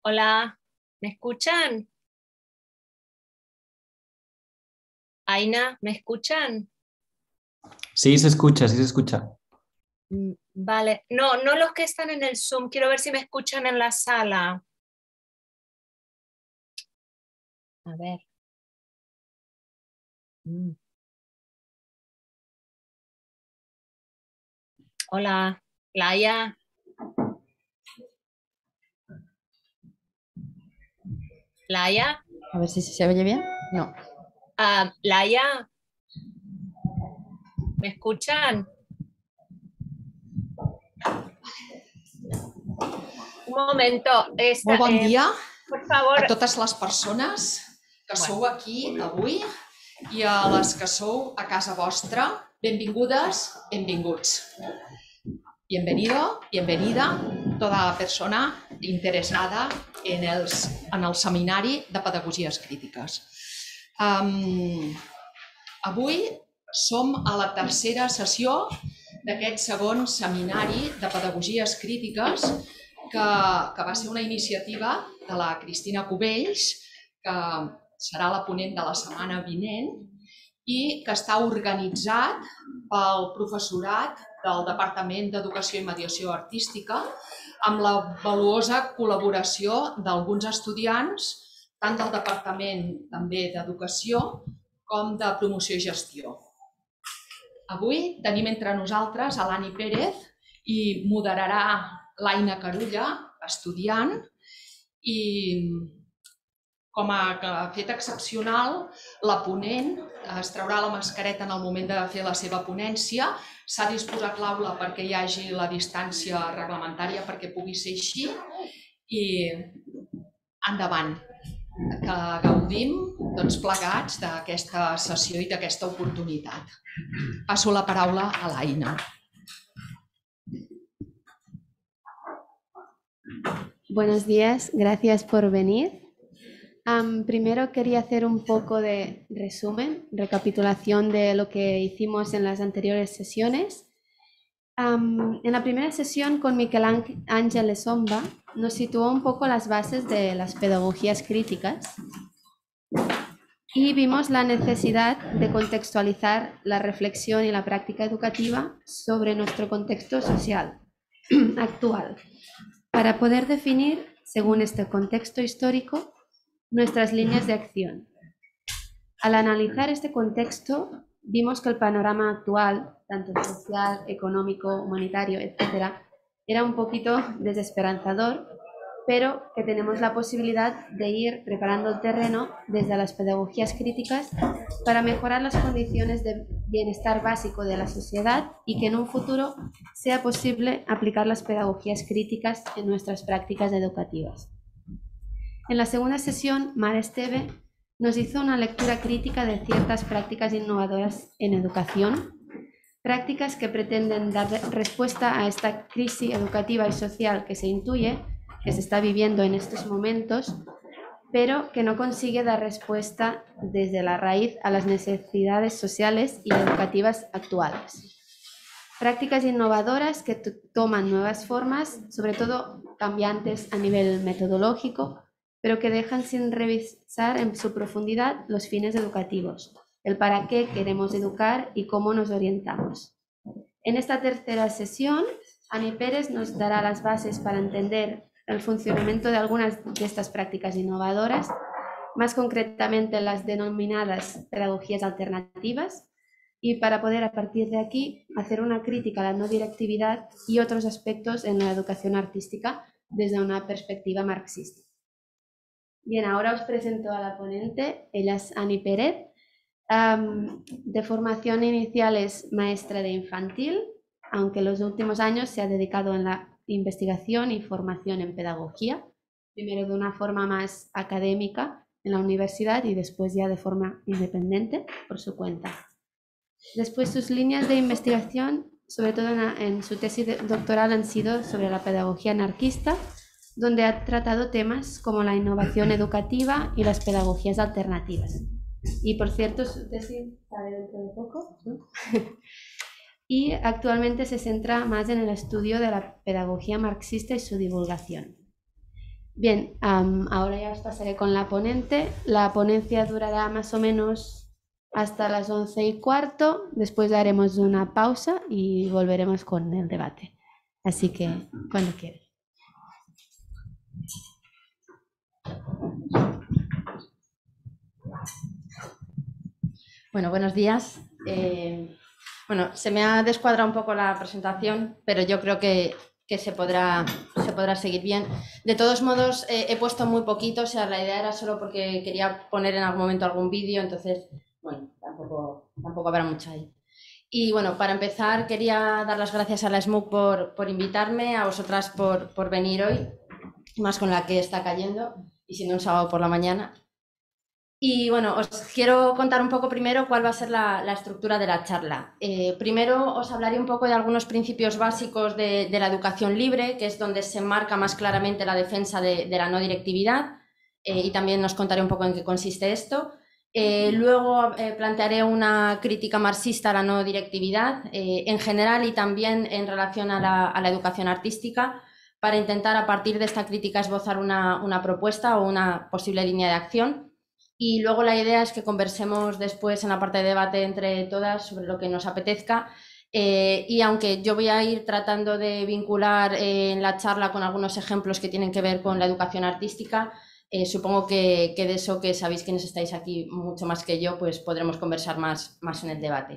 Hola, ¿me escuchan? Aina, ¿me escuchan? Sí, se escucha, sí se escucha. Vale, no, no los que están en el Zoom, quiero ver si me escuchan en la sala. A ver. Mm. Hola, Laia, Laia, A ver si se oye bien. No. Laia, ¿me escuchan? Un momento, Molt bon dia por favor. a totes les persones que sou aquí avui i a les que sou a casa vostra. Benvingudes, benvinguts. Bienvenido, bienvenida, toda persona interesada en el seminari de Pedagogies Crítiques. Avui som a la tercera sessió d'aquest segon seminari de Pedagogies Crítiques que va ser una iniciativa de la Cristina Cubells, que serà la ponent de la setmana vinent, i que està organitzat pel professorat del Departament d'Educació i Mediació Artística amb la valuosa col·laboració d'alguns estudiants, tant del Departament també d'Educació com de Promoció i Gestió. Avui tenim entre nosaltres a l'Ani Pérez i moderarà l'Aina Carulla, estudiant, i com a fet excepcional, la ponent es traurà la mascareta en el moment de fer la seva ponència. S'ha disposat l'aula perquè hi hagi la distància reglamentària perquè pugui ser així. I endavant, que gaudim tots plegats d'aquesta sessió i d'aquesta oportunitat. Passo la paraula a l'Aina. Buenos días, gracias por venir. Primero quería hacer un poco de resumen, recapitulación de lo que hicimos en las anteriores sesiones. En la primera sesión con Miquel Ángel Esomba nos situó un poco las bases de las pedagogías críticas y vimos la necesidad de contextualizar la reflexión y la práctica educativa sobre nuestro contexto social actual, para poder definir, según este contexto histórico, nuestras líneas de acción. Al analizar este contexto, vimos que el panorama actual, tanto social, económico, humanitario, etc., era un poquito desesperanzador, pero que tenemos la posibilidad de ir preparando el terreno desde las pedagogías críticas para mejorar las condiciones de bienestar básico de la sociedad y que en un futuro sea posible aplicar las pedagogías críticas en nuestras prácticas educativas. En la segunda sesión, Mar Esteve nos hizo una lectura crítica de ciertas prácticas innovadoras en educación, prácticas que pretenden dar respuesta a esta crisis educativa y social que se intuye, que se está viviendo en estos momentos, pero que no consigue dar respuesta desde la raíz a las necesidades sociales y educativas actuales. Prácticas innovadoras que toman nuevas formas, sobre todo cambiantes a nivel metodológico, pero que dejan sin revisar en su profundidad los fines educativos, el para qué queremos educar y cómo nos orientamos. En esta tercera sesión, Ani Pérez nos dará las bases para entender el funcionamiento de algunas de estas prácticas innovadoras, más concretamente las denominadas pedagogías alternativas, y para poder a partir de aquí hacer una crítica a la no directividad y otros aspectos en la educación artística desde una perspectiva marxista. Bien, ahora os presento a la ponente. Ella es Ani Pérez. De formación inicial es maestra de infantil, aunque en los últimos años se ha dedicado a la investigación y formación en pedagogía, primero de una forma más académica en la universidad y después ya de forma independiente por su cuenta. Después sus líneas de investigación, sobre todo en su tesis doctoral, han sido sobre la pedagogía anarquista, donde ha tratado temas como la innovación educativa y las pedagogías alternativas. Y por cierto, su tesis sale dentro de poco, ¿no? Y actualmente se centra más en el estudio de la pedagogía marxista y su divulgación. Bien, ahora ya os pasaré con la ponente. La ponencia durará más o menos hasta las 11:15. Después haremos una pausa y volveremos con el debate. Así que, cuando quieras. Bueno, buenos días. Bueno, se me ha descuadrado un poco la presentación, pero yo creo que se podrá seguir bien. De todos modos, he puesto muy poquito, o sea, la idea era solo porque quería poner en algún momento algún vídeo, entonces, bueno, tampoco habrá mucho ahí. Y bueno, para empezar, quería dar las gracias a la SMUC por invitarme, a vosotras por venir hoy, más con la que está cayendo, y siendo un sábado por la mañana. Y bueno, os quiero contar un poco primero cuál va a ser la estructura de la charla. Primero os hablaré un poco de algunos principios básicos de la educación libre, que es donde se marca más claramente la defensa de la no directividad, y también os contaré un poco en qué consiste esto. Luego plantearé una crítica marxista a la no directividad en general y también en relación a la educación artística, para intentar a partir de esta crítica esbozar una propuesta o una posible línea de acción. Y luego la idea es que conversemos después en la parte de debate entre todas sobre lo que nos apetezca. Y aunque yo voy a ir tratando de vincular en la charla con algunos ejemplos que tienen que ver con la educación artística, supongo que de eso, que sabéis quienes estáis aquí mucho más que yo, pues podremos conversar más en el debate.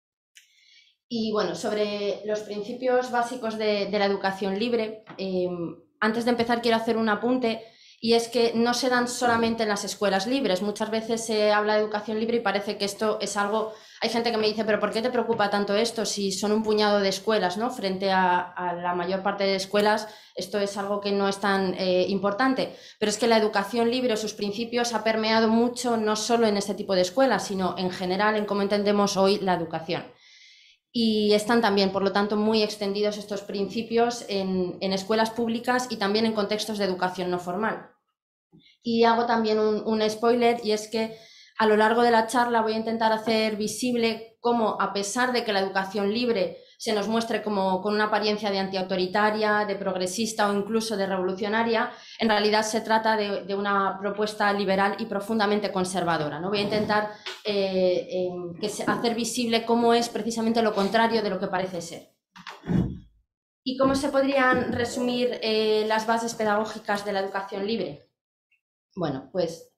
Y bueno, sobre los principios básicos de la educación libre, antes de empezar quiero hacer un apunte. Y es que no se dan solamente en las escuelas libres. Muchas veces se habla de educación libre y parece que esto es algo... Hay gente que me dice, pero ¿por qué te preocupa tanto esto si son un puñado de escuelas, ¿no? Frente a la mayor parte de escuelas, esto es algo que no es tan importante. Pero es que la educación libre o sus principios ha permeado mucho, no solo en este tipo de escuelas, sino en general en cómo entendemos hoy la educación. Y están también, por lo tanto, muy extendidos estos principios en escuelas públicas y también en contextos de educación no formal. Y hago también un spoiler, y es que a lo largo de la charla voy a intentar hacer visible cómo, a pesar de que la educación libre se nos muestre como con una apariencia de antiautoritaria, de progresista o incluso de revolucionaria, en realidad se trata de una propuesta liberal y profundamente conservadora, ¿no? Voy a intentar hacer visible cómo es precisamente lo contrario de lo que parece ser. ¿Y cómo se podrían resumir las bases pedagógicas de la educación libre? Bueno, pues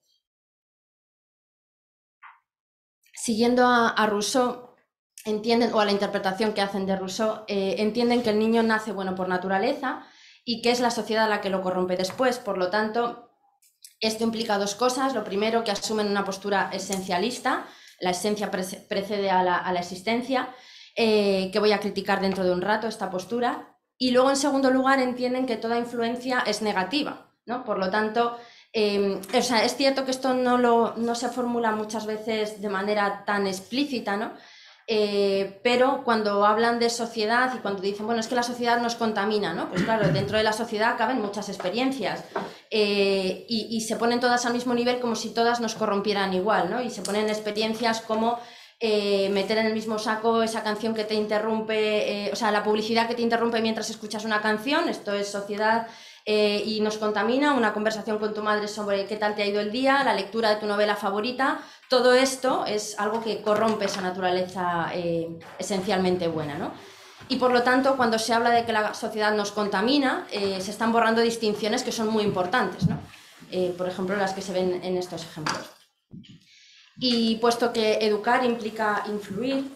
siguiendo a Rousseau, entienden, o a la interpretación que hacen de Rousseau, entienden que el niño nace bueno por naturaleza y que es la sociedad la que lo corrompe después. Por lo tanto, esto implica dos cosas. Lo primero, que asumen una postura esencialista, la esencia precede a la existencia, que voy a criticar dentro de un rato esta postura. Y luego, en segundo lugar, entienden que toda influencia es negativa, ¿no? Por lo tanto, o sea, es cierto que esto no se formula muchas veces de manera tan explícita, ¿no? Pero cuando hablan de sociedad y cuando dicen, bueno, es que la sociedad nos contamina, ¿no? Pues claro, dentro de la sociedad caben muchas experiencias y se ponen todas al mismo nivel como si todas nos corrompieran igual, ¿no? Y se ponen experiencias como meter en el mismo saco esa canción que te interrumpe, o sea, la publicidad que te interrumpe mientras escuchas una canción, esto es sociedad. Y nos contamina, una conversación con tu madre sobre qué tal te ha ido el día, la lectura de tu novela favorita, todo esto es algo que corrompe esa naturaleza esencialmente buena, ¿no? Y por lo tanto, cuando se habla de que la sociedad nos contamina, se están borrando distinciones que son muy importantes, ¿no? Por ejemplo, las que se ven en estos ejemplos. Y puesto que educar implica influir,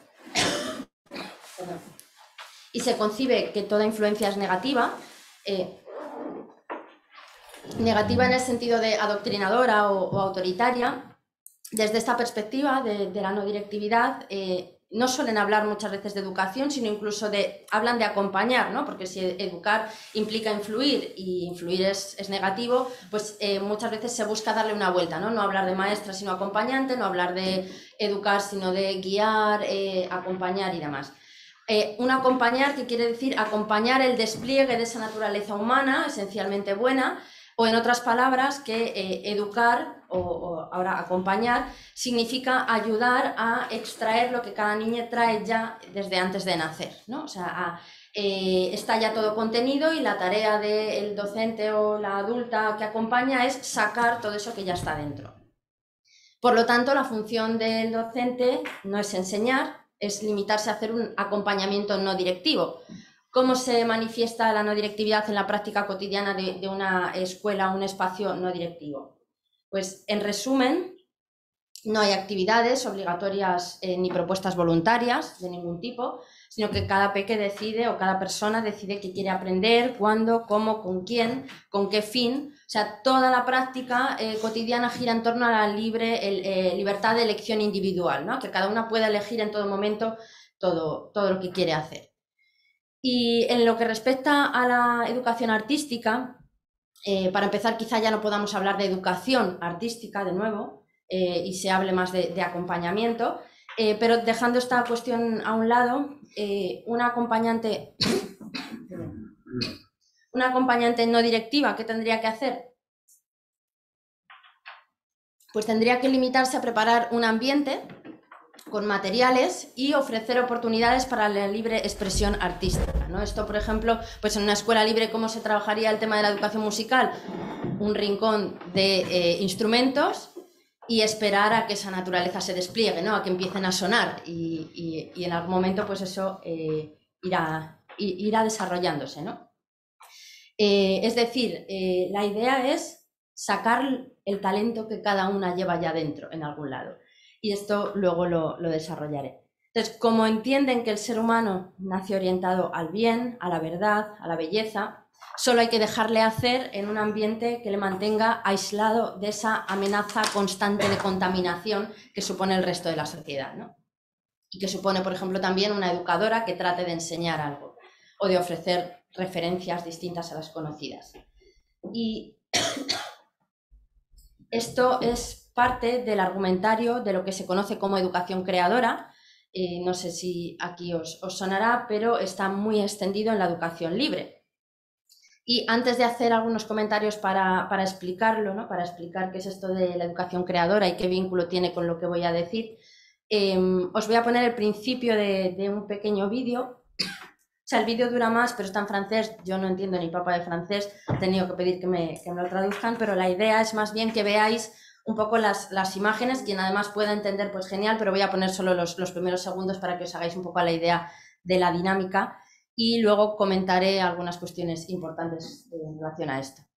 y se concibe que toda influencia es negativa, negativa en el sentido de adoctrinadora o autoritaria, desde esta perspectiva de la no directividad, no suelen hablar muchas veces de educación, sino incluso hablan de acompañar, ¿no? Porque si educar implica influir y influir es negativo, pues muchas veces se busca darle una vuelta, ¿no? No hablar de maestra sino acompañante, no hablar de educar sino de guiar, acompañar y demás. Un acompañar, que quiere decir acompañar el despliegue de esa naturaleza humana, esencialmente buena, O en otras palabras, que educar o ahora acompañar significa ayudar a extraer lo que cada niña trae ya desde antes de nacer, ¿no? O sea, está ya todo contenido y la tarea del docente o la adulta que acompaña es sacar todo eso que ya está dentro. Por lo tanto, la función del docente no es enseñar, es limitarse a hacer un acompañamiento no directivo. ¿Cómo se manifiesta la no directividad en la práctica cotidiana de una escuela o un espacio no directivo? Pues, en resumen, no hay actividades obligatorias ni propuestas voluntarias de ningún tipo, sino que cada peque decide o cada persona decide qué quiere aprender, cuándo, cómo, con quién, con qué fin. O sea, toda la práctica cotidiana gira en torno a la libertad de elección individual, ¿no? Que cada una pueda elegir en todo momento todo lo que quiere hacer. Y en lo que respecta a la educación artística, para empezar quizá ya no podamos hablar de educación artística de nuevo y se hable más de acompañamiento, pero dejando esta cuestión a un lado, una acompañante no directiva, ¿qué tendría que hacer? Pues tendría que limitarse a preparar un ambiente con materiales y ofrecer oportunidades para la libre expresión artística, ¿no? Esto, por ejemplo, pues en una escuela libre, ¿cómo se trabajaría el tema de la educación musical? Un rincón de instrumentos y esperar a que esa naturaleza se despliegue, ¿no? A que empiecen a sonar y en algún momento pues eso irá desarrollándose, ¿no? Es decir, la idea es sacar el talento que cada una lleva ya dentro en algún lado. Y esto luego lo desarrollaré. Entonces, como entienden que el ser humano nace orientado al bien, a la verdad, a la belleza, solo hay que dejarle hacer en un ambiente que le mantenga aislado de esa amenaza constante de contaminación que supone el resto de la sociedad, ¿no? Y que supone, por ejemplo, también una educadora que trate de enseñar algo o de ofrecer referencias distintas a las conocidas. Y esto es parte del argumentario de lo que se conoce como educación creadora. No sé si aquí os sonará, pero está muy extendido en la educación libre. Y antes de hacer algunos comentarios para explicarlo, ¿no? Para explicar qué es esto de la educación creadora y qué vínculo tiene con lo que voy a decir, os voy a poner el principio de un pequeño vídeo. O sea, el vídeo dura más, pero está en francés, yo no entiendo ni papa de francés, he tenido que pedir que me lo traduzcan, pero la idea es más bien que veáis un poco las imágenes, quien además pueda entender, pues genial, pero voy a poner solo los primeros segundos para que os hagáis un poco la idea de la dinámica y luego comentaré algunas cuestiones importantes en relación a esto.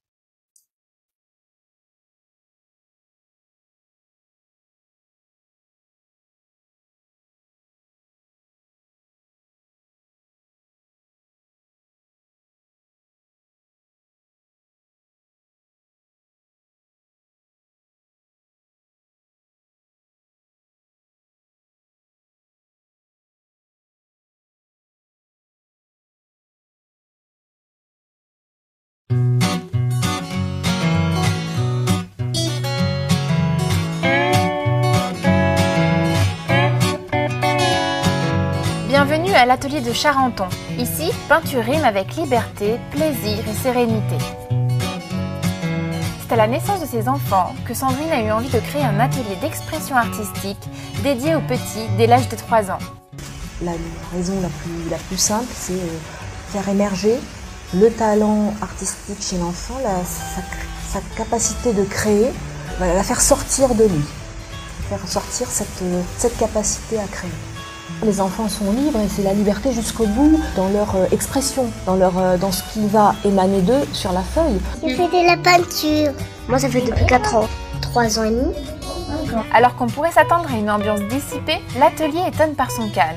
Bienvenue à l'atelier de Charenton. Ici, peinture rime avec liberté, plaisir et sérénité. C'est à la naissance de ses enfants que Sandrine a eu envie de créer un atelier d'expression artistique dédié aux petits dès l'âge de 3 ans. La raison la plus simple, c'est faire émerger le talent artistique chez l'enfant, sa capacité de créer, la faire sortir de lui, faire sortir cette capacité à créer. Les enfants sont libres et c'est la liberté jusqu'au bout dans leur expression, dans ce qui va émaner d'eux sur la feuille. J'ai fait de la peinture. Moi, ça fait depuis 4 ans. 3 ans et demi. Alors qu'on pourrait s'attendre à une ambiance dissipée, l'atelier étonne par son calme.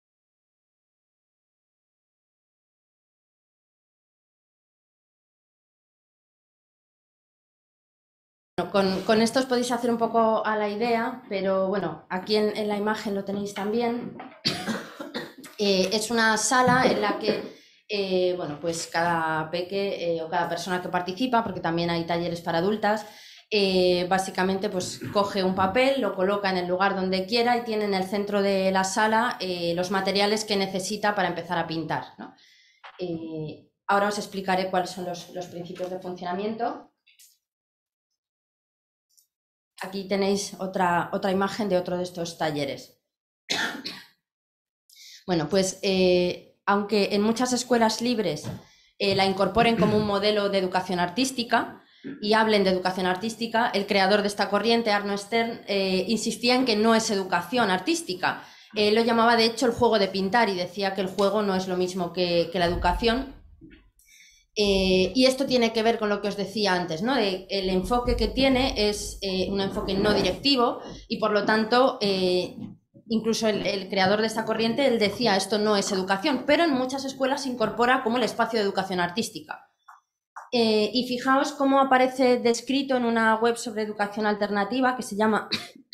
Con esto os podéis hacer un poco a la idea, pero bueno, aquí en la imagen lo tenéis también. Es una sala en la que bueno, pues cada peque o cada persona que participa, porque también hay talleres para adultas, básicamente pues coge un papel, lo coloca en el lugar donde quiera y tiene en el centro de la sala los materiales que necesita para empezar a pintar, ¿no? Ahora os explicaré cuáles son los principios de funcionamiento. Aquí tenéis otra imagen de otro de estos talleres. Bueno, pues aunque en muchas escuelas libres la incorporen como un modelo de educación artística y hablen de educación artística, el creador de esta corriente, Arno Stern, insistía en que no es educación artística. Lo llamaba de hecho el juego de pintar y decía que el juego no es lo mismo que la educación. Y esto tiene que ver con lo que os decía antes, ¿no? El enfoque que tiene es un enfoque no directivo y por lo tanto incluso el creador de esta corriente, él decía esto no es educación, pero en muchas escuelas se incorpora como el espacio de educación artística. Y fijaos cómo aparece descrito en una web sobre educación alternativa que se llama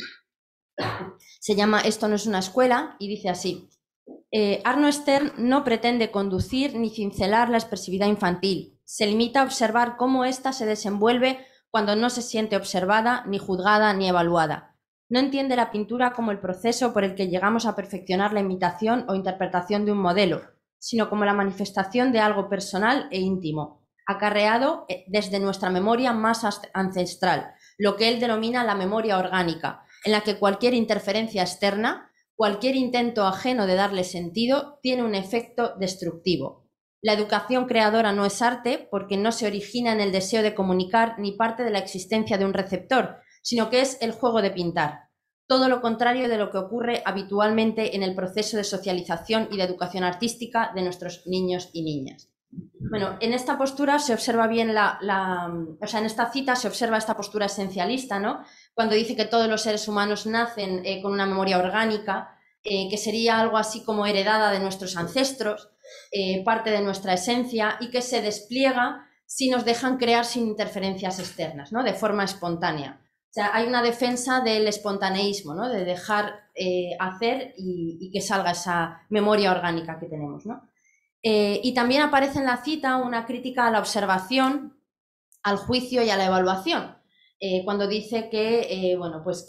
Esto no es una escuela y dice así: Arno Stern no pretende conducir ni cincelar la expresividad infantil, se limita a observar cómo ésta se desenvuelve cuando no se siente observada, ni juzgada, ni evaluada. No entiende la pintura como el proceso por el que llegamos a perfeccionar la imitación o interpretación de un modelo, sino como la manifestación de algo personal e íntimo, acarreado desde nuestra memoria más ancestral, lo que él denomina la memoria orgánica, en la que cualquier interferencia externa, cualquier intento ajeno de darle sentido, tiene un efecto destructivo. La educación creadora no es arte porque no se origina en el deseo de comunicar ni parte de la existencia de un receptor, sino que es el juego de pintar. Todo lo contrario de lo que ocurre habitualmente en el proceso de socialización y de educación artística de nuestros niños y niñas. Bueno, en esta postura se observa bien en esta cita se observa esta postura esencialista, ¿no? Cuando dice que todos los seres humanos nacen con una memoria orgánica, que sería algo así como heredada de nuestros ancestros, parte de nuestra esencia y que se despliega si nos dejan crear sin interferencias externas, ¿no? De forma espontánea. O sea, hay una defensa del espontaneísmo, ¿no? De dejar hacer y que salga esa memoria orgánica que tenemos, ¿no? Y también aparece en la cita una crítica a la observación, al juicio y a la evaluación, cuando dice que,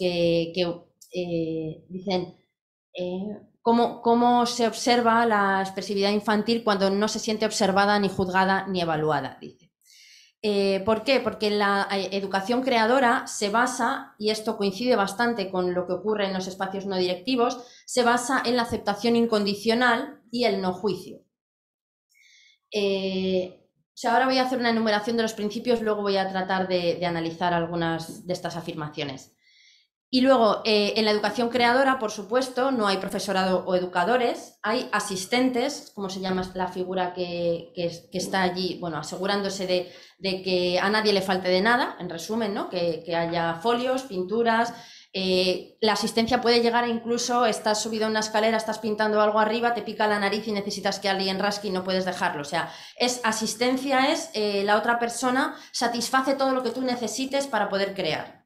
dicen cómo se observa la expresividad infantil cuando no se siente observada, ni juzgada, ni evaluada, dice. ¿Por qué? Porque la educación creadora se basa, y esto coincide bastante con lo que ocurre en los espacios no directivos, se basa en la aceptación incondicional y el no juicio. Ahora voy a hacer una enumeración de los principios, luego voy a tratar de analizar algunas de estas afirmaciones. Y luego, en la educación creadora, por supuesto, no hay profesorado o educadores, hay asistentes, como se llama la figura que está allí, bueno, asegurándose de que a nadie le falte de nada, en resumen, ¿no? Que haya folios, pinturas. La asistencia puede llegar a incluso, estás subido a una escalera, estás pintando algo arriba, te pica la nariz y necesitas que alguien rasque y no puedes dejarlo. O sea, asistencia es la otra persona satisface todo lo que tú necesites para poder crear.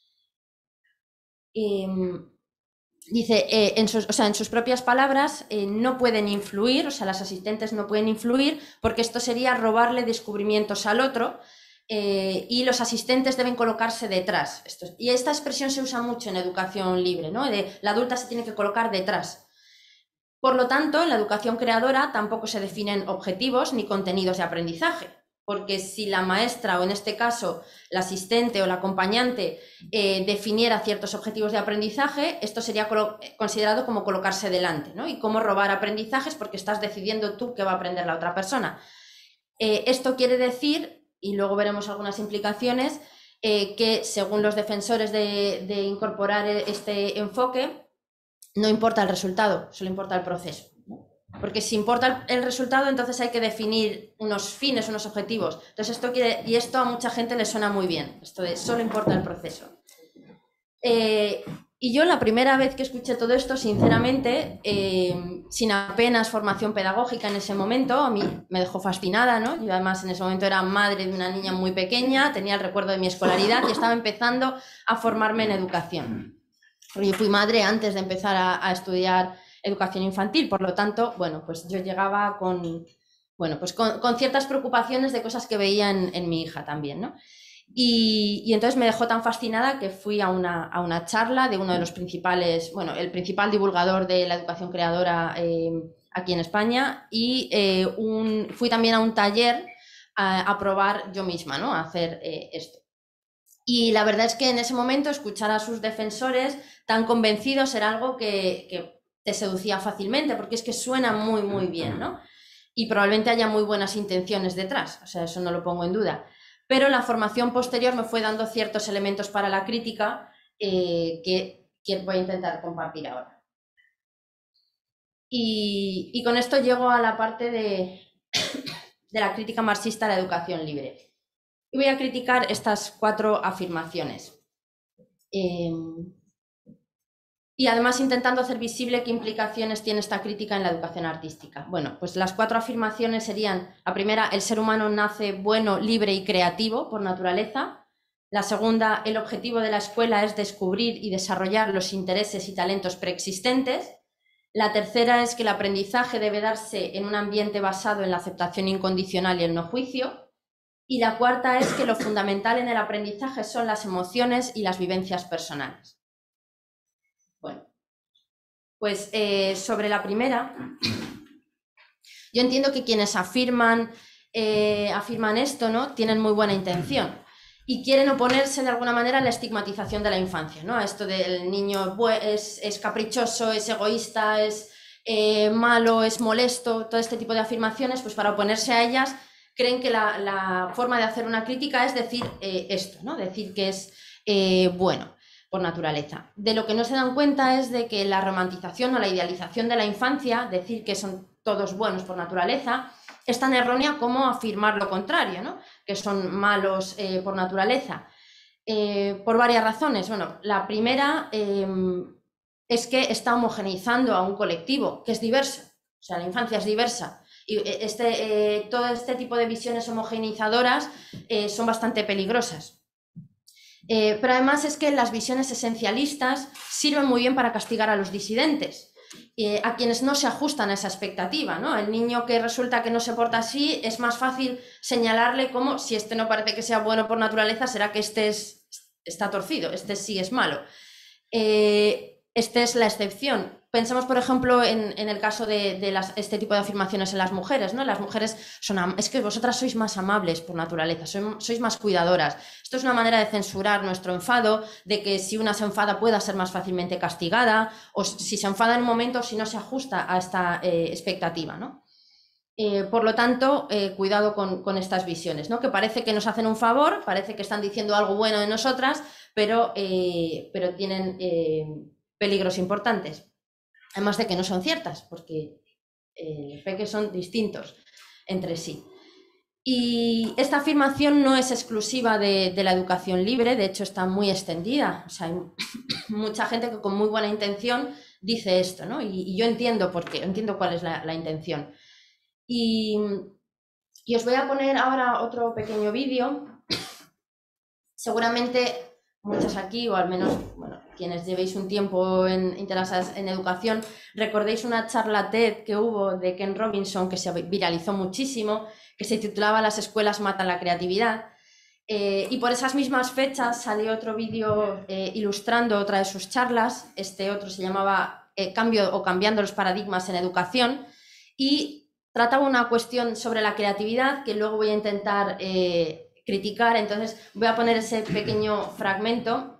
Dice, en sus propias palabras, no pueden influir, o sea, las asistentes no pueden influir porque esto sería robarle descubrimientos al otro. Y los asistentes deben colocarse detrás. Y esta expresión se usa mucho en educación libre, ¿no? La adulta se tiene que colocar detrás. Por lo tanto, en la educación creadora tampoco se definen objetivos ni contenidos de aprendizaje, porque si la maestra, o en este caso la asistente o la acompañante, definiera ciertos objetivos de aprendizaje, esto sería considerado como colocarse delante, ¿no? Y como robar aprendizajes porque estás decidiendo tú qué va a aprender la otra persona. Esto quiere decir, y luego veremos algunas implicaciones, que según los defensores de incorporar este enfoque, no importa el resultado, solo importa el proceso. Porque si importa el resultado, entonces hay que definir unos fines, unos objetivos. Entonces esto a mucha gente le suena muy bien, esto de solo importa el proceso. Y yo la primera vez que escuché todo esto, sinceramente, sin apenas formación pedagógica en ese momento, a mí me dejó fascinada, ¿no? Yo además en ese momento era madre de una niña muy pequeña, tenía el recuerdo de mi escolaridad y estaba empezando a formarme en educación. Porque yo fui madre antes de empezar a estudiar educación infantil, por lo tanto, bueno, pues yo llegaba con ciertas preocupaciones de cosas que veía en mi hija también, ¿no? Y entonces me dejó tan fascinada que fui a una charla de uno de los principales, bueno, el principal divulgador de la educación creadora aquí en España, y fui también a un taller a probar yo misma, ¿no? A hacer esto. Y la verdad es que en ese momento escuchar a sus defensores tan convencidos era algo que te seducía fácilmente, porque es que suena muy, muy bien, ¿no? Y probablemente haya muy buenas intenciones detrás, o sea, eso no lo pongo en duda. Pero la formación posterior me fue dando ciertos elementos para la crítica que voy a intentar compartir ahora. Y con esto llego a la parte de la crítica marxista a la educación libre. Y voy a criticar estas 4 afirmaciones. Y además intentando hacer visible qué implicaciones tiene esta crítica en la educación artística. Bueno, pues las 4 afirmaciones serían: la primera, el ser humano nace bueno, libre y creativo por naturaleza. La segunda, el objetivo de la escuela es descubrir y desarrollar los intereses y talentos preexistentes. La tercera es que el aprendizaje debe darse en un ambiente basado en la aceptación incondicional y el no juicio. Y la cuarta es que lo fundamental en el aprendizaje son las emociones y las vivencias personales. Bueno, pues sobre la primera, yo entiendo que quienes afirman esto, ¿no?, tienen muy buena intención y quieren oponerse de alguna manera a la estigmatización de la infancia, ¿no? A esto del niño es caprichoso, es egoísta, es malo, es molesto, todo este tipo de afirmaciones, pues para oponerse a ellas creen que la forma de hacer una crítica es decir esto, ¿no? Decir que es bueno por naturaleza. De lo que no se dan cuenta es de que la romantización o la idealización de la infancia, decir que son todos buenos por naturaleza, es tan errónea como afirmar lo contrario, ¿no?, que son malos por naturaleza. Por varias razones. Bueno, la primera es que está homogeneizando a un colectivo que es diverso, o sea, la infancia es diversa. Y todo este tipo de visiones homogeneizadoras son bastante peligrosas. Pero además es que las visiones esencialistas sirven muy bien para castigar a los disidentes, a quienes no se ajustan a esa expectativa, ¿no? El niño que resulta que no se porta así, es más fácil señalarle como, si este no parece que sea bueno por naturaleza, será que este está torcido, este sí es malo. Esta es la excepción. Pensamos, por ejemplo, en el caso de este tipo de afirmaciones en las mujeres, ¿no? Las mujeres es que vosotras sois más amables por naturaleza, sois más cuidadoras. Esto es una manera de censurar nuestro enfado, de que si una se enfada pueda ser más fácilmente castigada, o si se enfada en un momento, si no se ajusta a esta expectativa, ¿no? Por lo tanto, cuidado con estas visiones, ¿no?, que parece que nos hacen un favor, parece que están diciendo algo bueno de nosotras, pero tienen peligros importantes. Además de que no son ciertas, porque los peques son distintos entre sí. Y esta afirmación no es exclusiva de la educación libre, de hecho está muy extendida. O sea, hay mucha gente que con muy buena intención dice esto, ¿no? Y yo entiendo por qué, entiendo cuál es la intención. Y os voy a poner ahora otro pequeño vídeo. Seguramente muchos aquí, o al menos quienes llevéis un tiempo interesadas en educación, recordéis una charla TED que hubo de Ken Robinson que se viralizó muchísimo, que se titulaba "Las escuelas matan la creatividad". Y por esas mismas fechas salió otro vídeo ilustrando otra de sus charlas. Este otro se llamaba Cambiando los paradigmas en educación, y trataba una cuestión sobre la creatividad que luego voy a intentar criticar. Entonces voy a poner ese pequeño fragmento.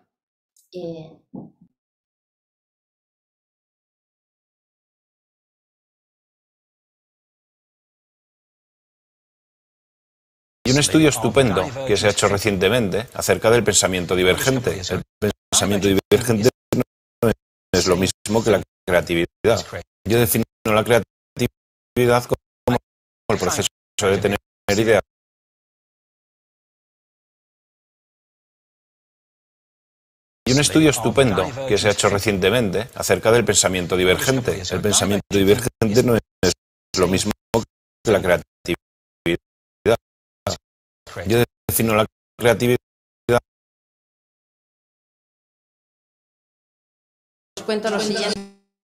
Hay un estudio estupendo que se ha hecho recientemente acerca del pensamiento divergente. El pensamiento divergente no es lo mismo que la creatividad. Yo defino la creatividad como el proceso de tener ideas. Hay un estudio estupendo que se ha hecho recientemente acerca del pensamiento divergente. El pensamiento divergente no es lo mismo que la creatividad. Yo defino la creatividad. Os cuento lo siguiente.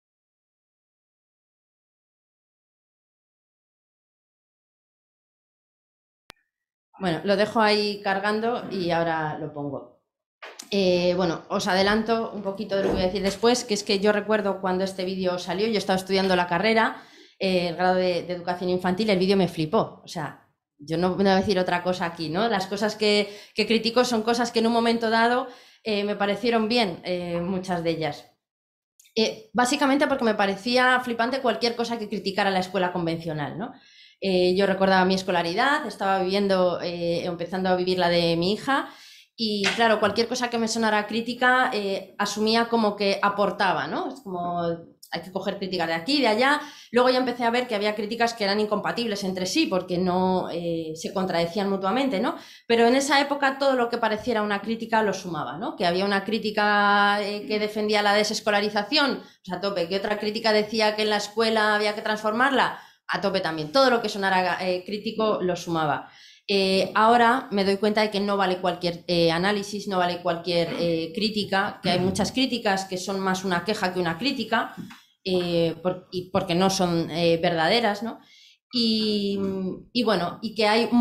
Bueno, lo dejo ahí cargando y ahora lo pongo. Bueno, os adelanto un poquito de lo que voy a decir después, que es que yo recuerdo cuando este vídeo salió, yo estaba estudiando la carrera el grado de educación infantil, el vídeo me flipó. O sea, yo no voy a decir otra cosa aquí, ¿no? Las cosas que critico son cosas que en un momento dado me parecieron bien, muchas de ellas. Básicamente porque me parecía flipante cualquier cosa que criticara la escuela convencional, ¿no? Yo recordaba mi escolaridad, estaba empezando a vivir la de mi hija y, claro, cualquier cosa que me sonara crítica asumía como que aportaba, ¿no? Es como hay que coger críticas de aquí, de allá. Luego ya empecé a ver que había críticas que eran incompatibles entre sí porque no se contradecían mutuamente, ¿no? Pero en esa época todo lo que pareciera una crítica lo sumaba, ¿no? Que había una crítica que defendía la desescolarización, pues a tope. Que otra crítica decía que en la escuela había que transformarla, a tope también. Todo lo que sonara crítico lo sumaba. Ahora me doy cuenta de que no vale cualquier análisis, no vale cualquier crítica, que hay muchas críticas que son más una queja que una crítica, porque no son verdaderas, ¿no? Y bueno, y que hay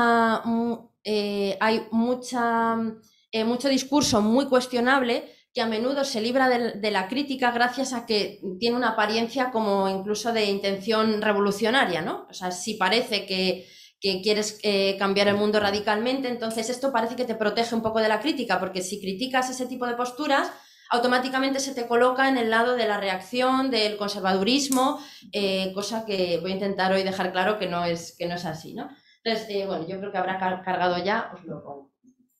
mucho discurso muy cuestionable que a menudo se libra de la crítica gracias a que tiene una apariencia como incluso de intención revolucionaria, ¿no? O sea, si parece que quieres cambiar el mundo radicalmente, entonces esto parece que te protege un poco de la crítica, porque si criticas ese tipo de posturas, automáticamente se te coloca en el lado de la reacción, del conservadurismo, cosa que voy a intentar hoy dejar claro que no es así, ¿no? Entonces, bueno, yo creo que habrá cargado ya, os lo pongo.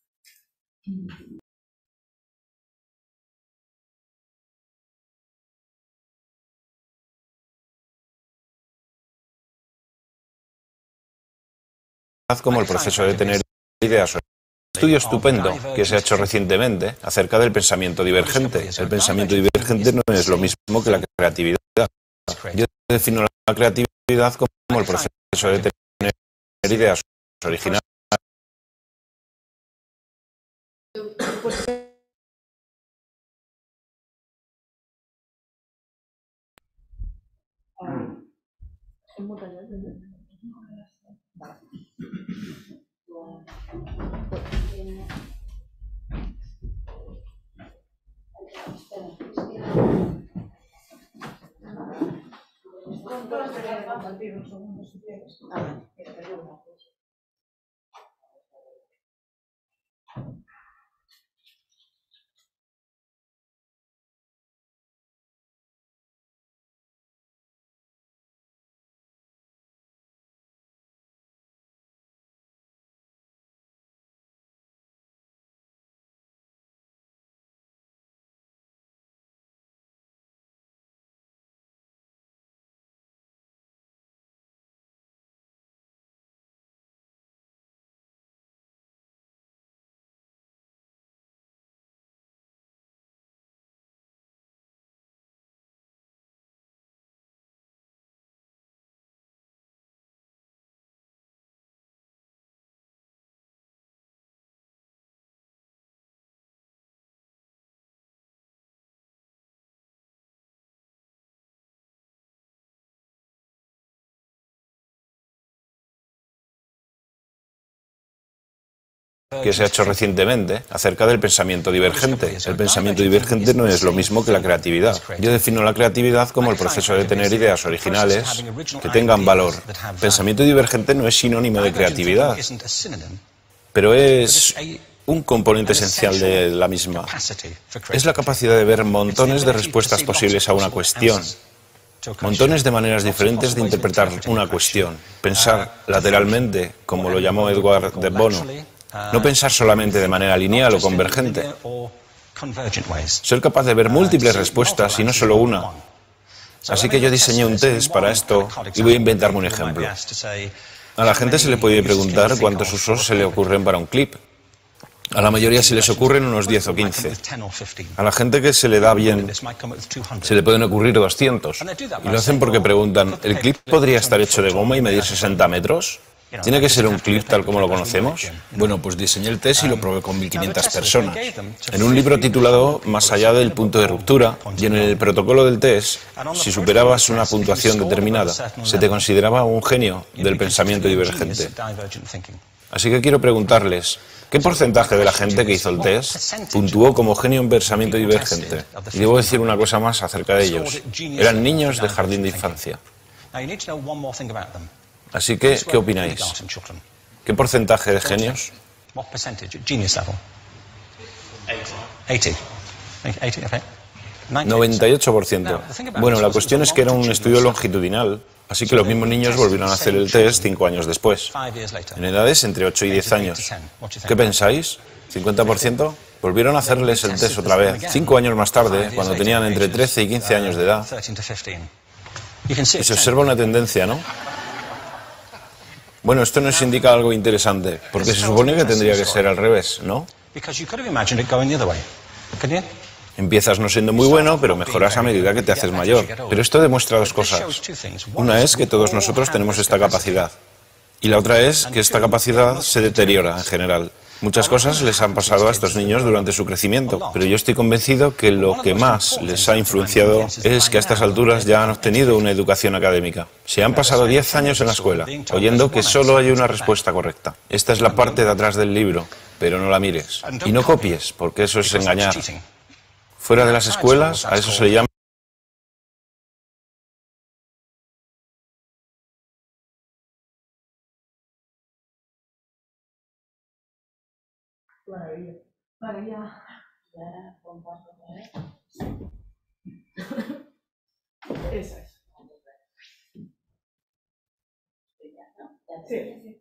Como el proceso de tener ideas. Un estudio estupendo que se ha hecho recientemente acerca del pensamiento divergente. El pensamiento divergente no es lo mismo que la creatividad. Yo defino la creatividad como el proceso de tener ideas originales. Que se ha hecho recientemente acerca del pensamiento divergente. El pensamiento divergente no es lo mismo que la creatividad. Yo defino la creatividad como el proceso de tener ideas originales que tengan valor. Pensamiento divergente no es sinónimo de creatividad, pero es un componente esencial de la misma. Es la capacidad de ver montones de respuestas posibles a una cuestión. Montones de maneras diferentes de interpretar una cuestión. Pensar lateralmente, como lo llamó Edward de Bono. No pensar solamente de manera lineal o convergente. Ser capaz de ver múltiples respuestas y no solo una. Así que yo diseñé un test para esto y voy a inventarme un ejemplo. A la gente se le puede preguntar cuántos usos se le ocurren para un clip. A la mayoría se les ocurren unos 10 o 15. A la gente que se le da bien se le pueden ocurrir 200. Y lo hacen porque preguntan, ¿el clip podría estar hecho de goma y medir 60 metros? ¿Tiene que ser un clip tal como lo conocemos? Bueno, pues diseñé el test y lo probé con 1.500 personas. En un libro titulado Más allá del punto de ruptura, y en el protocolo del test, si superabas una puntuación determinada, se te consideraba un genio del pensamiento divergente. Así que quiero preguntarles, ¿qué porcentaje de la gente que hizo el test puntuó como genio en pensamiento divergente? Y debo decir una cosa más acerca de ellos. Eran niños de jardín de infancia. Así que, ¿qué opináis? ¿Qué porcentaje de genios? 98%. Bueno, la cuestión es que era un estudio longitudinal, así que los mismos niños volvieron a hacer el test 5 años después, en edades entre 8 y 10 años. ¿Qué pensáis? ¿50%? Volvieron a hacerles el test otra vez, 5 años más tarde, cuando tenían entre 13 y 15 años de edad. Y se observa una tendencia, ¿no? Bueno, esto nos indica algo interesante, porque se supone que tendría que ser al revés, ¿no? Empiezas no siendo muy bueno, pero mejoras a medida que te haces mayor. Pero esto demuestra dos cosas. Una es que todos nosotros tenemos esta capacidad. Y la otra es que esta capacidad se deteriora en general. Muchas cosas les han pasado a estos niños durante su crecimiento, pero yo estoy convencido que lo que más les ha influenciado es que a estas alturas ya han obtenido una educación académica. Se han pasado 10 años en la escuela, oyendo que solo hay una respuesta correcta. Esta es la parte de atrás del libro, pero no la mires. Y no copies, porque eso es engañar. Fuera de las escuelas, a eso se le llama Eso es. Sí.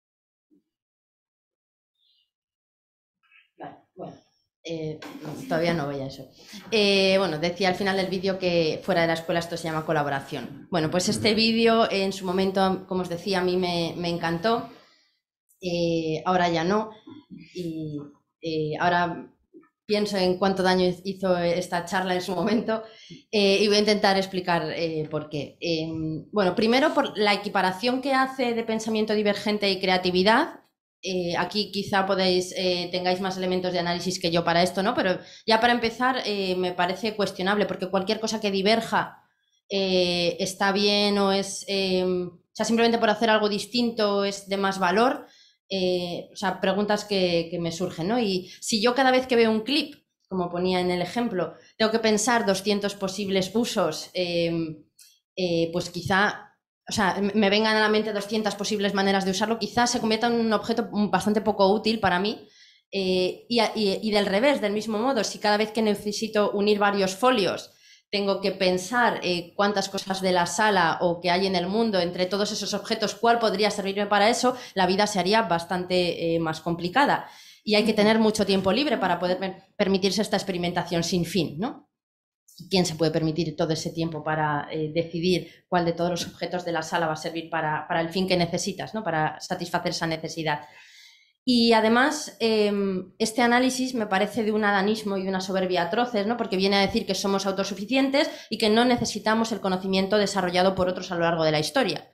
Vale, bueno. Todavía no voy a eso. Bueno, decía al final del vídeo que fuera de la escuela esto se llama colaboración. Bueno, pues este vídeo en su momento, como os decía, a mí me encantó. Ahora ya no. Y ahora pienso en cuánto daño hizo esta charla en su momento y voy a intentar explicar por qué. Bueno, primero por la equiparación que hace de pensamiento divergente y creatividad. Aquí quizá tengáis más elementos de análisis que yo para esto, ¿no? Pero ya para empezar me parece cuestionable porque cualquier cosa que diverja está bien o es... o sea, simplemente por hacer algo distinto es de más valor. O sea, preguntas que me surgen, ¿no? Y si yo cada vez que veo un clip, como ponía en el ejemplo, tengo que pensar 200 posibles usos, pues quizá... O sea, me vengan a la mente 200 posibles maneras de usarlo, quizás se convierta en un objeto bastante poco útil para mí. Y del revés, del mismo modo, si cada vez que necesito unir varios folios tengo que pensar cuántas cosas de la sala o que hay en el mundo, entre todos esos objetos, cuál podría servirme para eso, la vida se haría bastante más complicada. Y hay que tener mucho tiempo libre para poder permitirse esta experimentación sin fin, ¿no? ¿Quién se puede permitir todo ese tiempo para decidir cuál de todos los objetos de la sala va a servir para el fin que necesitas, ¿no? Para satisfacer esa necesidad? Y además, este análisis me parece de un adanismo y de una soberbia atroces, ¿no? Porque viene a decir que somos autosuficientes y que no necesitamos el conocimiento desarrollado por otros a lo largo de la historia.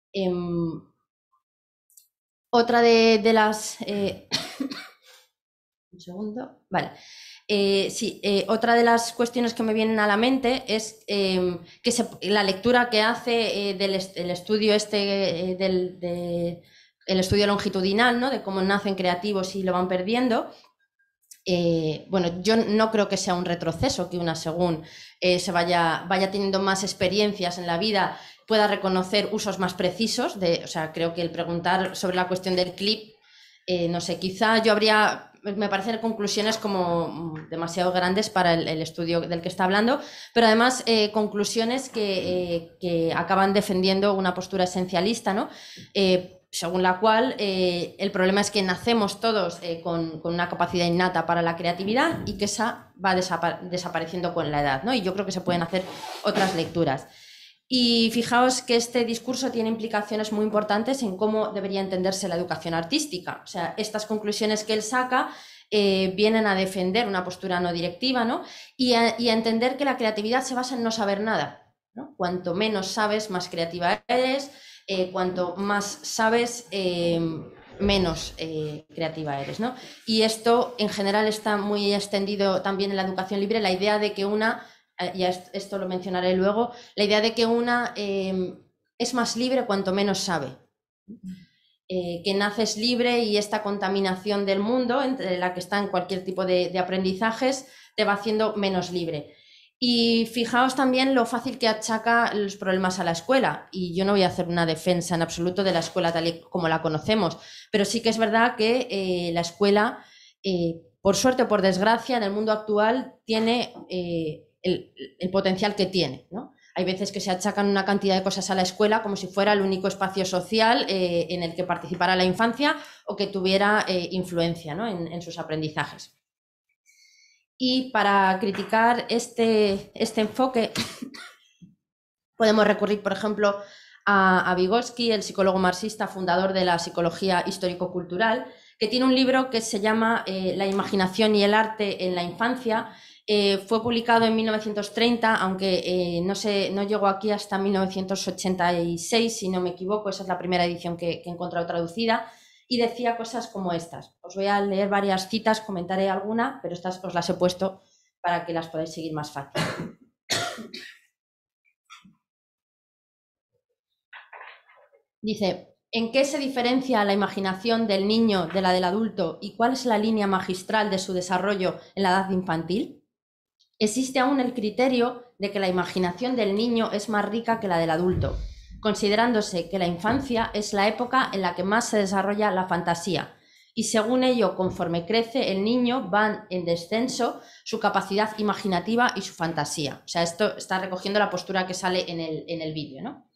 Otra de las... un segundo. Vale. Otra de las cuestiones que me vienen a la mente es que la lectura que hace del estudio el estudio longitudinal, ¿no? De cómo nacen creativos y lo van perdiendo. Bueno, yo no creo que sea un retroceso, que una según se vaya teniendo más experiencias en la vida pueda reconocer usos más precisos. O sea, creo que el preguntar sobre la cuestión del clip, no sé, quizá me parecen conclusiones como demasiado grandes para el estudio del que está hablando, pero además conclusiones que acaban defendiendo una postura esencialista, ¿no? Según la cual el problema es que nacemos todos con una capacidad innata para la creatividad y que esa va desapareciendo con la edad, ¿no? Y yo creo que se pueden hacer otras lecturas. Y fijaos que este discurso tiene implicaciones muy importantes en cómo debería entenderse la educación artística. O sea, estas conclusiones que él saca vienen a defender una postura no directiva, ¿no? Y a entender que la creatividad se basa en no saber nada, ¿no? Cuanto menos sabes, más creativa eres. Cuanto más sabes, menos creativa eres, ¿no? Y esto en general está muy extendido también en la educación libre, la idea de que ya esto lo mencionaré luego, la idea de que una es más libre cuanto menos sabe. Que naces libre y esta contaminación del mundo, entre la que está en cualquier tipo de aprendizajes, te va haciendo menos libre. Y fijaos también lo fácil que achaca los problemas a la escuela. Y yo no voy a hacer una defensa en absoluto de la escuela tal y como la conocemos, pero sí que es verdad que la escuela, por suerte o por desgracia, en el mundo actual tiene el potencial que tiene, ¿no? Hay veces que se achacan una cantidad de cosas a la escuela como si fuera el único espacio social en el que participara la infancia o que tuviera influencia, ¿no? en sus aprendizajes. Y para criticar este enfoque podemos recurrir, por ejemplo, a Vygotsky, el psicólogo marxista fundador de la psicología histórico-cultural, que tiene un libro que se llama La imaginación y el arte en la infancia. Fue publicado en 1930, aunque no llegó aquí hasta 1986, si no me equivoco, esa es la primera edición que he encontrado traducida, y decía cosas como estas. Os voy a leer varias citas, comentaré alguna, pero estas os las he puesto para que las podáis seguir más fácil. Dice: ¿en qué se diferencia la imaginación del niño de la del adulto y cuál es la línea magistral de su desarrollo en la edad infantil? Existe aún el criterio de que la imaginación del niño es más rica que la del adulto, considerándose que la infancia es la época en la que más se desarrolla la fantasía, y según ello, conforme crece el niño, van en descenso su capacidad imaginativa y su fantasía. O sea, esto está recogiendo la postura que sale en el vídeo, ¿no?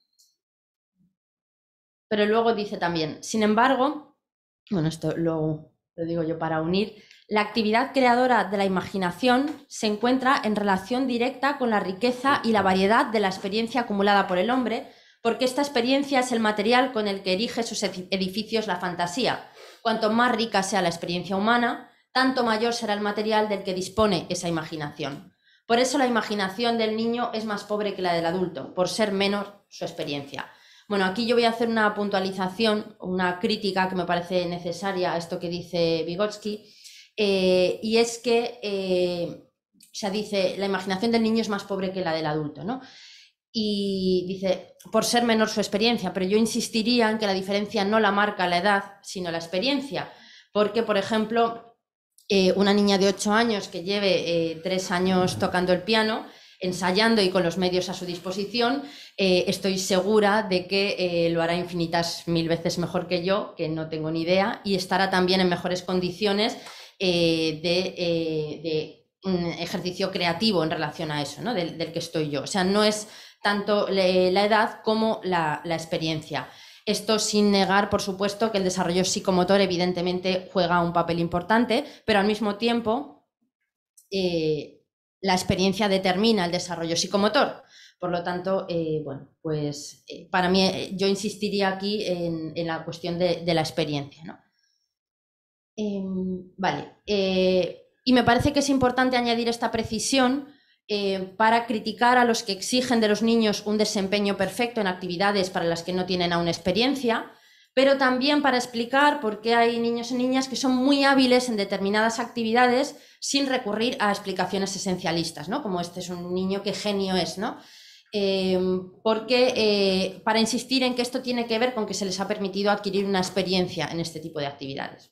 Pero luego dice también, sin embargo, bueno, esto lo digo yo para unir, la actividad creadora de la imaginación se encuentra en relación directa con la riqueza y la variedad de la experiencia acumulada por el hombre, porque esta experiencia es el material con el que erige sus edificios la fantasía. Cuanto más rica sea la experiencia humana, tanto mayor será el material del que dispone esa imaginación. Por eso la imaginación del niño es más pobre que la del adulto, por ser menor su experiencia. Bueno, aquí yo voy a hacer una puntualización, una crítica que me parece necesaria a esto que dice Vygotsky, y es que, dice, la imaginación del niño es más pobre que la del adulto, ¿no? Y dice, por ser menor su experiencia, pero yo insistiría en que la diferencia no la marca la edad, sino la experiencia, porque, por ejemplo, una niña de 8 años que lleve 3 años tocando el piano, ensayando y con los medios a su disposición, estoy segura de que lo hará infinitas mil veces mejor que yo, que no tengo ni idea, y estará también en mejores condiciones de un ejercicio creativo en relación a eso, ¿no? del que estoy yo. O sea, no es tanto la edad como la experiencia. Esto sin negar, por supuesto, que el desarrollo psicomotor evidentemente juega un papel importante, pero al mismo tiempo la experiencia determina el desarrollo psicomotor. Por lo tanto, bueno, pues para mí yo insistiría aquí en la cuestión de la experiencia, ¿no? Vale. Y me parece que es importante añadir esta precisión para criticar a los que exigen de los niños un desempeño perfecto en actividades para las que no tienen aún experiencia, pero también para explicar por qué hay niños y niñas que son muy hábiles en determinadas actividades sin recurrir a explicaciones esencialistas, ¿no? Como este es un niño, qué genio es, ¿no? Porque para insistir en que esto tiene que ver con que se les ha permitido adquirir una experiencia en este tipo de actividades.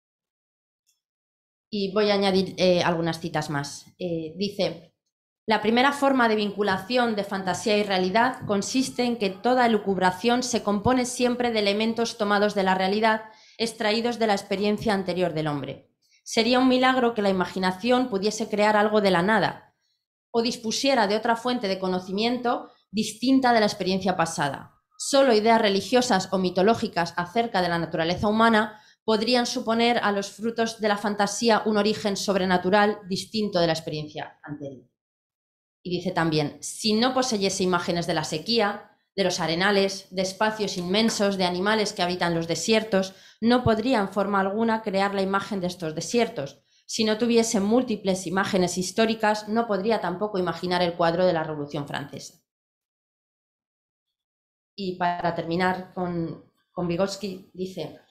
Y voy a añadir algunas citas más. Dice: la primera forma de vinculación de fantasía y realidad consiste en que toda elucubración se compone siempre de elementos tomados de la realidad, extraídos de la experiencia anterior del hombre. Sería un milagro que la imaginación pudiese crear algo de la nada o dispusiera de otra fuente de conocimiento distinta de la experiencia pasada. Solo ideas religiosas o mitológicas acerca de la naturaleza humana podrían suponer a los frutos de la fantasía un origen sobrenatural distinto de la experiencia anterior. Y dice también, si no poseyese imágenes de la sequía, de los arenales, de espacios inmensos, de animales que habitan los desiertos, no podría en forma alguna crear la imagen de estos desiertos. Si no tuviese múltiples imágenes históricas, no podría tampoco imaginar el cuadro de la Revolución Francesa. Y para terminar con Vygotsky, dice: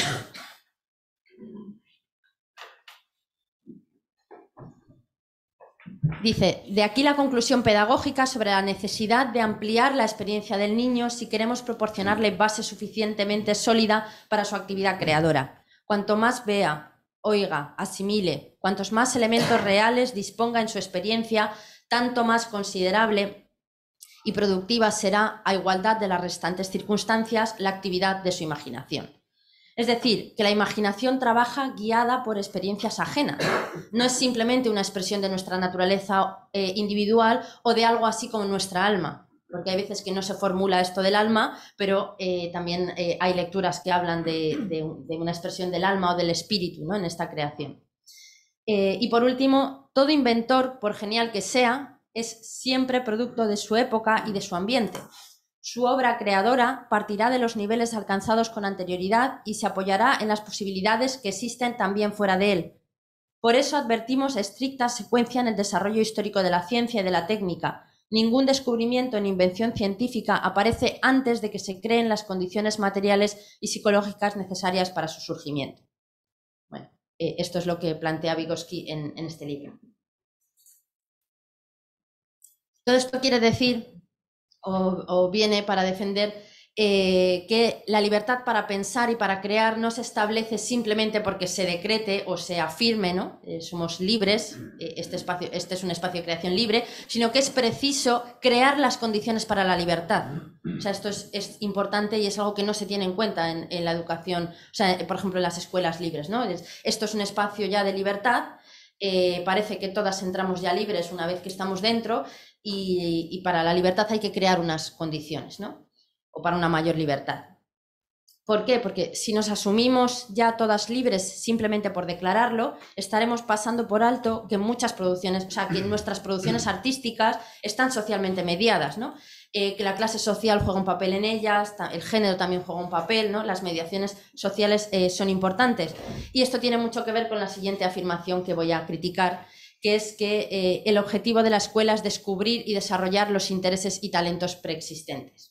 de aquí la conclusión pedagógica sobre la necesidad de ampliar la experiencia del niño si queremos proporcionarle base suficientemente sólida para su actividad creadora. Cuanto más vea, oiga, asimile, cuantos más elementos reales disponga en su experiencia, tanto más considerable y productiva será, a igualdad de las restantes circunstancias, la actividad de su imaginación. Es decir, que la imaginación trabaja guiada por experiencias ajenas. No es simplemente una expresión de nuestra naturaleza individual o de algo así como nuestra alma, porque hay veces que no se formula esto del alma, pero también hay lecturas que hablan de una expresión del alma o del espíritu, ¿no?, en esta creación. Y por último, todo inventor, por genial que sea, es siempre producto de su época y de su ambiente. Su obra creadora partirá de los niveles alcanzados con anterioridad y se apoyará en las posibilidades que existen también fuera de él. Por eso advertimos estricta secuencia en el desarrollo histórico de la ciencia y de la técnica. Ningún descubrimiento ni invención científica aparece antes de que se creen las condiciones materiales y psicológicas necesarias para su surgimiento. Bueno, esto es lo que plantea Vygotsky en este libro. Todo esto quiere decir, o viene para defender, que la libertad para pensar y para crear no se establece simplemente porque se decrete o se afirme, ¿no? Somos libres, este es un espacio de creación libre, sino que es preciso crear las condiciones para la libertad. O sea, esto es importante y es algo que no se tiene en cuenta en la educación, o sea, por ejemplo, en las escuelas libres, ¿no? Esto es un espacio ya de libertad, parece que todas entramos ya libres una vez que estamos dentro y para la libertad hay que crear unas condiciones, ¿no? O para una mayor libertad. ¿Por qué? Porque si nos asumimos ya todas libres simplemente por declararlo, estaremos pasando por alto que muchas producciones, o sea, que nuestras producciones artísticas están socialmente mediadas, ¿no? Que la clase social juega un papel en ellas, el género también juega un papel, ¿no? Las mediaciones sociales son importantes. Y esto tiene mucho que ver con la siguiente afirmación que voy a criticar, que es que el objetivo de la escuela es descubrir y desarrollar los intereses y talentos preexistentes.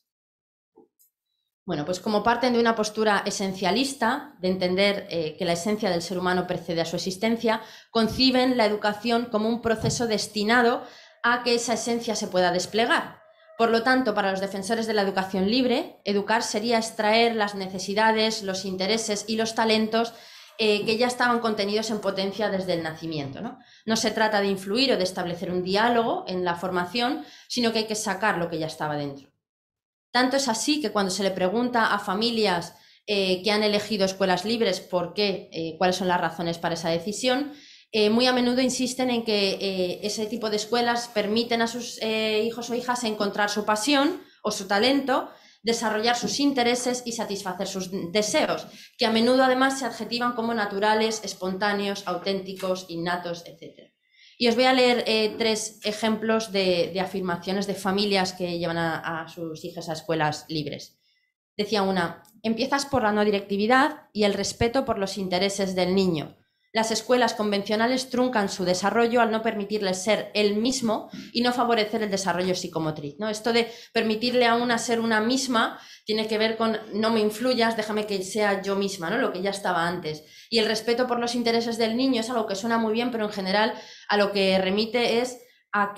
Bueno, pues como parten de una postura esencialista, de entender que la esencia del ser humano precede a su existencia, conciben la educación como un proceso destinado a que esa esencia se pueda desplegar. Por lo tanto, para los defensores de la educación libre, educar sería extraer las necesidades, los intereses y los talentos que ya estaban contenidos en potencia desde el nacimiento, ¿no? No se trata de influir o de establecer un diálogo en la formación, sino que hay que sacar lo que ya estaba dentro. Tanto es así que cuando se le pregunta a familias que han elegido escuelas libres por qué, cuáles son las razones para esa decisión, muy a menudo insisten en que ese tipo de escuelas permiten a sus hijos o hijas encontrar su pasión o su talento, desarrollar sus intereses y satisfacer sus deseos, que a menudo además se adjetivan como naturales, espontáneos, auténticos, innatos, etc. Y os voy a leer 3 ejemplos de afirmaciones de familias que llevan a sus hijas a escuelas libres. Decía una: empiezas por la no directividad y el respeto por los intereses del niño. Las escuelas convencionales truncan su desarrollo al no permitirle ser él mismo y no favorecer el desarrollo psicomotriz, ¿no? Esto de permitirle a una ser una misma tiene que ver con no me influyas, déjame que sea yo misma, ¿no? Lo que ya estaba antes. Y el respeto por los intereses del niño es algo que suena muy bien, pero en general a lo que remite es a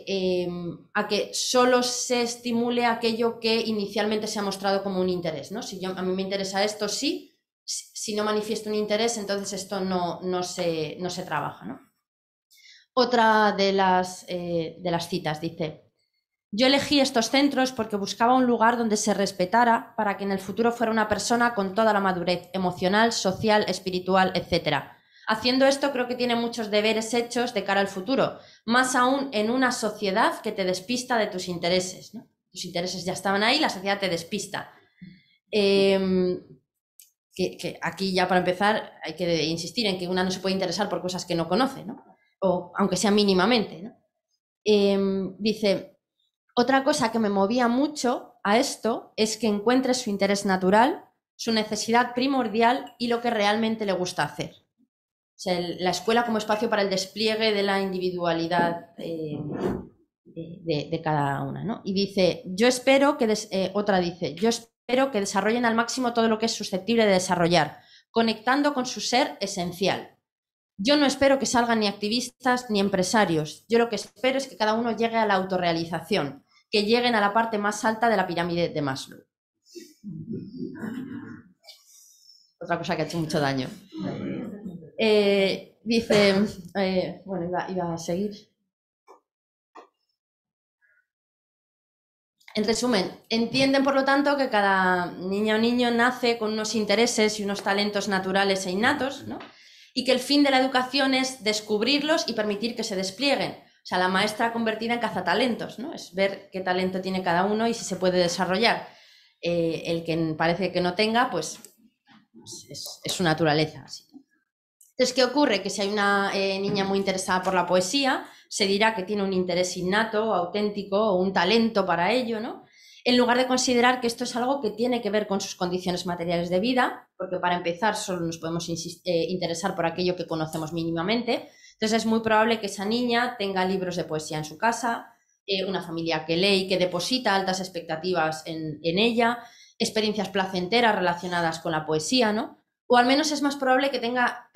que solo se estimule aquello que inicialmente se ha mostrado como un interés, ¿no? Si a mí me interesa esto, sí. Si no manifiesto un interés, entonces esto no se trabaja, ¿no? Otra de las citas dice: yo elegí estos centros porque buscaba un lugar donde se respetara para que en el futuro fuera una persona con toda la madurez emocional, social, espiritual, etc. Haciendo esto creo que tiene muchos deberes hechos de cara al futuro, más aún en una sociedad que te despista de tus intereses, ¿no? Tus intereses ya estaban ahí, la sociedad te despista. Que aquí ya para empezar hay que insistir en que una no se puede interesar por cosas que no conoce, ¿no? O aunque sea mínimamente, ¿no? Dice: otra cosa que me movía mucho a esto es que encuentre su interés natural, su necesidad primordial y lo que realmente le gusta hacer. O sea, la escuela como espacio para el despliegue de la individualidad de cada una, ¿no? Y dice: yo espero que espero que desarrollen al máximo todo lo que es susceptible de desarrollar, conectando con su ser esencial. Yo no espero que salgan ni activistas ni empresarios. Yo lo que espero es que cada uno llegue a la autorrealización, que lleguen a la parte más alta de la pirámide de Maslow. Otra cosa que ha hecho mucho daño. Dice, bueno, iba a seguir. En resumen, entienden por lo tanto que cada niña o niño nace con unos intereses y unos talentos naturales e innatos, ¿no? Y que el fin de la educación es descubrirlos y permitir que se desplieguen. O sea, la maestra convertida en cazatalentos, ¿no? Es ver qué talento tiene cada uno y si se puede desarrollar. El que parece que no tenga, pues es su naturaleza. Así. Entonces, ¿qué ocurre? Que si hay una niña muy interesada por la poesía, se dirá que tiene un interés innato, auténtico o un talento para ello, ¿no? En lugar de considerar que esto es algo que tiene que ver con sus condiciones materiales de vida, porque para empezar solo nos podemos interesar por aquello que conocemos mínimamente. Entonces es muy probable que esa niña tenga libros de poesía en su casa, una familia que lee y que deposita altas expectativas en ella, experiencias placenteras relacionadas con la poesía, ¿no? O al menos es más probable que tenga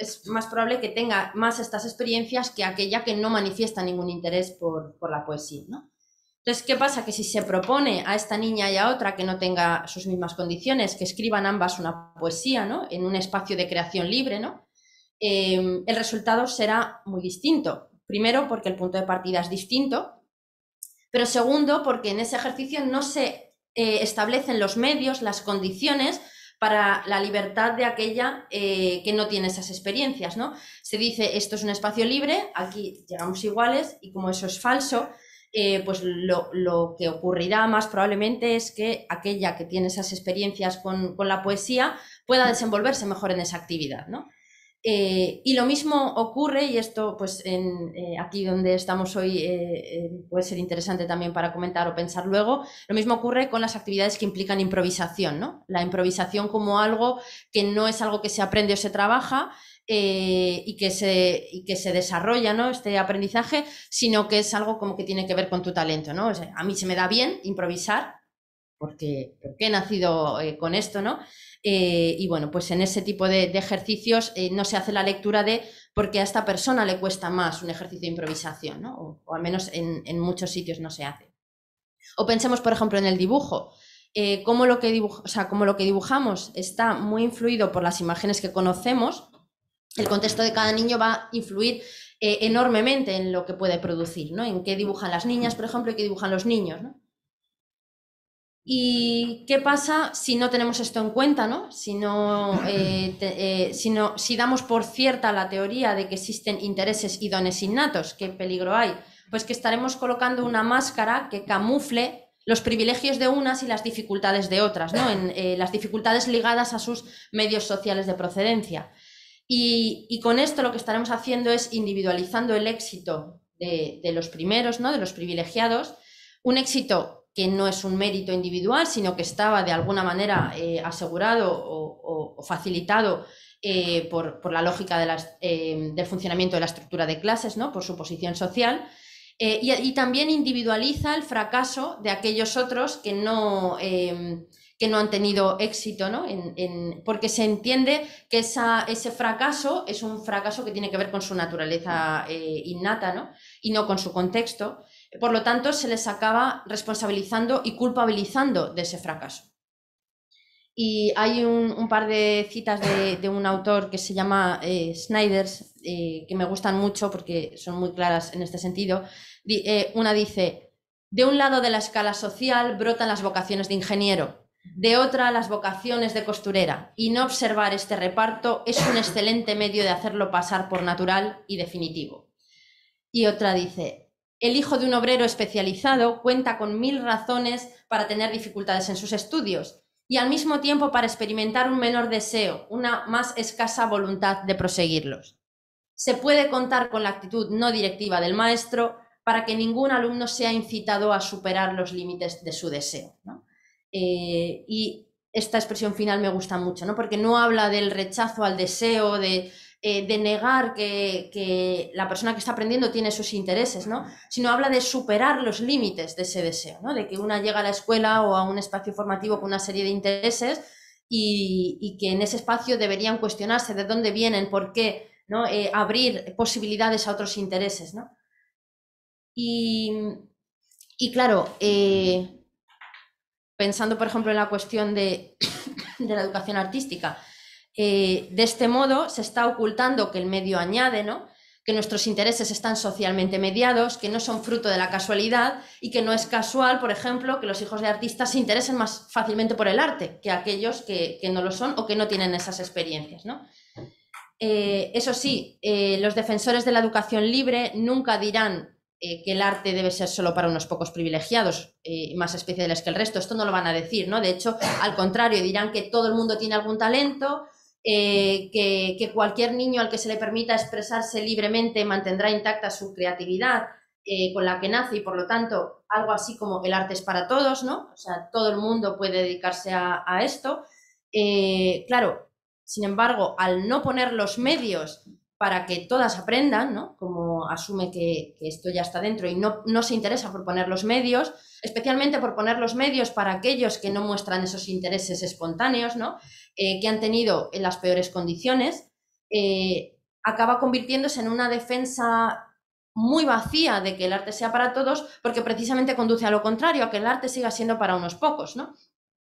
más estas experiencias que aquella que no manifiesta ningún interés por la poesía, ¿no? Entonces, ¿qué pasa? Que si se propone a esta niña y a otra que no tenga sus mismas condiciones, que escriban ambas una poesía, ¿no? En un espacio de creación libre, ¿no? El resultado será muy distinto. Primero, porque el punto de partida es distinto, pero segundo, porque en ese ejercicio no se establecen los medios, las condiciones para la libertad de aquella que no tiene esas experiencias, ¿no? Se dice, esto es un espacio libre, aquí llegamos iguales, y como eso es falso, pues lo que ocurrirá más probablemente es que aquella que tiene esas experiencias con la poesía pueda desenvolverse mejor en esa actividad, ¿no? Y lo mismo ocurre, y esto pues aquí donde estamos hoy puede ser interesante también para comentar o pensar luego, lo mismo ocurre con las actividades que implican improvisación, ¿no? La improvisación como algo que no es algo que se aprende o se trabaja, y que se desarrolla, ¿no? Este aprendizaje, sino que es algo como que tiene que ver con tu talento, ¿no? O sea, a mí se me da bien improvisar porque he nacido con esto, ¿no? Y bueno, pues en ese tipo de ejercicios no se hace la lectura de por qué a esta persona le cuesta más un ejercicio de improvisación, ¿no? O al menos en muchos sitios no se hace. O pensemos, por ejemplo, en el dibujo. Cómo lo que dibujamos está muy influido por las imágenes que conocemos. El contexto de cada niño va a influir enormemente en lo que puede producir, ¿no? En qué dibujan las niñas, por ejemplo, y qué dibujan los niños, ¿no? ¿Y qué pasa si no tenemos esto en cuenta, ¿no? Si damos por cierta la teoría de que existen intereses y dones innatos, ¿qué peligro hay? Pues que estaremos colocando una máscara que camufle los privilegios de unas y las dificultades de otras, ¿no? Las dificultades ligadas a sus medios sociales de procedencia. Y con esto lo que estaremos haciendo es individualizando el éxito de los primeros, ¿no? De los privilegiados, un éxito que no es un mérito individual, sino que estaba de alguna manera asegurado o facilitado por la lógica del funcionamiento de la estructura de clases, ¿no? Por su posición social, y también individualiza el fracaso de aquellos otros que no han tenido éxito, ¿no? Porque se entiende que ese fracaso es un fracaso que tiene que ver con su naturaleza innata, ¿no? Y no con su contexto. Por lo tanto, se les acaba responsabilizando y culpabilizando de ese fracaso. Y hay un par de citas de un autor que se llama Snyders, que me gustan mucho porque son muy claras en este sentido. Una dice, de un lado de la escala social brotan las vocaciones de ingeniero, de otra las vocaciones de costurera, y no observar este reparto es un excelente medio de hacerlo pasar por natural y definitivo. Y otra dice, el hijo de un obrero especializado cuenta con 1000 razones para tener dificultades en sus estudios y al mismo tiempo para experimentar un menor deseo, una más escasa voluntad de proseguirlos. Se puede contar con la actitud no directiva del maestro para que ningún alumno sea incitado a superar los límites de su deseo, ¿no? Y esta expresión final me gusta mucho, ¿no? Porque no habla del rechazo al deseo, de negar que la persona que está aprendiendo tiene sus intereses, ¿no? Sino habla de superar los límites de ese deseo, ¿no? De que una llega a la escuela o a un espacio formativo con una serie de intereses y que en ese espacio deberían cuestionarse de dónde vienen, por qué, ¿no? Abrir posibilidades a otros intereses, ¿no? Y claro, pensando, por ejemplo, en la cuestión de la educación artística, de este modo se está ocultando que el medio añade, ¿no? que nuestros intereses están socialmente mediados, que no son fruto de la casualidad y que no es casual, por ejemplo, que los hijos de artistas se interesen más fácilmente por el arte que aquellos que no lo son o que no tienen esas experiencias, ¿no? Eso sí, los defensores de la educación libre nunca dirán que el arte debe ser solo para unos pocos privilegiados, más especiales que el resto. Esto no lo van a decir, ¿no? De hecho, al contrario, dirán que todo el mundo tiene algún talento, que cualquier niño al que se le permita expresarse libremente mantendrá intacta su creatividad con la que nace y, por lo tanto, algo así como el arte es para todos, ¿no? O sea, todo el mundo puede dedicarse a esto. Claro, sin embargo, al no poner los medios para que todas aprendan, ¿no? Como asume que esto ya está dentro y no se interesa por poner los medios, especialmente por poner los medios para aquellos que no muestran esos intereses espontáneos, ¿no? Que han tenido en las peores condiciones, acaba convirtiéndose en una defensa muy vacía de que el arte sea para todos, porque precisamente conduce a lo contrario, a que el arte siga siendo para unos pocos, ¿no?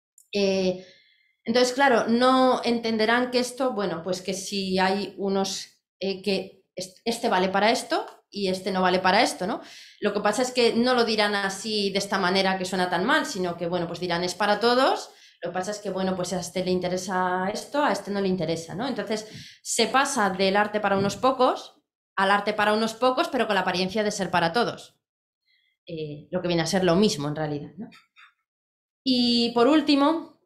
Entonces, claro, no entenderán que esto, bueno, pues que si hay unos que este vale para esto y este no vale para esto, ¿no? Lo que pasa es que no lo dirán así de esta manera que suena tan mal, sino que, bueno, pues dirán es para todos. Lo que pasa es que, bueno, pues a este le interesa esto, a este no le interesa, ¿no? Entonces se pasa del arte para unos pocos al arte para unos pocos, pero con la apariencia de ser para todos. Lo que viene a ser lo mismo en realidad, ¿no? Y por último,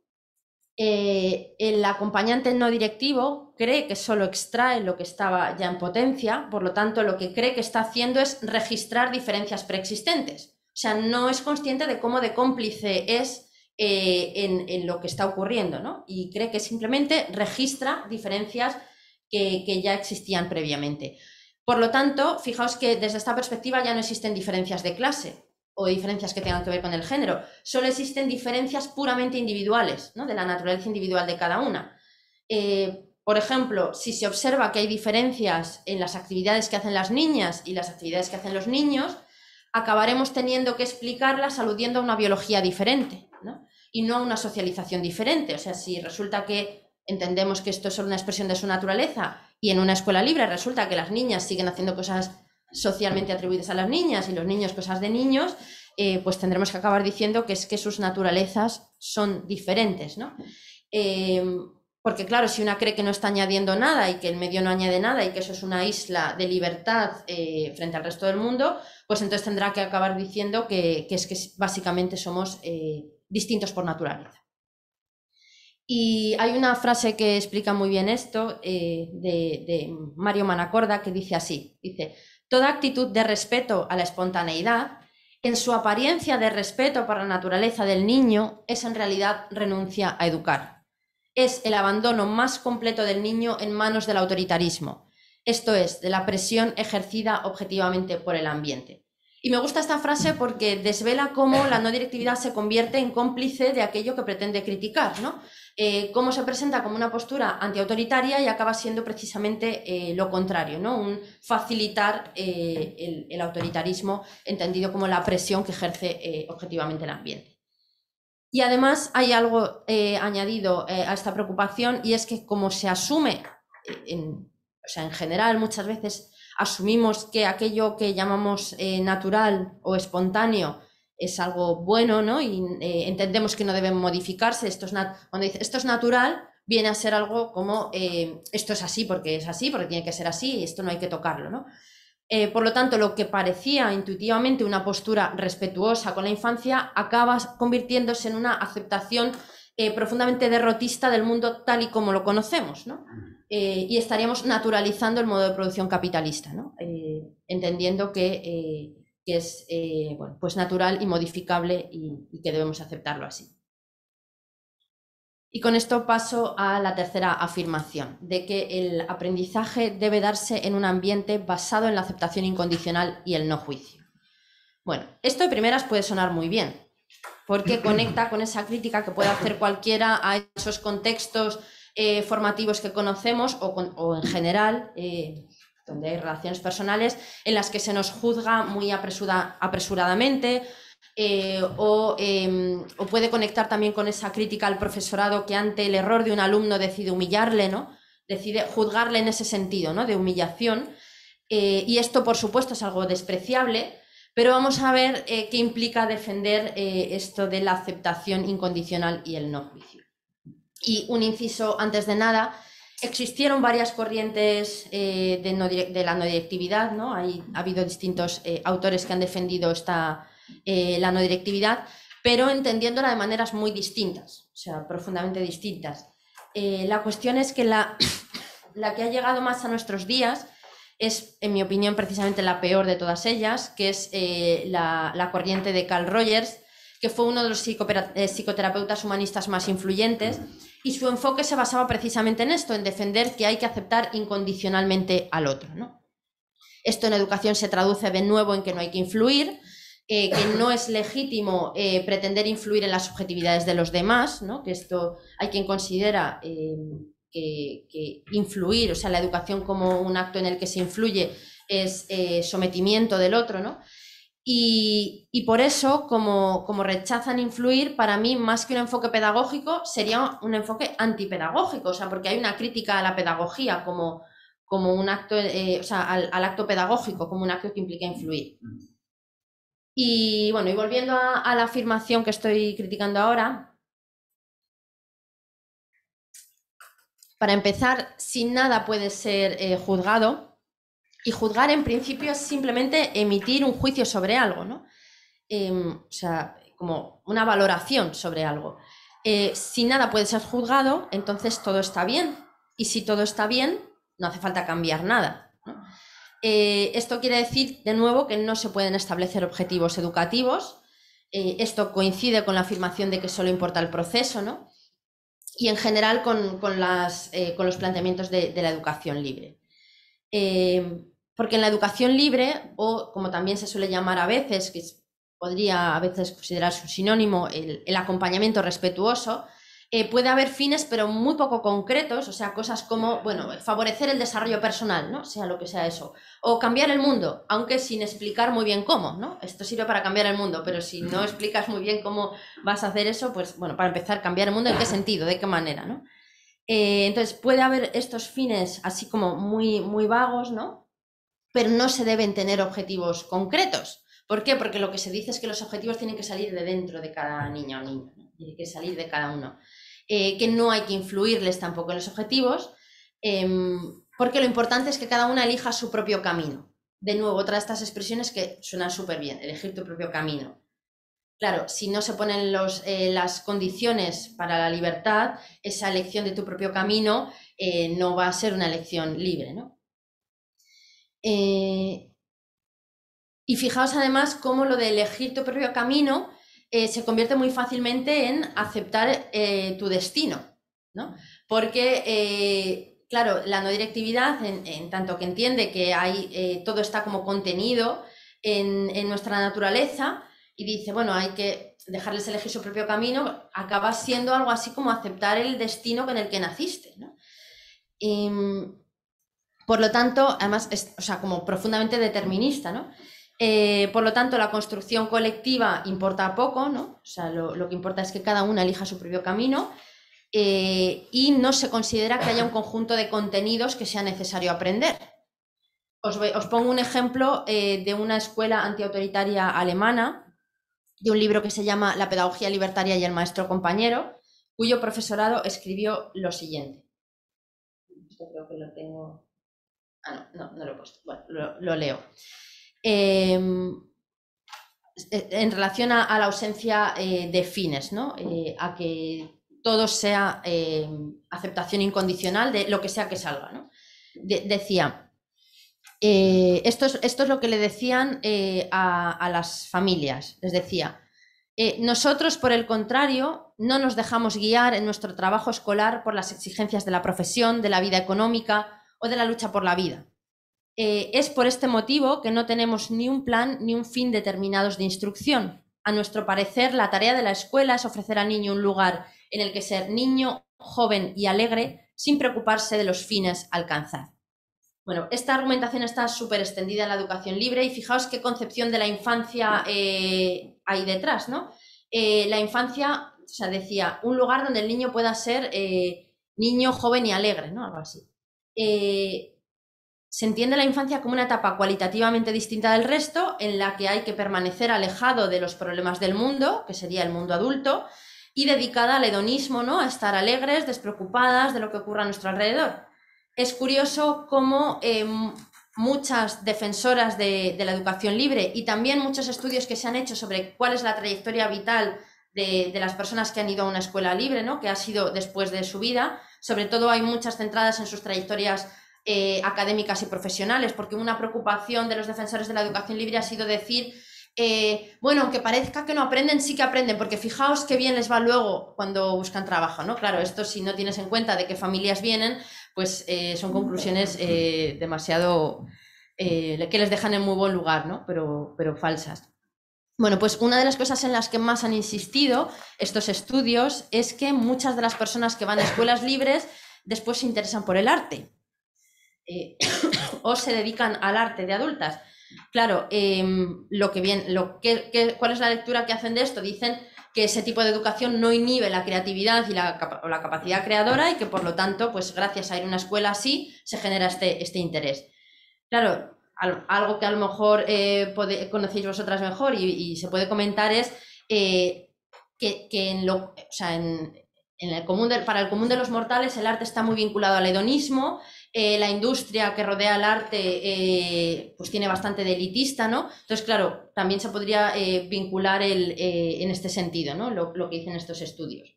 el acompañante no directivo cree que solo extrae lo que estaba ya en potencia, por lo tanto lo que cree que está haciendo es registrar diferencias preexistentes. O sea, no es consciente de cómo de cómplice es en lo que está ocurriendo, ¿no? Y cree que simplemente registra diferencias que ya existían previamente. Por lo tanto, fijaos que desde esta perspectiva ya no existen diferencias de clase o diferencias que tengan que ver con el género, solo existen diferencias puramente individuales, ¿no? De la naturaleza individual de cada una. Por ejemplo, si se observa que hay diferencias en las actividades que hacen las niñas y las actividades que hacen los niños, acabaremos teniendo que explicarlas aludiendo a una biología diferente, ¿no? Y no a una socialización diferente. O sea, si resulta que entendemos que esto es solo una expresión de su naturaleza y en una escuela libre resulta que las niñas siguen haciendo cosas socialmente atribuidas a las niñas y los niños cosas de niños, pues tendremos que acabar diciendo que es que sus naturalezas son diferentes, ¿no? Porque claro, si una cree que no está añadiendo nada y que el medio no añade nada y que eso es una isla de libertad frente al resto del mundo, pues entonces tendrá que acabar diciendo que es que básicamente somos distintos por naturaleza. Y hay una frase que explica muy bien esto de Mario Manacorda, que dice así, dice: toda actitud de respeto a la espontaneidad, en su apariencia de respeto por la naturaleza del niño, es en realidad renuncia a educar. Es el abandono más completo del niño en manos del autoritarismo, esto es, de la presión ejercida objetivamente por el ambiente. Y me gusta esta frase porque desvela cómo la no directividad se convierte en cómplice de aquello que pretende criticar, ¿no? Cómo se presenta como una postura antiautoritaria y acaba siendo precisamente lo contrario, ¿no? Un facilitar el autoritarismo entendido como la presión que ejerce objetivamente el ambiente. Y además hay algo añadido a esta preocupación, y es que como se asume, en general muchas veces asumimos que aquello que llamamos natural o espontáneo es algo bueno, ¿no? Y entendemos que no deben modificarse. Cuando dice esto es natural, viene a ser algo como esto es así porque tiene que ser así y esto no hay que tocarlo, ¿no? Por lo tanto, lo que parecía intuitivamente una postura respetuosa con la infancia acaba convirtiéndose en una aceptación profundamente derrotista del mundo tal y como lo conocemos, ¿no? Y estaríamos naturalizando el modo de producción capitalista, ¿no? Entendiendo que es bueno, pues natural y modificable y que debemos aceptarlo así. Y con esto paso a la tercera afirmación, de que el aprendizaje debe darse en un ambiente basado en la aceptación incondicional y el no juicio. Bueno, esto de primeras puede sonar muy bien, porque conecta con esa crítica que puede hacer cualquiera a esos contextos formativos que conocemos o en general, donde hay relaciones personales en las que se nos juzga muy apresuradamente, o puede conectar también con esa crítica al profesorado que ante el error de un alumno decide humillarle, ¿no? Decide juzgarle en ese sentido, ¿no? De humillación. Y esto, por supuesto, es algo despreciable, pero vamos a ver qué implica defender esto de la aceptación incondicional y el no juicio. Y un inciso antes de nada, existieron varias corrientes de la no directividad, ¿no? Ha habido distintos autores que han defendido la no directividad, pero entendiéndola de maneras muy distintas, o sea, profundamente distintas. La cuestión es que la que ha llegado más a nuestros días es, en mi opinión, precisamente la peor de todas ellas, que es la corriente de Carl Rogers, que fue uno de los psicoterapeutas humanistas más influyentes, y su enfoque se basaba precisamente en esto, en defender que hay que aceptar incondicionalmente al otro, ¿no? Esto en educación se traduce de nuevo en que no hay que influir, que no es legítimo pretender influir en las subjetividades de los demás, ¿no? Que esto hay quien considera que influir, o sea, la educación como un acto en el que se influye es sometimiento del otro, ¿no? Y por eso, como rechazan influir, para mí, más que un enfoque pedagógico, sería un enfoque antipedagógico, o sea, porque hay una crítica a la pedagogía como un acto, o sea, al acto pedagógico, como un acto que implica influir. Y bueno, y volviendo a la afirmación que estoy criticando ahora, para empezar, sin nada puede ser juzgado, y juzgar en principio es simplemente emitir un juicio sobre algo, ¿no? O sea, como una valoración sobre algo. Si nada puede ser juzgado, entonces todo está bien, y si todo está bien, no hace falta cambiar nada, ¿no? Esto quiere decir, de nuevo, que no se pueden establecer objetivos educativos. Esto coincide con la afirmación de que solo importa el proceso, ¿no? Y en general con los planteamientos de la educación libre. Porque en la educación libre, o como también se suele llamar a veces, que podría a veces considerarse un sinónimo, el acompañamiento respetuoso, puede haber fines pero muy poco concretos, o sea, cosas como, bueno, favorecer el desarrollo personal, ¿no? Sea lo que sea eso, o cambiar el mundo, aunque sin explicar muy bien cómo, ¿no? Esto sirve para cambiar el mundo, pero si no explicas muy bien cómo vas a hacer eso, pues bueno, para empezar, cambiar el mundo, ¿en qué sentido? ¿De qué manera? ¿No? Entonces puede haber estos fines así como muy, muy vagos, ¿no? Pero no se deben tener objetivos concretos. ¿Por qué? Porque lo que se dice es que los objetivos tienen que salir de dentro de cada niña o niño, ¿no? Tienen que salir de cada uno. Que no hay que influirles tampoco en los objetivos, porque lo importante es que cada una elija su propio camino. De nuevo, otra de estas expresiones que suenan súper bien, elegir tu propio camino. Claro, si no se ponen las condiciones para la libertad, esa elección de tu propio camino no va a ser una elección libre, ¿no? Y fijaos además cómo lo de elegir tu propio camino se convierte muy fácilmente en aceptar tu destino, ¿no? Porque, claro, la no directividad, en tanto que entiende que todo está como contenido en nuestra naturaleza y dice, bueno, hay que dejarles elegir su propio camino, acaba siendo algo así como aceptar el destino con el que naciste, ¿no? Por lo tanto, además, o sea, como profundamente determinista, ¿no? Por lo tanto, la construcción colectiva importa poco, ¿no? O sea, lo que importa es que cada una elija su propio camino y no se considera que haya un conjunto de contenidos que sea necesario aprender. Os pongo un ejemplo de una escuela antiautoritaria alemana, de un libro que se llama La pedagogía libertaria y el maestro compañero, cuyo profesorado escribió lo siguiente. Esto creo que lo tengo... Ah, no lo he puesto. Bueno, lo leo. En relación a la ausencia de fines, ¿no? A que todo sea aceptación incondicional de lo que sea que salga, ¿no? Decía, esto es lo que le decían a las familias, les decía, nosotros, por el contrario, no nos dejamos guiar en nuestro trabajo escolar por las exigencias de la profesión, de la vida económica o de la lucha por la vida. Es por este motivo que no tenemos ni un plan ni un fin determinados de instrucción. A nuestro parecer, la tarea de la escuela es ofrecer al niño un lugar en el que ser niño, joven y alegre sin preocuparse de los fines a alcanzar. Bueno, esta argumentación está súper extendida en la educación libre y fijaos qué concepción de la infancia hay detrás, ¿no? La infancia, o sea, decía, un lugar donde el niño pueda ser niño, joven y alegre, ¿no? Algo así. se entiende la infancia como una etapa cualitativamente distinta del resto, en la que hay que permanecer alejado de los problemas del mundo, que sería el mundo adulto, y dedicada al hedonismo, ¿no? A estar alegres, despreocupadas de lo que ocurra a nuestro alrededor. Es curioso cómo muchas defensoras de la educación libre y también muchos estudios que se han hecho sobre cuál es la trayectoria vital de las personas que han ido a una escuela libre, ¿no? Que ha sido después de su vida, sobre todo hay muchas centradas en sus trayectorias académicas y profesionales, porque una preocupación de los defensores de la educación libre ha sido decir, bueno, aunque parezca que no aprenden, sí que aprenden, porque fijaos qué bien les va luego cuando buscan trabajo, ¿no? Claro, esto si no tienes en cuenta de qué familias vienen, pues son conclusiones demasiado que les dejan en muy buen lugar, ¿no? Pero falsas. Bueno, pues una de las cosas en las que más han insistido estos estudios es que muchas de las personas que van a escuelas libres después se interesan por el arte o se dedican al arte de adultas. Claro, ¿cuál es la lectura que hacen de esto? Dicen que ese tipo de educación no inhibe la creatividad y la capacidad creadora y que por lo tanto, pues gracias a ir a una escuela así, se genera este interés. Claro, algo que a lo mejor conocéis vosotras mejor y se puede comentar es que para el común de los mortales el arte está muy vinculado al hedonismo. La industria que rodea el arte pues tiene bastante de elitista, ¿no? Entonces, claro, también se podría vincular en este sentido, ¿no? Lo que dicen estos estudios.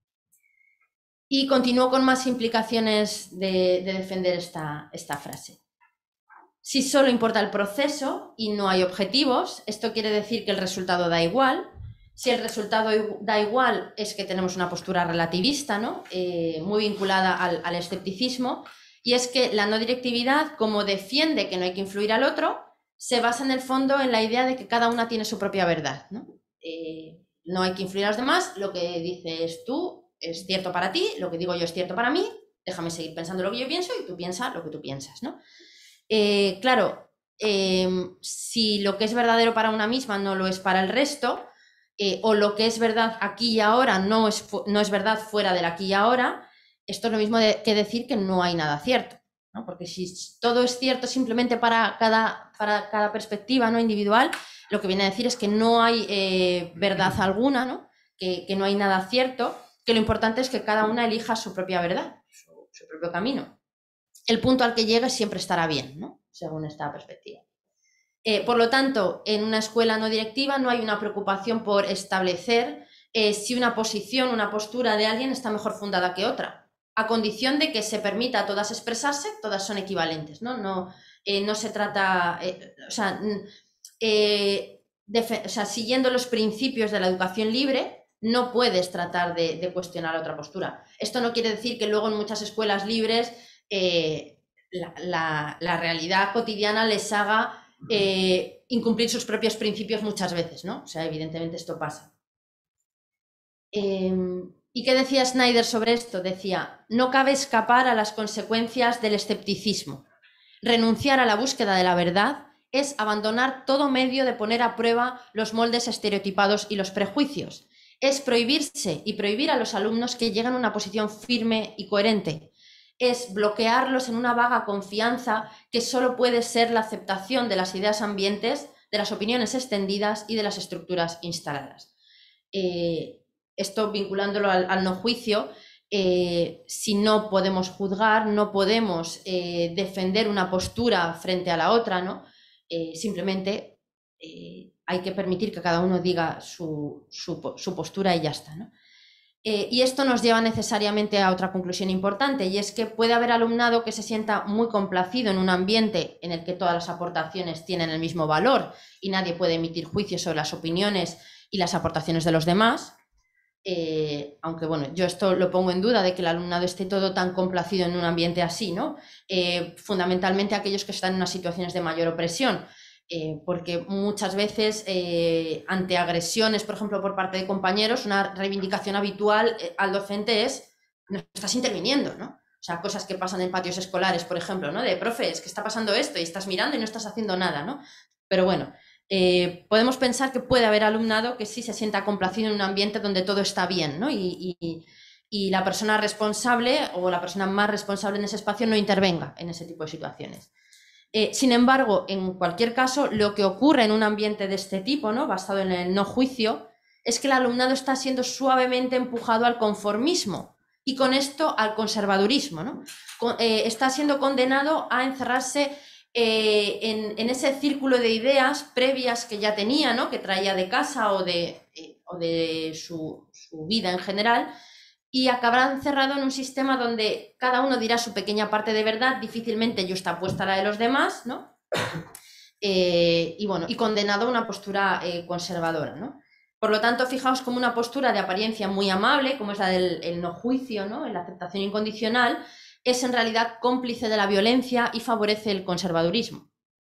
Y continúo con más implicaciones de defender esta frase. Si solo importa el proceso y no hay objetivos, esto quiere decir que el resultado da igual. Si el resultado da igual es que tenemos una postura relativista, ¿no? Muy vinculada al escepticismo. Y es que la no directividad, como defiende que no hay que influir al otro, se basa en el fondo en la idea de que cada una tiene su propia verdad, ¿no? No hay que influir a los demás, lo que dices tú es cierto para ti, lo que digo yo es cierto para mí, déjame seguir pensando lo que yo pienso y tú piensas lo que tú piensas, ¿no? Claro, si lo que es verdadero para una misma no lo es para el resto, o lo que es verdad aquí y ahora no es verdad fuera del aquí y ahora, esto es lo mismo que decir que no hay nada cierto, ¿no? Porque si todo es cierto simplemente para cada perspectiva, ¿no? Individual, lo que viene a decir es que no hay verdad alguna, ¿no? Que no hay nada cierto, que lo importante es que cada una elija su propia verdad, su propio camino. El punto al que llegue siempre estará bien, ¿no? Según esta perspectiva. Por lo tanto, en una escuela no directiva no hay una preocupación por establecer si una posición, una postura de alguien está mejor fundada que otra, a condición de que se permita a todas expresarse, todas son equivalentes, ¿no? No se trata, siguiendo los principios de la educación libre, no puedes tratar de cuestionar otra postura. Esto no quiere decir que luego en muchas escuelas libres la realidad cotidiana les haga incumplir sus propios principios muchas veces, ¿no? O sea, evidentemente esto pasa. ¿Y qué decía Snyder sobre esto? Decía, no cabe escapar a las consecuencias del escepticismo. Renunciar a la búsqueda de la verdad es abandonar todo medio de poner a prueba los moldes estereotipados y los prejuicios. Es prohibirse y prohibir a los alumnos que llegan a una posición firme y coherente. Es bloquearlos en una vaga confianza que solo puede ser la aceptación de las ideas ambientes, de las opiniones extendidas y de las estructuras instaladas. Esto vinculándolo al no juicio, si no podemos juzgar, no podemos defender una postura frente a la otra, ¿no? Simplemente hay que permitir que cada uno diga su postura y ya está, ¿no? Y esto nos lleva necesariamente a otra conclusión importante, y es que puede haber alumnado que se sienta muy complacido en un ambiente en el que todas las aportaciones tienen el mismo valor y nadie puede emitir juicios sobre las opiniones y las aportaciones de los demás. Aunque bueno, yo esto lo pongo en duda de que el alumnado esté todo tan complacido en un ambiente así, ¿no? Fundamentalmente aquellos que están en unas situaciones de mayor opresión. Porque muchas veces ante agresiones, por ejemplo, por parte de compañeros, una reivindicación habitual al docente es no estás interviniendo, ¿no? O sea, cosas que pasan en patios escolares, por ejemplo, ¿no? De profe, es que está pasando esto y estás mirando y no estás haciendo nada, ¿no? Pero bueno, podemos pensar que puede haber alumnado que sí se sienta complacido en un ambiente donde todo está bien, ¿no? Y la persona responsable o la persona más responsable en ese espacio no intervenga en ese tipo de situaciones. Sin embargo, en cualquier caso, lo que ocurre en un ambiente de este tipo, ¿no?, basado en el no juicio, es que el alumnado está siendo suavemente empujado al conformismo y con esto al conservadurismo, ¿no? Está siendo condenado a encerrarse en ese círculo de ideas previas que ya tenía, ¿no?, que traía de casa o de su vida en general, y acabará encerrado en un sistema donde cada uno dirá su pequeña parte de verdad, difícilmente yuxtapuesta a la de los demás, ¿no? Y condenado a una postura conservadora, ¿no? Por lo tanto, fijaos como una postura de apariencia muy amable, como es la del no juicio, ¿no?, la aceptación incondicional, es en realidad cómplice de la violencia y favorece el conservadurismo.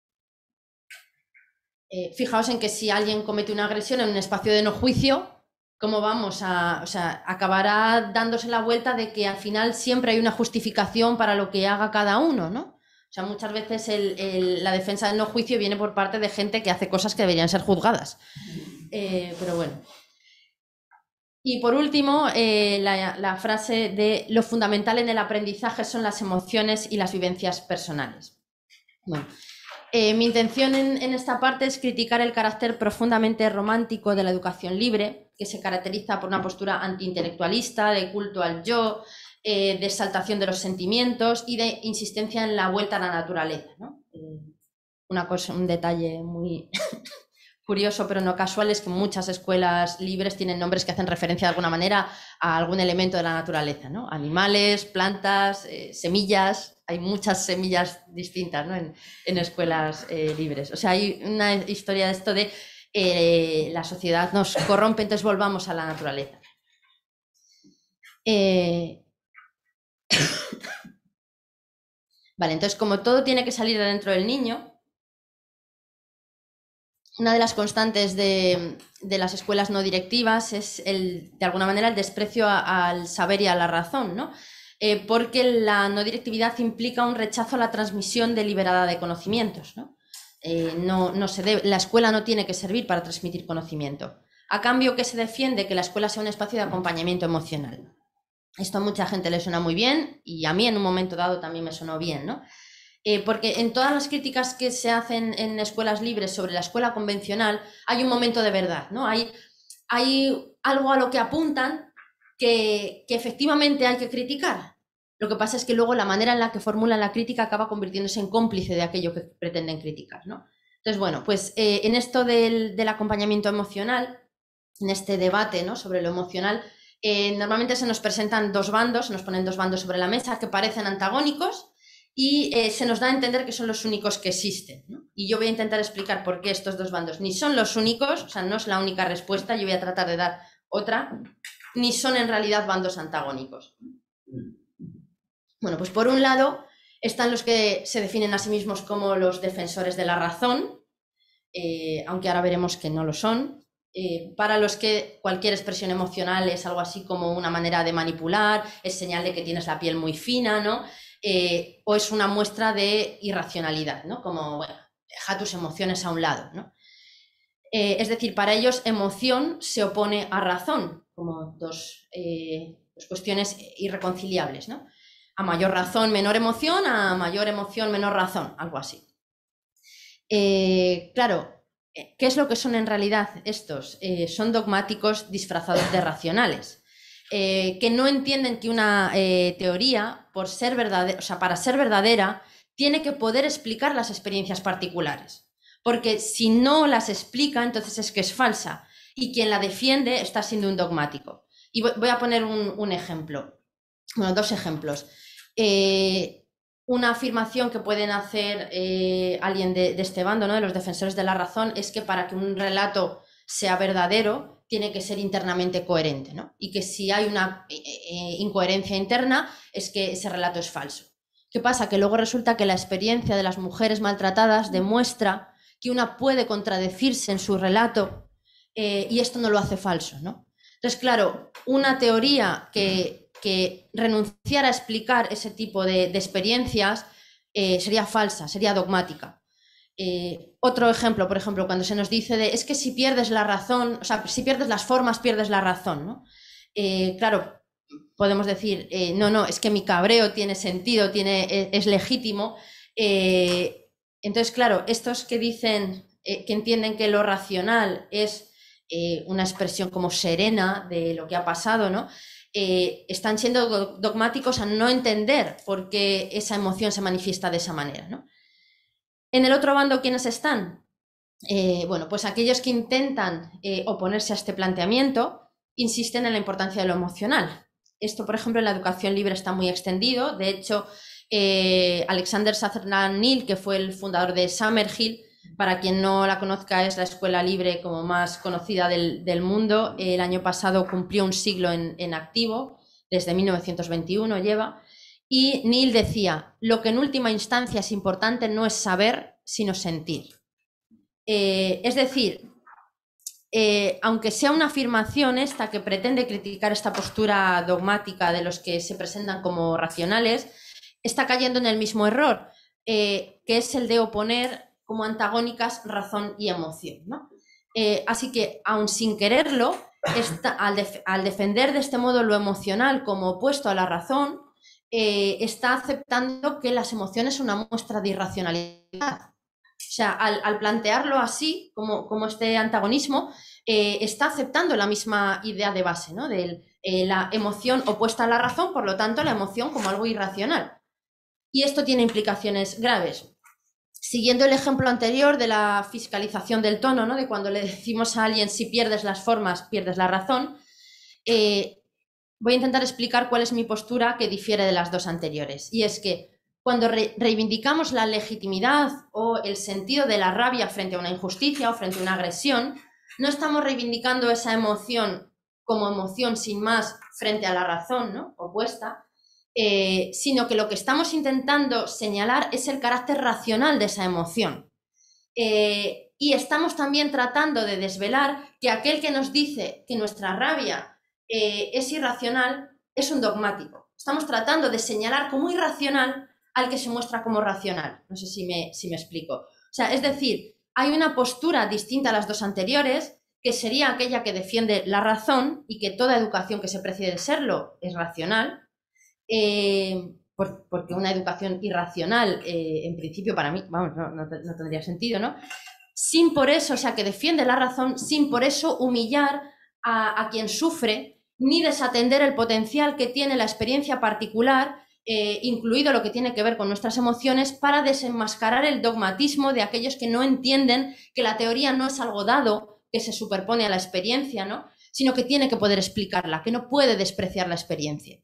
Fijaos en que si alguien comete una agresión en un espacio de no juicio, ¿cómo vamos a...? O sea, acabará dándose la vuelta de que al final siempre hay una justificación para lo que haga cada uno, ¿no? O sea, muchas veces la defensa del no juicio viene por parte de gente que hace cosas que deberían ser juzgadas. Pero bueno. Y por último, la frase de lo fundamental en el aprendizaje son las emociones y las vivencias personales. Bueno, mi intención en esta parte es criticar el carácter profundamente romántico de la educación libre, que se caracteriza por una postura antiintelectualista, de culto al yo, de exaltación de los sentimientos y de insistencia en la vuelta a la naturaleza, ¿no? Un detalle muy curioso pero no casual es que muchas escuelas libres tienen nombres que hacen referencia de alguna manera a algún elemento de la naturaleza, ¿no? Animales, plantas, semillas. Hay muchas semillas distintas, ¿no?, en escuelas libres. O sea, hay una historia de esto de la sociedad nos corrompe, entonces volvamos a la naturaleza. Vale, entonces como todo tiene que salir de dentro del niño, una de las constantes de las escuelas no directivas es, de alguna manera, el desprecio al saber y a la razón, ¿no? Porque la no directividad implica un rechazo a la transmisión deliberada de conocimientos, ¿no? La escuela no tiene que servir para transmitir conocimiento. A cambio, ¿qué se defiende? Que la escuela sea un espacio de acompañamiento emocional. Esto a mucha gente le suena muy bien y a mí en un momento dado también me sonó bien, ¿no? Porque en todas las críticas que se hacen en escuelas libres sobre la escuela convencional hay un momento de verdad, ¿no? Hay algo a lo que apuntan que efectivamente hay que criticar. Lo que pasa es que luego la manera en la que formulan la crítica acaba convirtiéndose en cómplice de aquello que pretenden criticar, ¿no? Entonces, bueno, pues en esto del acompañamiento emocional, en este debate, ¿no?, sobre lo emocional, normalmente se nos presentan dos bandos, se nos ponen dos bandos sobre la mesa que parecen antagónicos y se nos da a entender que son los únicos que existen, ¿no? Y yo voy a intentar explicar por qué estos dos bandos ni son los únicos, o sea, no es la única respuesta, yo voy a tratar de dar otra, ni son en realidad bandos antagónicos. Bueno, pues por un lado están los que se definen a sí mismos como los defensores de la razón, aunque ahora veremos que no lo son, para los que cualquier expresión emocional es algo así como una manera de manipular, es señal de que tienes la piel muy fina, ¿no? O es una muestra de irracionalidad, ¿no? Como, bueno, deja tus emociones a un lado, ¿no? Es decir, para ellos emoción se opone a razón, como dos cuestiones irreconciliables, ¿no? A mayor razón, menor emoción, a mayor emoción, menor razón, algo así. Claro, ¿qué es lo que son en realidad estos? Son dogmáticos disfrazados de racionales, que no entienden que una teoría, por ser verdadera, o sea, para ser verdadera, tiene que poder explicar las experiencias particulares. Porque si no las explica, entonces es que es falsa. Y quien la defiende está siendo un dogmático. Y voy a poner un ejemplo. Bueno, dos ejemplos. Una afirmación que pueden hacer alguien de este bando, ¿no?, de los defensores de la razón, es que para que un relato sea verdadero tiene que ser internamente coherente, ¿no? Y que si hay una incoherencia interna es que ese relato es falso. ¿Qué pasa? Que luego resulta que la experiencia de las mujeres maltratadas demuestra que una puede contradecirse en su relato y esto no lo hace falso, ¿no? Entonces, claro, una teoría que renunciara a explicar ese tipo de experiencias sería falsa, sería dogmática. Otro ejemplo, por ejemplo, cuando se nos dice es que si pierdes la razón, o sea, si pierdes las formas, pierdes la razón, ¿no? Claro, podemos decir, no, es que mi cabreo tiene sentido, es legítimo, Entonces, claro, estos que dicen, que entienden que lo racional es una expresión como serena de lo que ha pasado, ¿no? Están siendo dogmáticos a no entender por qué esa emoción se manifiesta de esa manera, ¿no? En el otro bando, ¿quiénes están? Bueno, pues aquellos que intentan oponerse a este planteamiento insisten en la importancia de lo emocional. Esto, por ejemplo, en la educación libre está muy extendido. De hecho, Alexander Sutherland Neill, que fue el fundador de Summerhill, para quien no la conozca, es la escuela libre como más conocida del mundo. El año pasado cumplió un siglo en activo, desde 1921 lleva. Y Neill decía, lo que en última instancia es importante no es saber, sino sentir. Es decir, aunque sea una afirmación esta que pretende criticar esta postura dogmática de los que se presentan como racionales, está cayendo en el mismo error, que es el de oponer como antagónicas razón y emoción, ¿no? Así que, aun sin quererlo, al defender de este modo lo emocional como opuesto a la razón, está aceptando que las emociones son una muestra de irracionalidad. O sea, al plantearlo así, como este antagonismo, está aceptando la misma idea de base, ¿no? De la emoción opuesta a la razón, por lo tanto, la emoción como algo irracional. Y esto tiene implicaciones graves. Siguiendo el ejemplo anterior de la fiscalización del tono, ¿no? De cuando le decimos a alguien si pierdes las formas, pierdes la razón, voy a intentar explicar cuál es mi postura que difiere de las dos anteriores. Y es que cuando reivindicamos la legitimidad o el sentido de la rabia frente a una injusticia o frente a una agresión, no estamos reivindicando esa emoción como emoción sin más frente a la razón, ¿no? Opuesta, sino que lo que estamos intentando señalar es el carácter racional de esa emoción. Y estamos también tratando de desvelar que aquel que nos dice que nuestra rabia es irracional es un dogmático. Estamos tratando de señalar como irracional al que se muestra como racional. No sé si me explico. O sea, es decir, hay una postura distinta a las dos anteriores, que sería aquella que defiende la razón y que toda educación que se precie de serlo es racional, porque una educación irracional, en principio para mí, vamos, no tendría sentido, ¿no? Sin por eso, o sea, que defiende la razón, sin por eso humillar a quien sufre, ni desatender el potencial que tiene la experiencia particular, incluido lo que tiene que ver con nuestras emociones, para desenmascarar el dogmatismo de aquellos que no entienden que la teoría no es algo dado que se superpone a la experiencia, ¿no? Sino que tiene que poder explicarla, que no puede despreciar la experiencia.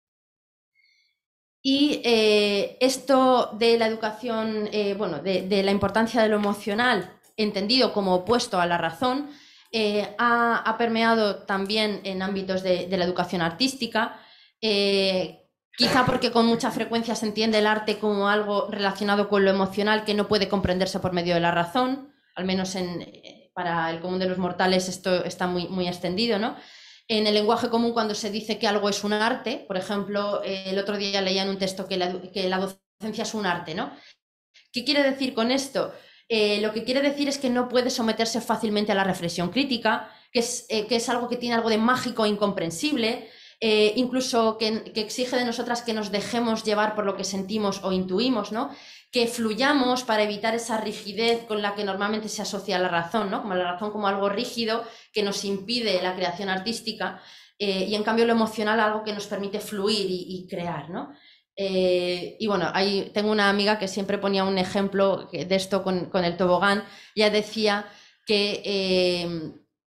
Y esto de la educación, de la importancia de lo emocional, entendido como opuesto a la razón, ha permeado también en ámbitos de la educación artística, quizá porque con mucha frecuencia se entiende el arte como algo relacionado con lo emocional que no puede comprenderse por medio de la razón, al menos para el común de los mortales esto está muy extendido, ¿no? En el lenguaje común, cuando se dice que algo es un arte, por ejemplo, el otro día leía en un texto que la docencia es un arte, ¿no? ¿Qué quiere decir con esto? Lo que quiere decir es que no puede someterse fácilmente a la reflexión crítica, que es algo que tiene algo de mágico e incomprensible, incluso que exige de nosotras que nos dejemos llevar por lo que sentimos o intuimos, ¿no? Que fluyamos para evitar esa rigidez con la que normalmente se asocia a la razón, ¿no? Como la razón como algo rígido que nos impide la creación artística, y en cambio lo emocional algo que nos permite fluir y crear, ¿no? Y bueno, ahí tengo una amiga que siempre ponía un ejemplo de esto con el tobogán. Ella decía que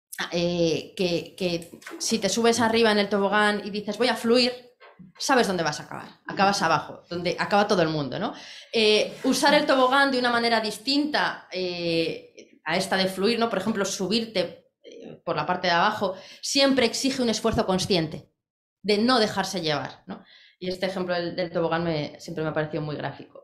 si te subes arriba en el tobogán y dices voy a fluir, sabes dónde vas a acabar, acabas abajo, donde acaba todo el mundo, ¿no? Usar el tobogán de una manera distinta a esta de fluir, ¿no? Por ejemplo, subirte por la parte de abajo, siempre exige un esfuerzo consciente de no dejarse llevar, ¿no? Y este ejemplo del tobogán siempre me ha parecido muy gráfico.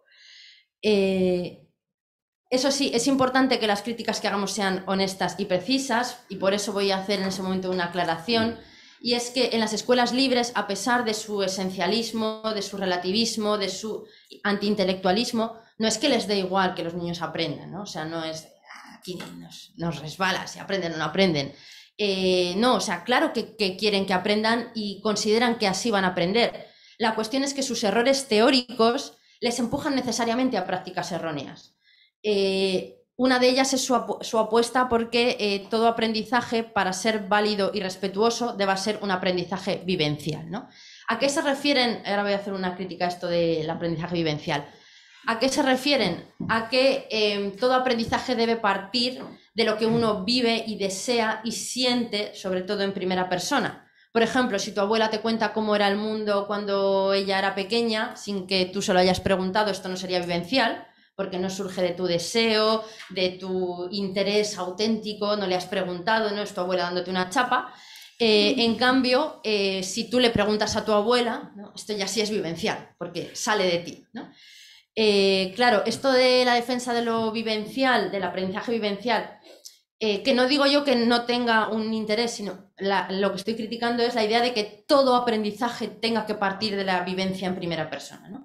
Eso sí, es importante que las críticas que hagamos sean honestas y precisas, y por eso voy a hacer en ese momento una aclaración, y es que en las escuelas libres, a pesar de su esencialismo, de su relativismo, de su antiintelectualismo, no es que les dé igual que los niños aprendan, ¿no? O sea, no es aquí nos resbala si aprenden o no aprenden. No, o sea, claro que quieren que aprendan y consideran que así van a aprender. La cuestión es que sus errores teóricos les empujan necesariamente a prácticas erróneas. Una de ellas es su apuesta porque todo aprendizaje, para ser válido y respetuoso, deba ser un aprendizaje vivencial, ¿no? ¿A qué se refieren? Ahora voy a hacer una crítica a esto del aprendizaje vivencial. ¿A qué se refieren? A que todo aprendizaje debe partir de lo que uno vive y desea y siente, sobre todo en primera persona. Por ejemplo, si tu abuela te cuenta cómo era el mundo cuando ella era pequeña, sin que tú se lo hayas preguntado, esto no sería vivencial, porque no surge de tu deseo, de tu interés auténtico, no le has preguntado, no es tu abuela dándote una chapa. En cambio, si tú le preguntas a tu abuela, ¿no? Esto ya sí es vivencial, porque sale de ti, ¿no? Claro, esto de la defensa de lo vivencial, del aprendizaje vivencial, que no digo yo que no tenga un interés, sino lo que estoy criticando es la idea de que todo aprendizaje tenga que partir de la vivencia en primera persona, ¿no?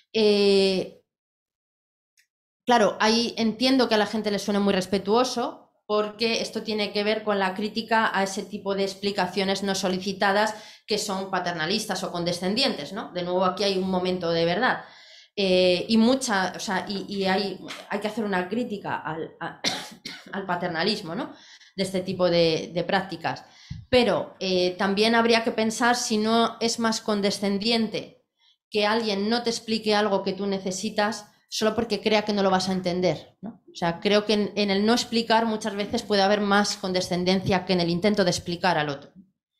Claro, ahí entiendo que a la gente le suene muy respetuoso, porque esto tiene que ver con la crítica a ese tipo de explicaciones no solicitadas que son paternalistas o condescendientes, ¿no? De nuevo, aquí hay un momento de verdad. Y hay que hacer una crítica al paternalismo, ¿no? De este tipo de prácticas. Pero también habría que pensar si no es más condescendiente que alguien no te explique algo que tú necesitas solo porque crea que no lo vas a entender, ¿no? O sea, creo que en el no explicar muchas veces puede haber más condescendencia que en el intento de explicar al otro.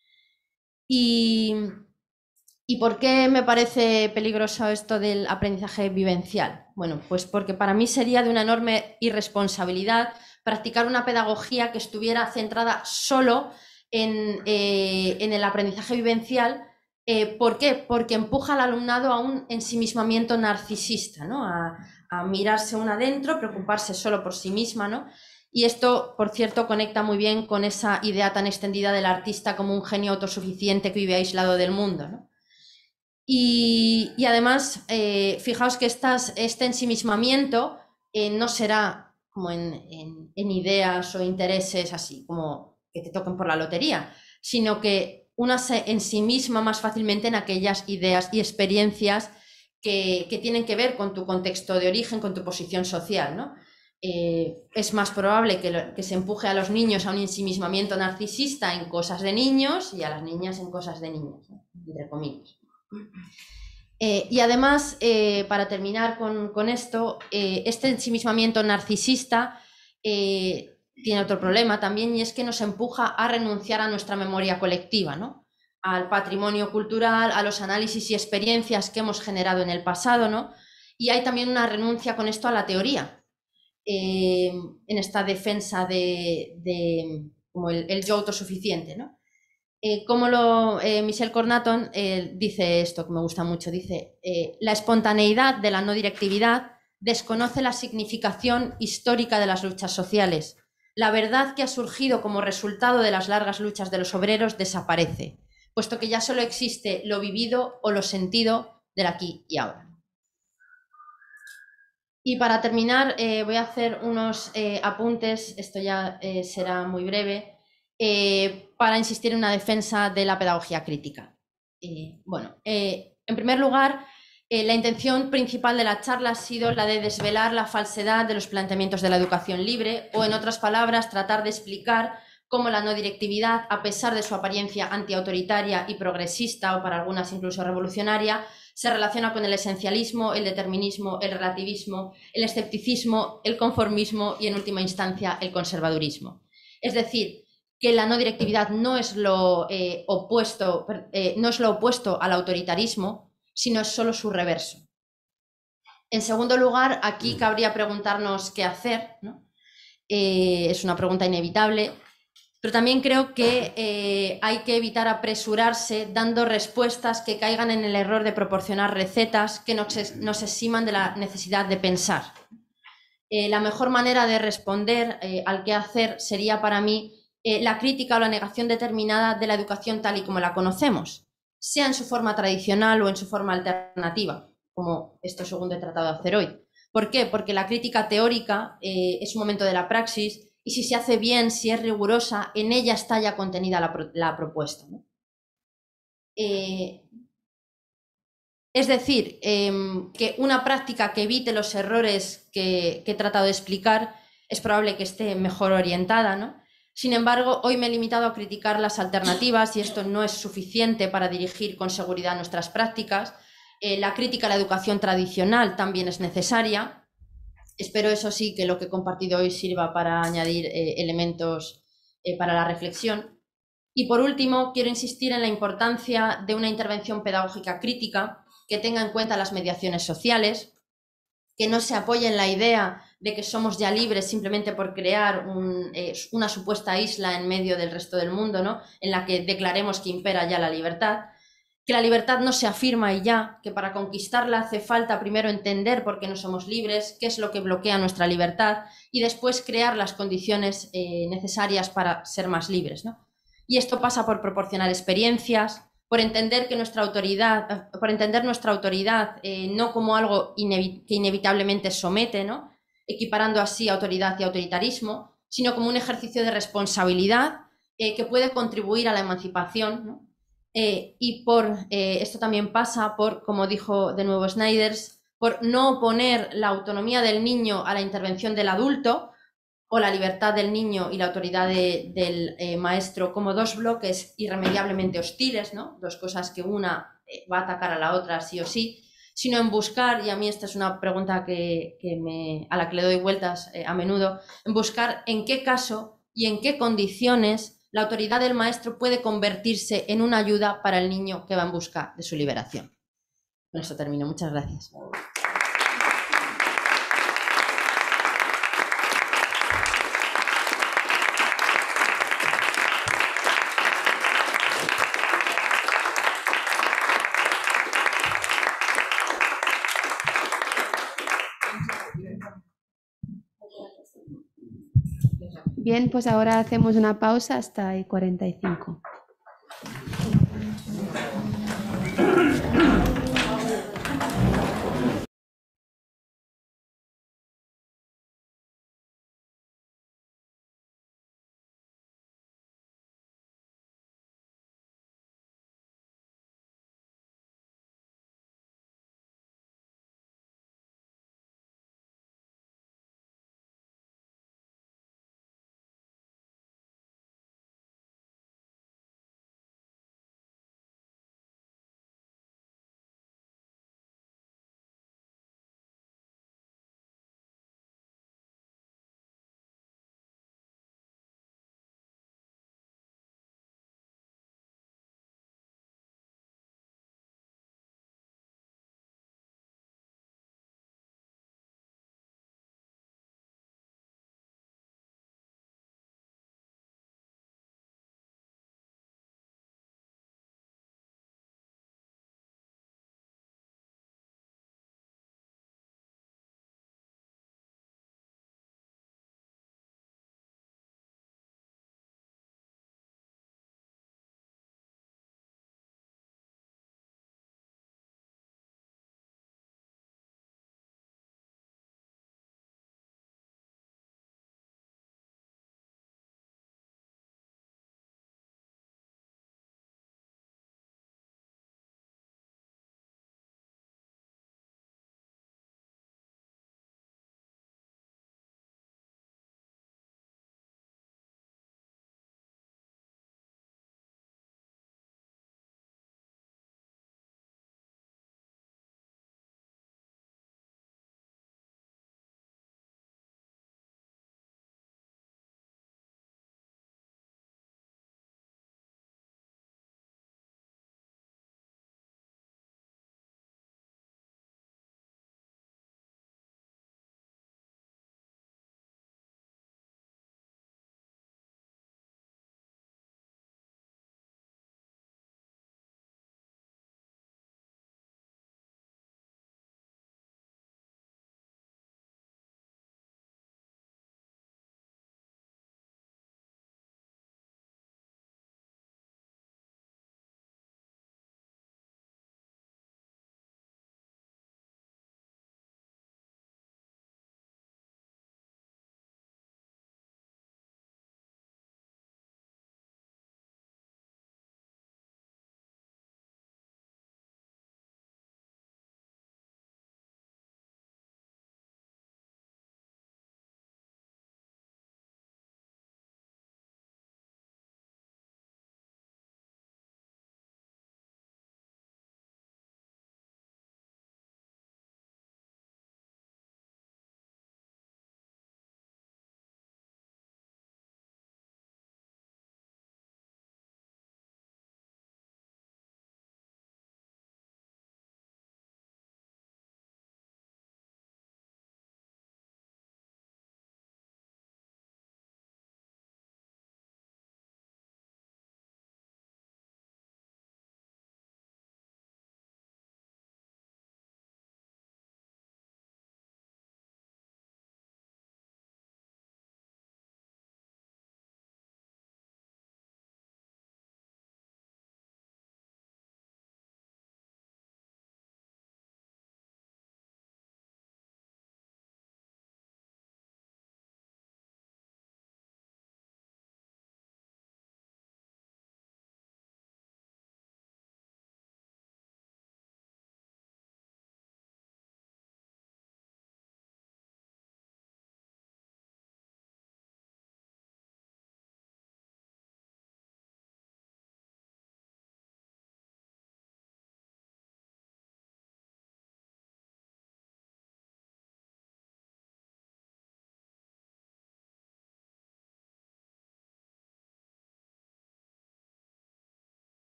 ¿Y por qué me parece peligroso esto del aprendizaje vivencial? Bueno, pues porque para mí sería de una enorme irresponsabilidad practicar una pedagogía que estuviera centrada solo en el aprendizaje vivencial. ¿Por qué? Porque empuja al alumnado a un ensimismamiento narcisista, ¿no? A mirarse una adentro, preocuparse solo por sí misma, ¿no? Y esto, por cierto, conecta muy bien con esa idea tan extendida del artista como un genio autosuficiente que vive aislado del mundo, ¿no? Y además, fijaos que este ensimismamiento no será como en ideas o intereses así, como que te toquen por la lotería, sino que una se ensimisma más fácilmente en aquellas ideas y experiencias que tienen que ver con tu contexto de origen, con tu posición social, ¿no? Es más probable que se empuje a los niños a un ensimismamiento narcisista en cosas de niños y a las niñas en cosas de niños, ¿no? Entre comillas. Y además, para terminar con esto, este ensimismamiento narcisista tiene otro problema también, y es que nos empuja a renunciar a nuestra memoria colectiva, ¿no? Al patrimonio cultural, a los análisis y experiencias que hemos generado en el pasado, ¿no? Y hay también una renuncia con esto a la teoría, en esta defensa como el yo autosuficiente, ¿no? Michel Cornaton dice esto que me gusta mucho, dice, la espontaneidad de la no directividad desconoce la significación histórica de las luchas sociales. La verdad que ha surgido como resultado de las largas luchas de los obreros desaparece, puesto que ya solo existe lo vivido o lo sentido del aquí y ahora. Y para terminar, voy a hacer unos apuntes, esto ya será muy breve, para insistir en una defensa de la pedagogía crítica. En primer lugar, la intención principal de la charla ha sido la de desvelar la falsedad de los planteamientos de la educación libre, o en otras palabras, tratar de explicar cómo la no directividad, a pesar de su apariencia antiautoritaria y progresista, o para algunas incluso revolucionaria, se relaciona con el esencialismo, el determinismo, el relativismo, el escepticismo, el conformismo y, en última instancia, el conservadurismo. Es decir, que la no directividad no es lo opuesto al autoritarismo, sino es solo su reverso. En segundo lugar, aquí cabría preguntarnos qué hacer, ¿no? Es una pregunta inevitable, pero también creo que hay que evitar apresurarse dando respuestas que caigan en el error de proporcionar recetas que nos eximan de la necesidad de pensar. La mejor manera de responder al qué hacer sería para mí la crítica o la negación determinada de la educación tal y como la conocemos, sea en su forma tradicional o en su forma alternativa, como esto segundo he tratado de hacer hoy. ¿Por qué? Porque la crítica teórica es un momento de la praxis, y si se hace bien, si es rigurosa, en ella está ya contenida la propuesta, ¿no? Es decir, que una práctica que evite los errores que he tratado de explicar es probable que esté mejor orientada, ¿no? Sin embargo, hoy me he limitado a criticar las alternativas y esto no es suficiente para dirigir con seguridad nuestras prácticas. La crítica a la educación tradicional también es necesaria. Espero, eso sí, que lo que he compartido hoy sirva para añadir elementos para la reflexión. Y por último, quiero insistir en la importancia de una intervención pedagógica crítica que tenga en cuenta las mediaciones sociales, que no se apoye en la idea de que somos ya libres simplemente por crear una supuesta isla en medio del resto del mundo, ¿no? En la que declaremos que impera ya la libertad, que la libertad no se afirma y ya, que para conquistarla hace falta primero entender por qué no somos libres, qué es lo que bloquea nuestra libertad y después crear las condiciones necesarias para ser más libres, ¿no? Y esto pasa por proporcionar experiencias, por entender que nuestra autoridad, no como algo que inevitablemente somete, ¿no? Equiparando así autoridad y autoritarismo, sino como un ejercicio de responsabilidad que puede contribuir a la emancipación, ¿no? Y esto también pasa por, como dijo de nuevo Schneiders, por no oponer la autonomía del niño a la intervención del adulto, o la libertad del niño y la autoridad del maestro como dos bloques irremediablemente hostiles, ¿no? Dos cosas que una va a atacar a la otra sí o sí, sino en buscar, y a mí esta es una pregunta a la que le doy vueltas a menudo, en buscar en qué caso y en qué condiciones la autoridad del maestro puede convertirse en una ayuda para el niño que va en busca de su liberación. Con esto termino. Muchas gracias. Bien, pues ahora hacemos una pausa hasta el 45.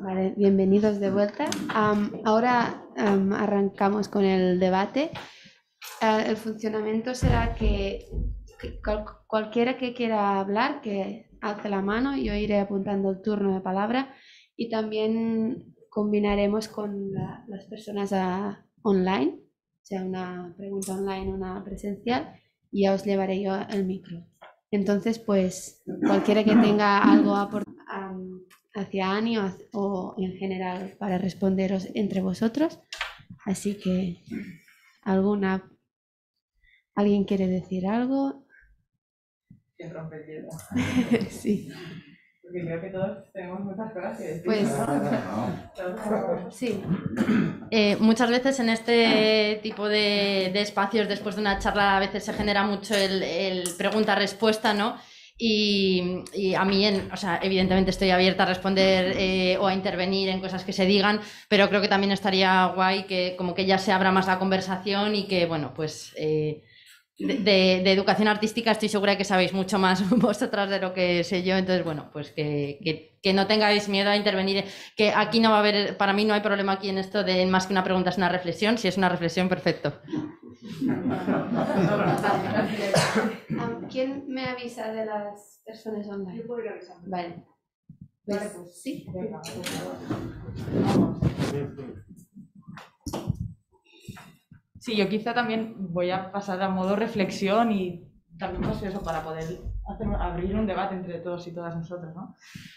Vale, bienvenidos de vuelta. Ahora arrancamos con el debate. El funcionamiento será que cualquiera que quiera hablar, que alce la mano, yo iré apuntando el turno de palabra y también combinaremos con las personas online, o sea, una pregunta online, una presencial, y ya os llevaré yo el micro. Entonces, pues, cualquiera que tenga algo a aportar hacia Ani o en general para responderos entre vosotros. Así que, ¿alguien quiere decir algo? ¿Quién rompe el hielo? Sí. Porque creo que todos tenemos muchas cosas que decir. Pues, sí. Muchas veces en este tipo de espacios, después de una charla, a veces se genera mucho el pregunta-respuesta, ¿no? Y a mí, o sea, evidentemente estoy abierta a responder o a intervenir en cosas que se digan, pero creo que también estaría guay que como que ya se abra más la conversación y que, bueno, pues de educación artística estoy segura que sabéis mucho más vosotras de lo que sé yo, entonces, bueno, pues que no tengáis miedo a intervenir, que aquí no va a haber, para mí no hay problema aquí en esto de más que una pregunta es una reflexión, si es una reflexión, perfecto. ¿Quién me avisa de las personas online? Yo puedo ir avisando. Vale. Pues sí. Venga, vamos. Sí, yo quizá también voy a pasar a modo reflexión y también pues eso, para poder abrir un debate entre todos y todas nosotros, ¿no?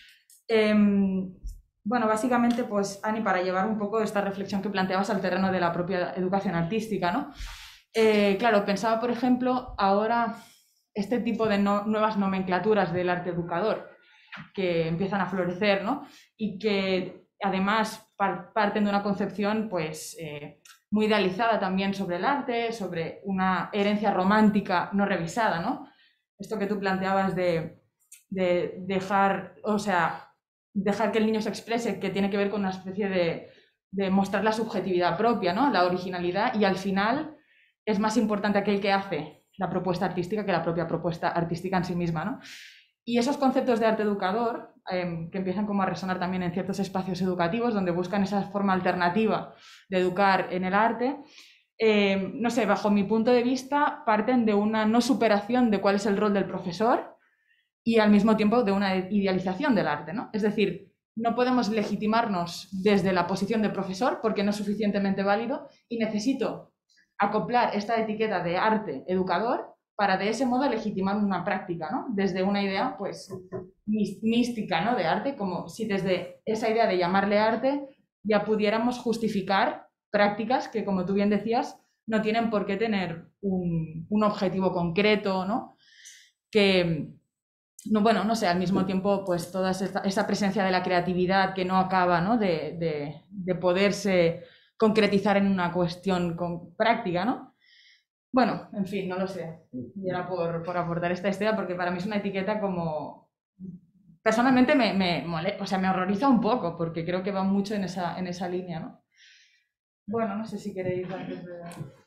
Bueno, básicamente, pues, Ani, para llevar un poco esta reflexión que planteabas al terreno de la propia educación artística, ¿no? Claro, pensaba, por ejemplo, ahora este tipo de nuevas nomenclaturas del arte educador que empiezan a florecer, ¿no? Y que además parten de una concepción, pues, muy idealizada también sobre el arte, sobre una herencia romántica no revisada, ¿no? Esto que tú planteabas de dejar, o sea, dejar que el niño se exprese, que tiene que ver con una especie de mostrar la subjetividad propia, ¿no? La originalidad, y al final es más importante aquel que hace la propuesta artística que la propia propuesta artística en sí misma, ¿no? Y esos conceptos de arte educador, que empiezan como a resonar también en ciertos espacios educativos, donde buscan esa forma alternativa de educar en el arte, no sé, bajo mi punto de vista, parten de una no superación de cuál es el rol del profesor y al mismo tiempo de una idealización del arte, ¿no? Es decir, no podemos legitimarnos desde la posición de profesor porque no es suficientemente válido y necesito acoplar esta etiqueta de arte educador para de ese modo legitimar una práctica, ¿no? Desde una idea, pues, mística, ¿no? De arte, como si desde esa idea de llamarle arte ya pudiéramos justificar prácticas que, como tú bien decías, no tienen por qué tener un objetivo concreto, ¿no? Que, no, bueno, no sé, al mismo tiempo, pues, toda esa presencia de la creatividad que no acaba, ¿no? De poderse concretizar en una cuestión práctica, ¿no? Bueno, en fin, no lo sé. Y era por aportar esta idea, porque para mí es una etiqueta como... Personalmente me horroriza un poco, porque creo que va mucho en esa línea, ¿no? Bueno, no sé si queréis antes de...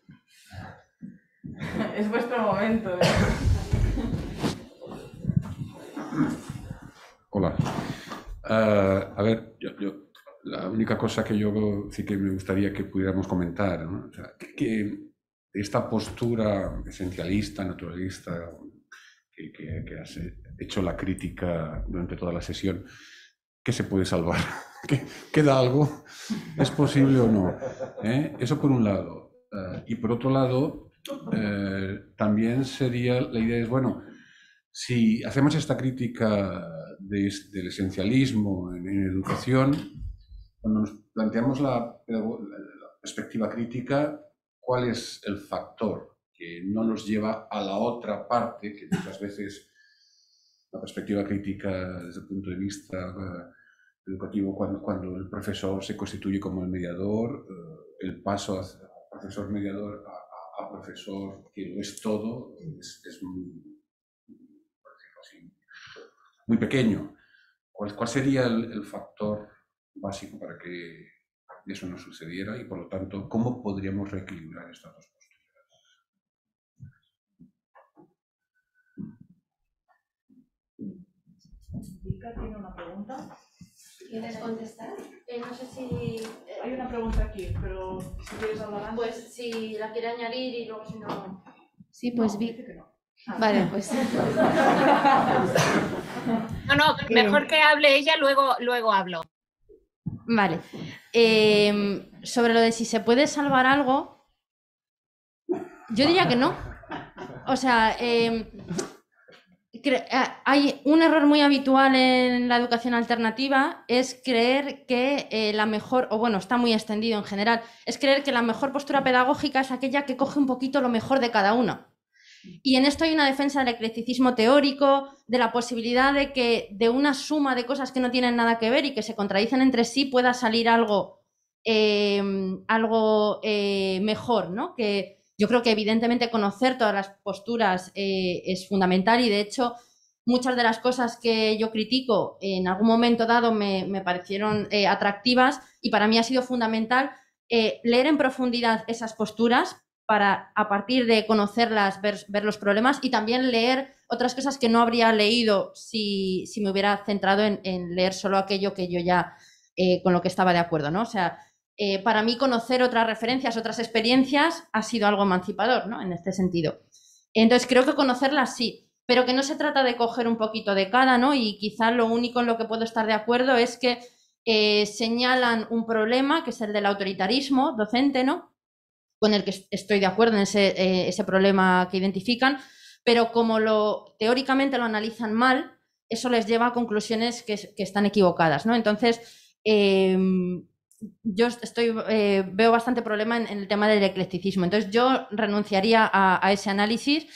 Es vuestro momento. Hola. A ver, la única cosa que yo sí que me gustaría que pudiéramos comentar, ¿no? O sea, que esta postura esencialista, naturalista, que has hecho la crítica durante toda la sesión, ¿qué se puede salvar? ¿Queda algo? ¿Es posible o no? Eso por un lado. Y por otro lado, también sería, la idea es, bueno, si hacemos esta crítica del esencialismo en educación, cuando nos planteamos la perspectiva crítica, ¿cuál es el factor que no nos lleva a la otra parte, que muchas veces la perspectiva crítica desde el punto de vista educativo, cuando el profesor se constituye como el mediador, el paso a profesor mediador a profesor que lo es todo, es muy pequeño. ¿Cuál sería el factor básico para que eso no sucediera y, por lo tanto, cómo podríamos reequilibrar estas dos posturas? ¿Vika tiene una pregunta? ¿Quieres contestar? No sé si... Hay una pregunta aquí, pero si quieres hablar antes... Pues si la quiere añadir y luego si no... Sí, pues no, vi... dice que no. Vale, pues... No, mejor que hable ella, luego hablo. Vale. Sobre lo de si se puede salvar algo, yo diría que no. O sea, hay un error muy habitual en la educación alternativa, es creer que la mejor, o bueno, está muy extendido en general, es creer que la mejor postura pedagógica es aquella que coge un poquito lo mejor de cada uno. Y en esto hay una defensa del eclecticismo teórico, de la posibilidad de que de una suma de cosas que no tienen nada que ver y que se contradicen entre sí pueda salir algo mejor, ¿no? Que yo creo que evidentemente conocer todas las posturas es fundamental y de hecho muchas de las cosas que yo critico en algún momento dado me parecieron atractivas y para mí ha sido fundamental leer en profundidad esas posturas para, a partir de conocerlas, ver los problemas y también leer otras cosas que no habría leído si me hubiera centrado en leer solo aquello que yo ya con lo que estaba de acuerdo, ¿no? O sea, para mí conocer otras referencias, otras experiencias ha sido algo emancipador, ¿no? En este sentido. Entonces creo que conocerlas sí, pero que no se trata de coger un poquito de cada, ¿no? Y quizá lo único en lo que puedo estar de acuerdo es que señalan un problema, que es el del autoritarismo docente, ¿no? Con el que estoy de acuerdo en ese problema que identifican, pero como teóricamente lo analizan mal, eso les lleva a conclusiones que están equivocadas, ¿no? Entonces, yo veo bastante problema en el tema del eclecticismo. Entonces, yo renunciaría a ese análisis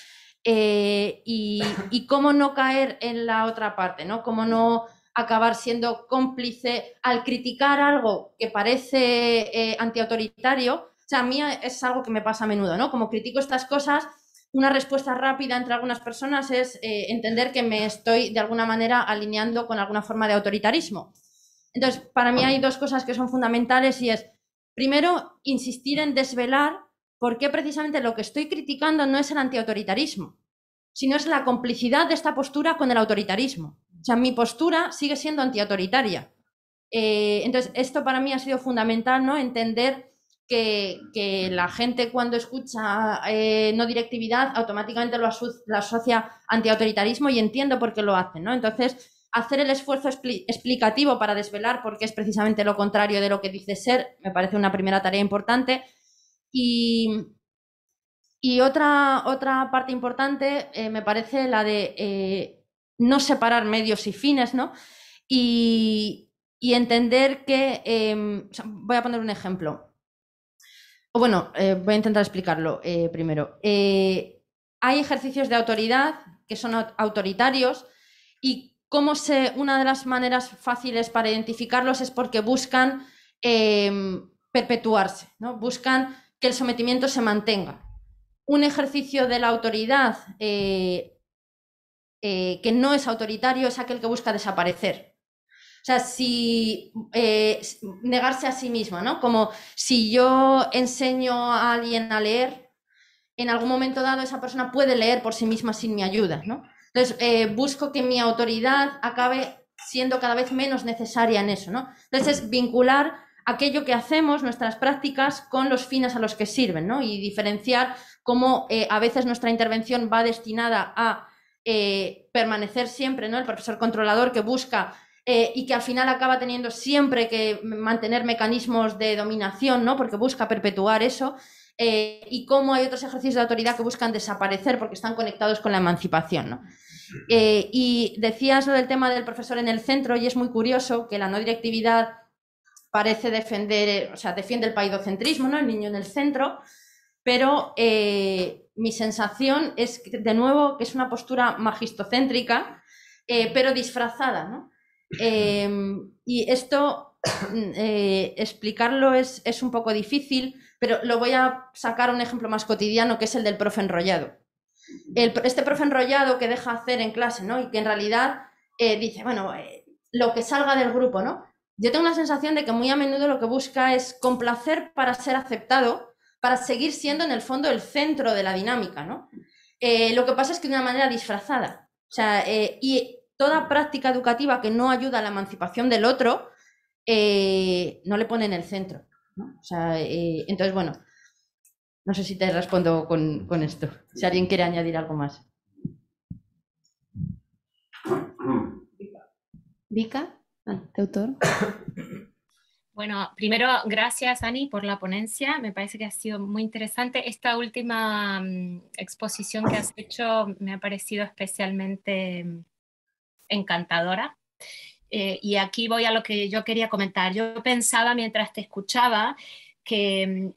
y cómo no caer en la otra parte, ¿no? Cómo no acabar siendo cómplice al criticar algo que parece antiautoritario. O sea, a mí es algo que me pasa a menudo, ¿no? Como critico estas cosas, una respuesta rápida entre algunas personas es entender que me estoy de alguna manera alineando con alguna forma de autoritarismo. Entonces, para mí hay dos cosas que son fundamentales y es, primero, insistir en desvelar por qué precisamente lo que estoy criticando no es el antiautoritarismo, sino es la complicidad de esta postura con el autoritarismo. O sea, mi postura sigue siendo antiautoritaria. Entonces, esto para mí ha sido fundamental, ¿no? Entender que la gente cuando escucha no directividad automáticamente lo asocia antiautoritarismo y entiendo por qué lo hacen, ¿no? Entonces, hacer el esfuerzo explicativo para desvelar por qué es precisamente lo contrario de lo que dice ser me parece una primera tarea importante. Y otra parte importante me parece la de no separar medios y fines, ¿no? Y entender que... voy a poner un ejemplo. O bueno, voy a intentar explicarlo primero. Hay ejercicios de autoridad que son autoritarios y una de las maneras fáciles para identificarlos es porque buscan perpetuarse, ¿no? Buscan que el sometimiento se mantenga. Un ejercicio de la autoridad que no es autoritario es aquel que busca desaparecer. O sea, negarse a sí mismo, ¿no? Como si yo enseño a alguien a leer, en algún momento dado esa persona puede leer por sí misma sin mi ayuda, ¿no? Entonces, busco que mi autoridad acabe siendo cada vez menos necesaria en eso, ¿no? Entonces, es vincular aquello que hacemos, nuestras prácticas, con los fines a los que sirven, ¿no? Y diferenciar cómo a veces nuestra intervención va destinada a permanecer siempre, ¿no? El profesor controlador que busca y que al final acaba teniendo siempre que mantener mecanismos de dominación, ¿no? Porque busca perpetuar eso, y cómo hay otros ejercicios de autoridad que buscan desaparecer porque están conectados con la emancipación, ¿no? Y decías lo del tema del profesor en el centro y es muy curioso que la no directividad parece defender, o sea, defiende el paidocentrismo, ¿no? El niño en el centro, pero mi sensación es, de nuevo, que es una postura magistocéntrica, pero disfrazada, ¿no? Y esto, explicarlo es un poco difícil, pero lo voy a sacar un ejemplo más cotidiano, que es el del profe enrollado. Este profe enrollado que deja hacer en clase, ¿no? Y que en realidad dice, bueno, lo que salga del grupo, ¿no? Yo tengo la sensación de que muy a menudo lo que busca es complacer para ser aceptado, para seguir siendo en el fondo el centro de la dinámica, ¿no? Lo que pasa es que de una manera disfrazada. O sea, y toda práctica educativa que no ayuda a la emancipación del otro no le pone en el centro, ¿no? O sea, entonces, bueno, no sé si te respondo con esto, si alguien quiere añadir algo más. Vika, autor. Bueno, primero, gracias, Ani, por la ponencia. Me parece que ha sido muy interesante. Esta última exposición que has hecho me ha parecido especialmente encantadora. Y aquí voy a lo que yo quería comentar. Yo pensaba mientras te escuchaba que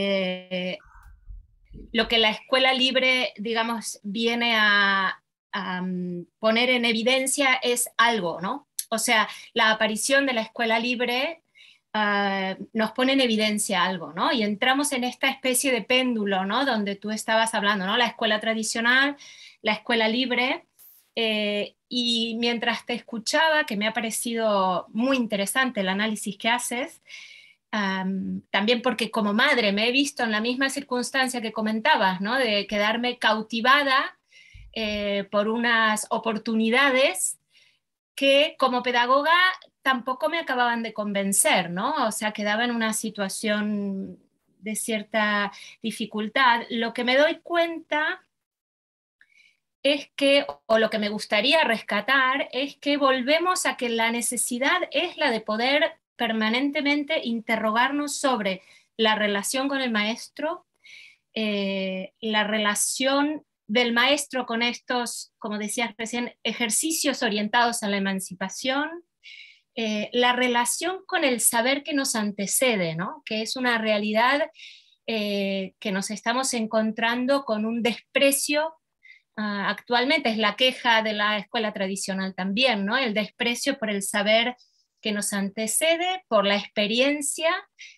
lo que la escuela libre, digamos, viene a poner en evidencia es algo, ¿no? O sea, la aparición de la escuela libre nos pone en evidencia algo, ¿no? Y entramos en esta especie de péndulo, ¿no? Donde tú estabas hablando, ¿no? La escuela tradicional, la escuela libre, y mientras te escuchaba, que me ha parecido muy interesante el análisis que haces, también porque como madre me he visto en la misma circunstancia que comentabas, ¿no? De quedarme cautivada por unas oportunidades que como pedagoga tampoco me acababan de convencer, ¿no? O sea, quedaba en una situación de cierta dificultad. Lo que me doy cuenta es que, o lo que me gustaría rescatar, es que volvemos a que la necesidad es la de poder permanentemente interrogarnos sobre la relación con el maestro, la relación del maestro con estos, como decías recién, ejercicios orientados a la emancipación, la relación con el saber que nos antecede, ¿no? Que es una realidad que nos estamos encontrando con un desprecio. Actualmente es la queja de la escuela tradicional también, ¿no? El desprecio por el saber que nos antecede, por la experiencia,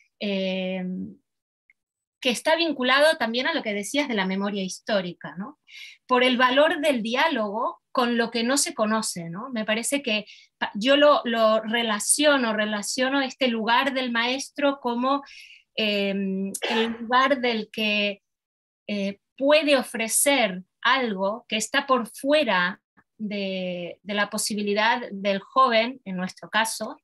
que está vinculado también a lo que decías de la memoria histórica, ¿no? Por el valor del diálogo con lo que no se conoce, ¿no? Me parece que yo lo relaciono este lugar del maestro como el lugar del que puede ofrecer algo que está por fuera de la posibilidad del joven, en nuestro caso,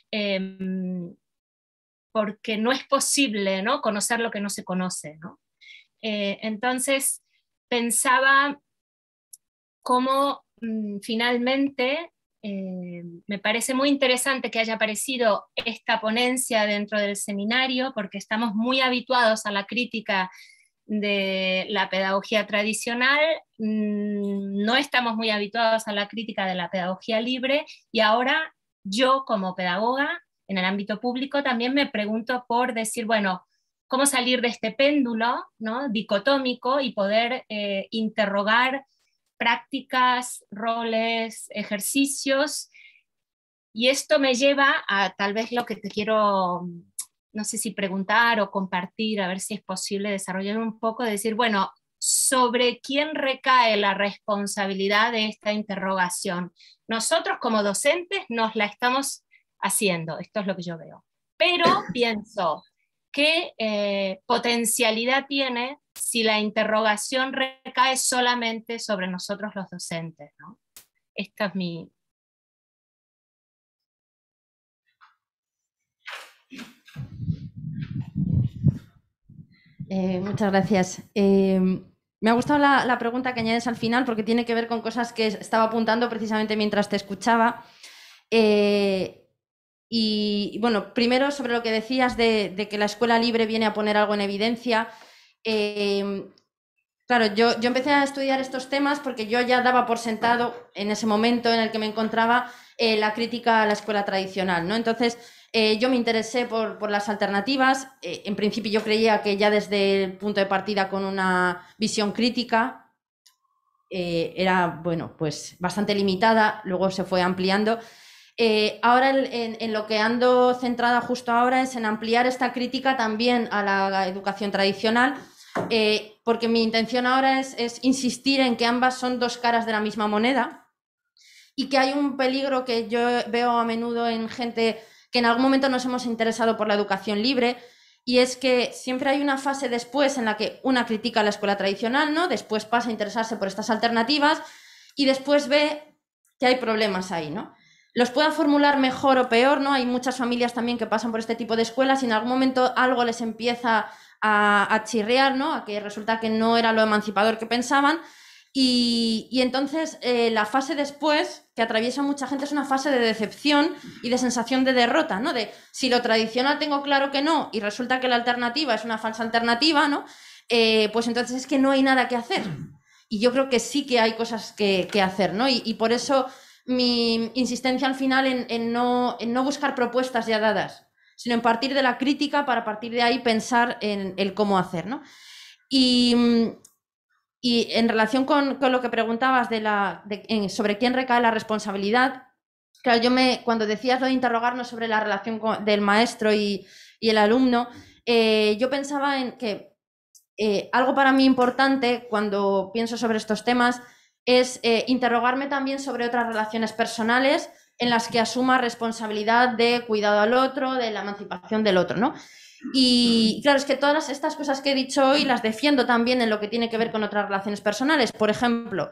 porque no es posible, ¿no? Conocer lo que no se conoce, ¿no? Entonces pensaba cómo finalmente me parece muy interesante que haya aparecido esta ponencia dentro del seminario, porque estamos muy habituados a la crítica de la pedagogía tradicional, no estamos muy habituados a la crítica de la pedagogía libre, y ahora yo como pedagoga en el ámbito público también me pregunto por decir, bueno, cómo salir de este péndulo, ¿no? Dicotómico y poder interrogar prácticas, roles, ejercicios, y esto me lleva a tal vez lo que te quiero, no sé si preguntar o compartir, a ver si es posible desarrollar un poco, de decir, bueno, ¿sobre quién recae la responsabilidad de esta interrogación? Nosotros como docentes nos la estamos haciendo, esto es lo que yo veo. Pero pienso, ¿qué potencialidad tiene si la interrogación recae solamente sobre nosotros los docentes, ¿no? Esta es mi... Muchas gracias. Me ha gustado la pregunta que añades al final porque tiene que ver con cosas que estaba apuntando precisamente mientras te escuchaba. Y bueno, primero sobre lo que decías de que la escuela libre viene a poner algo en evidencia. Claro, yo empecé a estudiar estos temas porque yo ya daba por sentado en ese momento en el que me encontraba la crítica a la escuela tradicional, ¿no? Entonces, yo me interesé por las alternativas. En principio yo creía que ya desde el punto de partida con una visión crítica era, bueno, pues bastante limitada, luego se fue ampliando. Ahora en lo que ando centrada justo ahora es en ampliar esta crítica también a la educación tradicional, porque mi intención ahora es insistir en que ambas son dos caras de la misma moneda y que hay un peligro que yo veo a menudo en gente que en algún momento nos hemos interesado por la educación libre, y es que siempre hay una fase después en la que una critica a la escuela tradicional, ¿no? Después pasa a interesarse por estas alternativas y después ve que hay problemas ahí, ¿no? los pueda formular mejor o peor, ¿no? Hay muchas familias también que pasan por este tipo de escuelas y en algún momento algo les empieza a chirriar, ¿no? A que resulta que no era lo emancipador que pensaban. Y entonces la fase después, que atraviesa mucha gente, es una fase de decepción y de sensación de derrota, ¿no? De si lo tradicional tengo claro que no y resulta que la alternativa es una falsa alternativa, ¿no? Pues entonces es que no hay nada que hacer. Y yo creo que sí que hay cosas que hacer, ¿no? Y por eso mi insistencia al final en no buscar propuestas ya dadas, sino en partir de la crítica para a partir de ahí pensar en el cómo hacer, ¿no? Y en relación con lo que preguntabas sobre quién recae la responsabilidad, claro, cuando decías lo de interrogarnos sobre la relación del maestro y el alumno, yo pensaba en que algo para mí importante cuando pienso sobre estos temas es interrogarme también sobre otras relaciones personales en las que asuma responsabilidad de cuidado al otro, de la emancipación del otro, ¿no? Y claro, es que todas estas cosas que he dicho hoy las defiendo también en lo que tiene que ver con otras relaciones personales. Por ejemplo,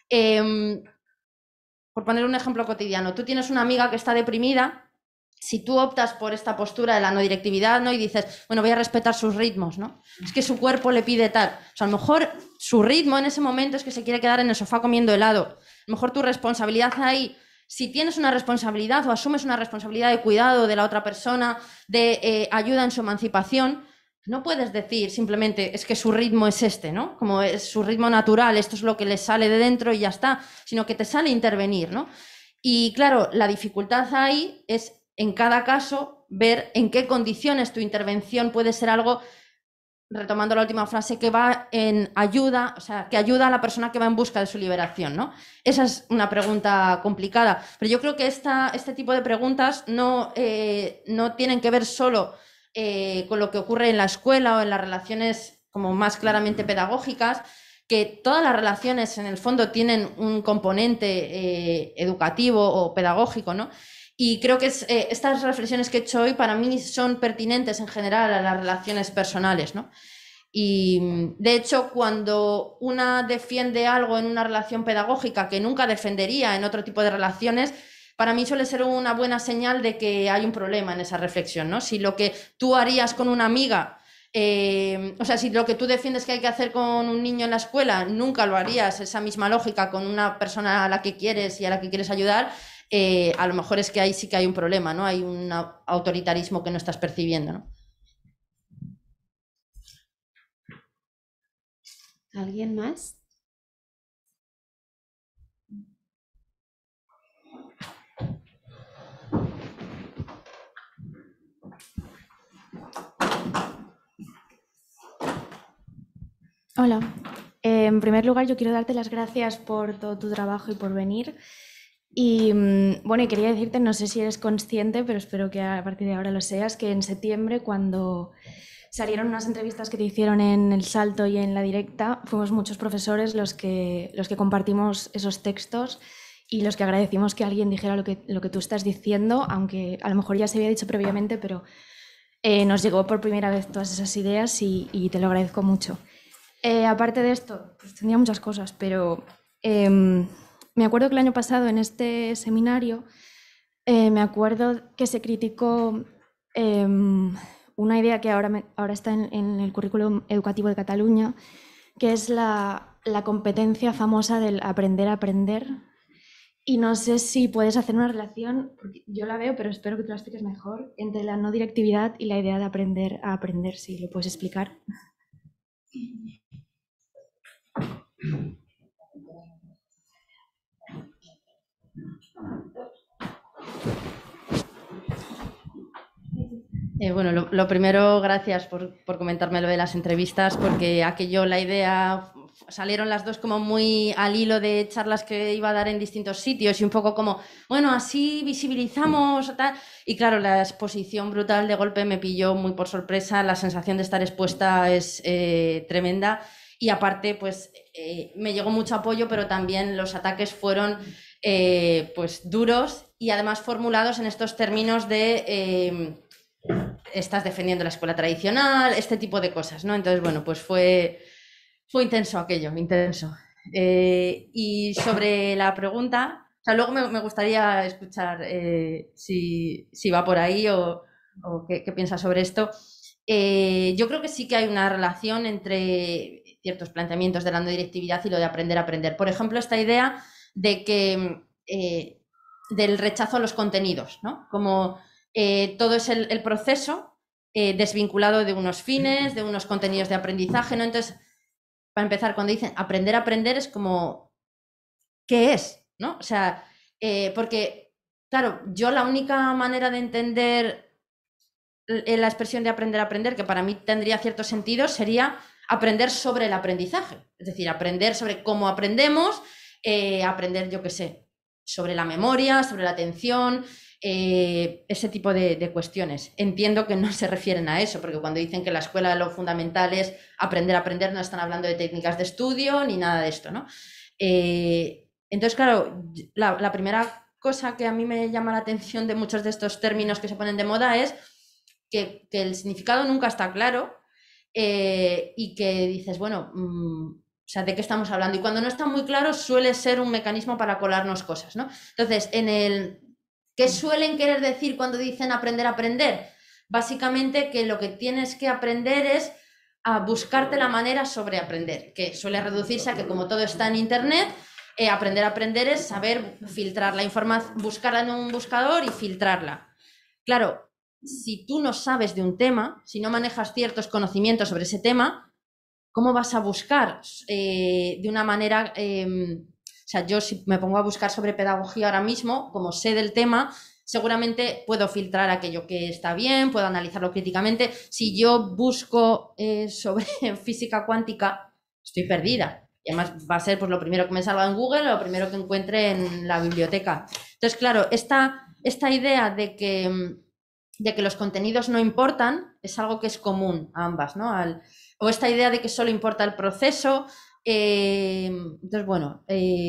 por poner un ejemplo cotidiano, tú tienes una amiga que está deprimida. Si tú optas por esta postura de la no directividad, ¿no? Y dices, bueno, voy a respetar sus ritmos, ¿no? Es que su cuerpo le pide tal. O sea, a lo mejor su ritmo en ese momento es que se quiere quedar en el sofá comiendo helado. A lo mejor tu responsabilidad ahí, si tienes una responsabilidad o asumes una responsabilidad de cuidado de la otra persona, de ayuda en su emancipación, no puedes decir simplemente es que su ritmo es este, ¿no? Como es su ritmo natural, esto es lo que le sale de dentro y ya está, sino que te sale intervenir, ¿no? Y claro, la dificultad ahí es en cada caso ver en qué condiciones tu intervención puede ser algo, retomando la última frase, que va en ayuda, o sea, que ayuda a la persona que va en busca de su liberación, ¿no? Esa es una pregunta complicada, pero yo creo que este tipo de preguntas no tienen que ver solo con lo que ocurre en la escuela o en las relaciones como más claramente pedagógicas, que todas las relaciones en el fondo tienen un componente educativo o pedagógico, ¿no? Y creo que estas reflexiones que he hecho hoy para mí son pertinentes en general a las relaciones personales, ¿no? Y de hecho, cuando una defiende algo en una relación pedagógica que nunca defendería en otro tipo de relaciones, para mí suele ser una buena señal de que hay un problema en esa reflexión, ¿no? Si lo que tú harías con una amiga, o sea, si lo que tú defiendes que hay que hacer con un niño en la escuela, nunca lo harías, esa misma lógica con una persona a la que quieres y a la que quieres ayudar, a lo mejor es que ahí sí que hay un problema, ¿no? Hay un autoritarismo que no estás percibiendo, ¿no? ¿Alguien más? Hola. En primer lugar, yo quiero darte las gracias por todo tu trabajo y por venir. Y bueno, y quería decirte, no sé si eres consciente, pero espero que a partir de ahora lo seas, que en septiembre, cuando salieron unas entrevistas que te hicieron en El Salto y en La Directa, fuimos muchos profesores los que compartimos esos textos y los que agradecimos que alguien dijera lo que tú estás diciendo, aunque a lo mejor ya se había dicho previamente, pero nos llegó por primera vez todas esas ideas y te lo agradezco mucho. Aparte de esto, pues tenía muchas cosas, pero me acuerdo que el año pasado en este seminario me acuerdo que se criticó una idea que ahora está en el currículum educativo de Cataluña, que es la competencia famosa del aprender a aprender. Y no sé si puedes hacer una relación, porque yo la veo, pero espero que tú la expliques mejor, entre la no directividad y la idea de aprender a aprender, si lo puedes explicar. Bueno, lo primero, gracias por comentarme lo de las entrevistas, porque la idea, salieron las dos como muy al hilo de charlas que iba a dar en distintos sitios y un poco como, bueno, así visibilizamos tal. Y claro, la exposición brutal de golpe me pilló muy por sorpresa, la sensación de estar expuesta es tremenda y aparte pues me llegó mucho apoyo, pero también los ataques fueron pues duros y además formulados en estos términos de estás defendiendo la escuela tradicional, este tipo de cosas, ¿no? Entonces, bueno, pues fue intenso aquello, intenso. Y sobre la pregunta, sea, luego me gustaría escuchar si va por ahí o qué piensas sobre esto. Yo creo que sí que hay una relación entre ciertos planteamientos de la no directividad y lo de aprender a aprender. Por ejemplo, esta idea de que del rechazo a los contenidos, ¿no? Como todo es el proceso desvinculado de unos fines, de unos contenidos de aprendizaje, ¿no? Entonces, para empezar, cuando dicen aprender a aprender es como, ¿qué es? ¿No? O sea, porque, claro, yo la única manera de entender la expresión de aprender a aprender, que para mí tendría cierto sentido, sería aprender sobre el aprendizaje. Es decir, aprender sobre cómo aprendemos, aprender, yo qué sé, sobre la memoria, sobre la atención, ese tipo de cuestiones. Entiendo que no se refieren a eso, porque cuando dicen que la escuela lo fundamental es aprender a aprender, no están hablando de técnicas de estudio ni nada de esto, ¿no? Entonces, claro, la primera cosa que a mí me llama la atención de muchos de estos términos que se ponen de moda es que el significado nunca está claro y que dices, bueno, o sea, ¿de qué estamos hablando? Y cuando no está muy claro suele ser un mecanismo para colarnos cosas, ¿no? Entonces, ¿qué suelen querer decir cuando dicen aprender a aprender? Básicamente que lo que tienes que aprender es a buscarte la manera sobre aprender, que suele reducirse a que como todo está en internet, aprender a aprender es saber filtrar la información, buscarla en un buscador y filtrarla. Claro, si tú no sabes de un tema, si no manejas ciertos conocimientos sobre ese tema, ¿cómo vas a buscar de una manera... o sea, yo si me pongo a buscar sobre pedagogía ahora mismo, como sé del tema, seguramente puedo filtrar aquello que está bien, puedo analizarlo críticamente. Si yo busco sobre física cuántica, estoy perdida. Y además va a ser pues, lo primero que me salga en Google o lo primero que encuentre en la biblioteca. Entonces, claro, esta idea de que los contenidos no importan es algo que es común a ambas, ¿no? O esta idea de que solo importa el proceso. Entonces, bueno,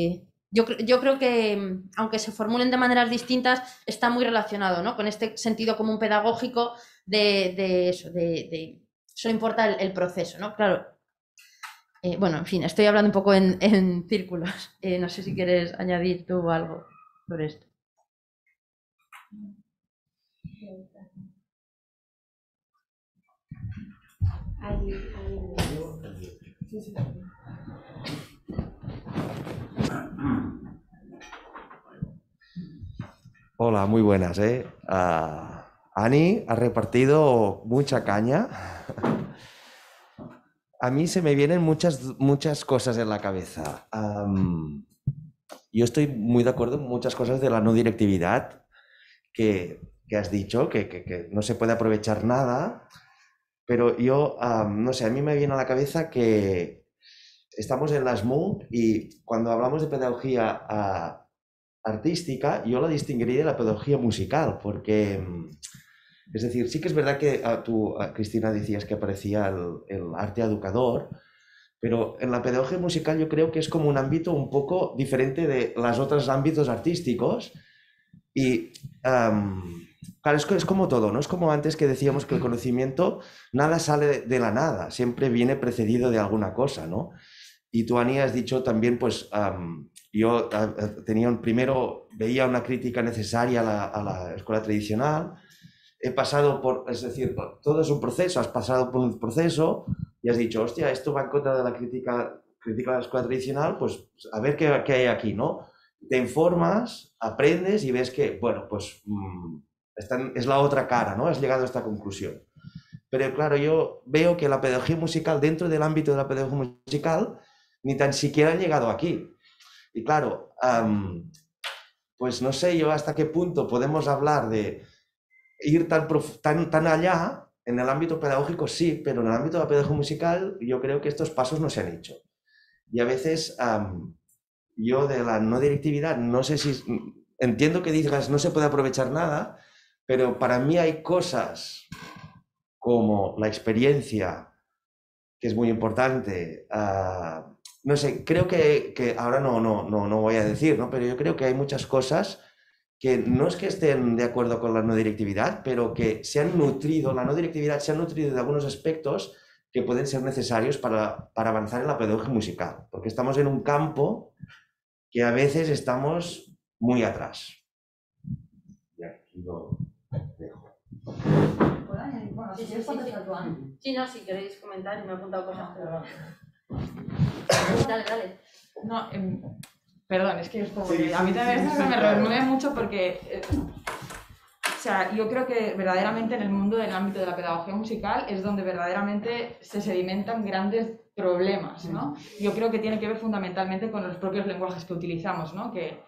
yo creo que, aunque se formulen de maneras distintas, está muy relacionado, ¿no? Con este sentido común pedagógico de eso, de solo importa el proceso, ¿no? Claro. Bueno, en fin, estoy hablando un poco en círculos. No sé si quieres añadir tú algo sobre esto. Hola, muy buenas. Ani ha repartido mucha caña. A mí se me vienen muchas cosas en la cabeza. Yo estoy muy de acuerdo en muchas cosas de la no directividad que has dicho, que no se puede aprovechar nada, pero yo, no sé, a mí me viene a la cabeza que estamos en la SMU y cuando hablamos de pedagogía artística, yo la distinguiría de la pedagogía musical, porque, es decir, sí que es verdad que tú, Cristina, decías que aparecía el arte educador, pero en la pedagogía musical yo creo que es como un ámbito un poco diferente de los otros ámbitos artísticos y, claro, es como todo, ¿no? Es como antes que decíamos que el conocimiento nada sale de la nada, siempre viene precedido de alguna cosa, ¿no? Y tú, Ani, has dicho también, pues, yo primero veía una crítica necesaria a la escuela tradicional, he pasado es decir, todo es un proceso, has pasado por un proceso y has dicho, hostia, esto va en contra de la crítica a la escuela tradicional, pues a ver qué hay aquí, ¿no? Te informas, aprendes y ves que, bueno, pues es la otra cara, ¿no? Has llegado a esta conclusión. Pero claro, yo veo que la pedagogía musical, dentro del ámbito de la pedagogía musical, ni tan siquiera han llegado aquí. Y claro, pues no sé yo hasta qué punto podemos hablar de ir tan allá. En el ámbito pedagógico sí, pero en el ámbito de la pedagogía musical yo creo que estos pasos no se han hecho. Y a veces yo de la no directividad, no sé si... Entiendo que digas no se puede aprovechar nada, pero para mí hay cosas como la experiencia, que es muy importante. No sé, creo que ahora no voy a decir, ¿no? Pero yo creo que hay muchas cosas que no es que estén de acuerdo con la no directividad, pero que se han nutrido, la no directividad se ha nutrido de algunos aspectos que pueden ser necesarios para avanzar en la pedagogía musical, porque estamos en un campo que a veces estamos muy atrás. Y aquí lo dejo. Bueno, sí, no, si queréis comentar, y me he apuntado cosas. Dale. No, perdón, es que es como que a mí también esto me remueve mucho porque, o sea, yo creo que verdaderamente en el mundo del ámbito de la pedagogía musical es donde verdaderamente se sedimentan grandes problemas, ¿no? Yo creo que tiene que ver fundamentalmente con los propios lenguajes que utilizamos, ¿no? Que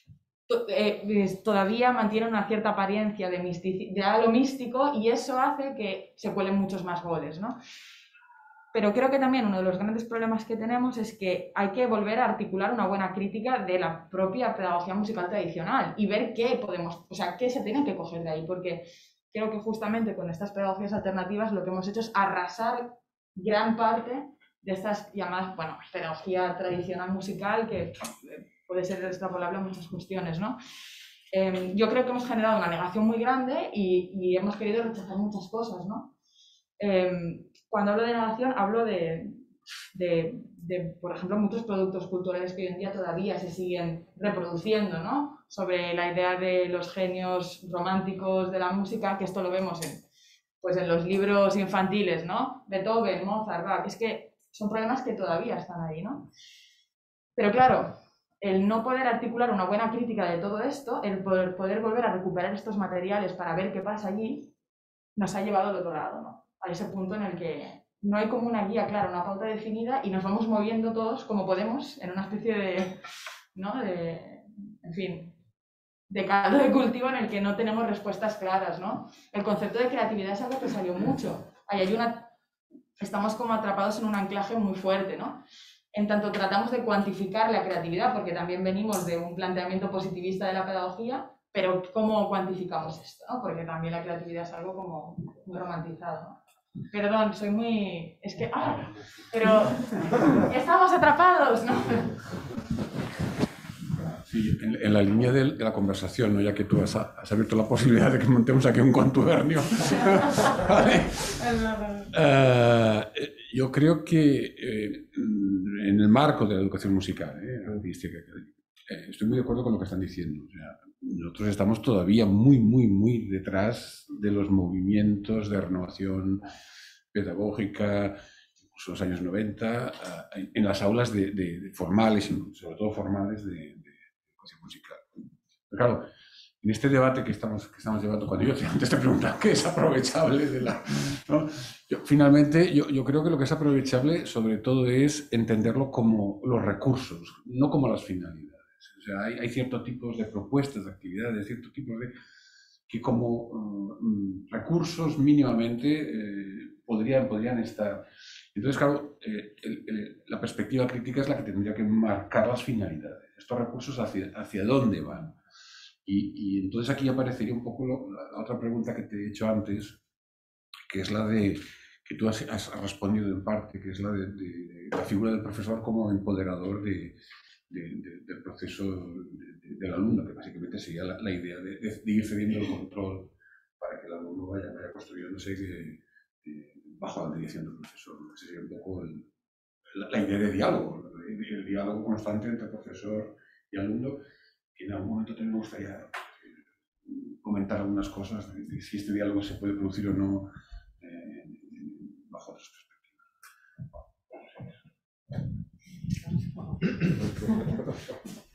todavía mantienen una cierta apariencia de algo místico y eso hace que se cuelen muchos más goles, ¿no? Pero creo que también uno de los grandes problemas que tenemos es que hay que volver a articular una buena crítica de la propia pedagogía musical tradicional y ver qué podemos, o sea, qué se tiene que coger de ahí, porque creo que justamente con estas pedagogías alternativas lo que hemos hecho es arrasar gran parte de estas llamadas, bueno, pedagogía tradicional musical que puede ser extrapolable a muchas cuestiones, ¿no? Yo creo que hemos generado una negación muy grande y hemos querido rechazar muchas cosas, ¿no? Cuando hablo de negación, hablo de, por ejemplo, muchos productos culturales que hoy en día todavía se siguen reproduciendo, ¿no? Sobre la idea de los genios románticos de la música, que esto lo vemos en los libros infantiles, ¿no? Beethoven, Mozart, Bach, es que son problemas que todavía están ahí, ¿no? Pero claro, el no poder articular una buena crítica de todo esto, el poder volver a recuperar estos materiales para ver qué pasa allí, nos ha llevado al otro lado, ¿no? A ese punto en el que no hay como una guía clara, una pauta definida y nos vamos moviendo todos como podemos en una especie de, ¿no? En fin, de caldo de cultivo en el que no tenemos respuestas claras, ¿no? El concepto de creatividad es algo que salió mucho. Estamos como atrapados en un anclaje muy fuerte, ¿no? En tanto tratamos de cuantificar la creatividad, porque también venimos de un planteamiento positivista de la pedagogía, pero ¿cómo cuantificamos esto, ¿no? Porque también la creatividad es algo como muy romantizado, ¿no? Perdón, soy muy... Es que... ¡Ah! Pero estamos atrapados, ¿no? Sí, en la línea de la conversación, ¿no? Ya que tú has abierto la posibilidad de que montemos aquí un contubernio. ¿Vale? Yo creo que en el marco de la educación musical, artística, estoy muy de acuerdo con lo que están diciendo. O sea, nosotros estamos todavía muy detrás de los movimientos de renovación pedagógica, incluso los años 90, en las aulas formales, sobre todo formales, de educación musical. Pero claro, en este debate que estamos llevando, cuando yo antes te preguntaba qué es aprovechable de la... ¿no? Finalmente, yo creo que lo que es aprovechable sobre todo es entenderlo como los recursos, no como las finalidades. O sea, hay ciertos tipos de propuestas, de actividades, ciertos tipos de... que como recursos mínimamente podrían estar. Entonces, claro, la perspectiva crítica es la que tendría que marcar las finalidades. Estos recursos hacia dónde van. Y entonces aquí aparecería un poco la otra pregunta que te he hecho antes, que es la de, que tú has respondido en parte, que es la de la figura del profesor como empoderador del proceso del alumno, que básicamente sería la idea de ir cediendo el control para que el alumno vaya construyéndose bajo la dirección del profesor. Esa sería un poco la idea de diálogo, el diálogo constante entre profesor y alumno, que en algún momento también me gustaría comentar algunas cosas de si este diálogo se puede producir o no bajo otras perspectivas.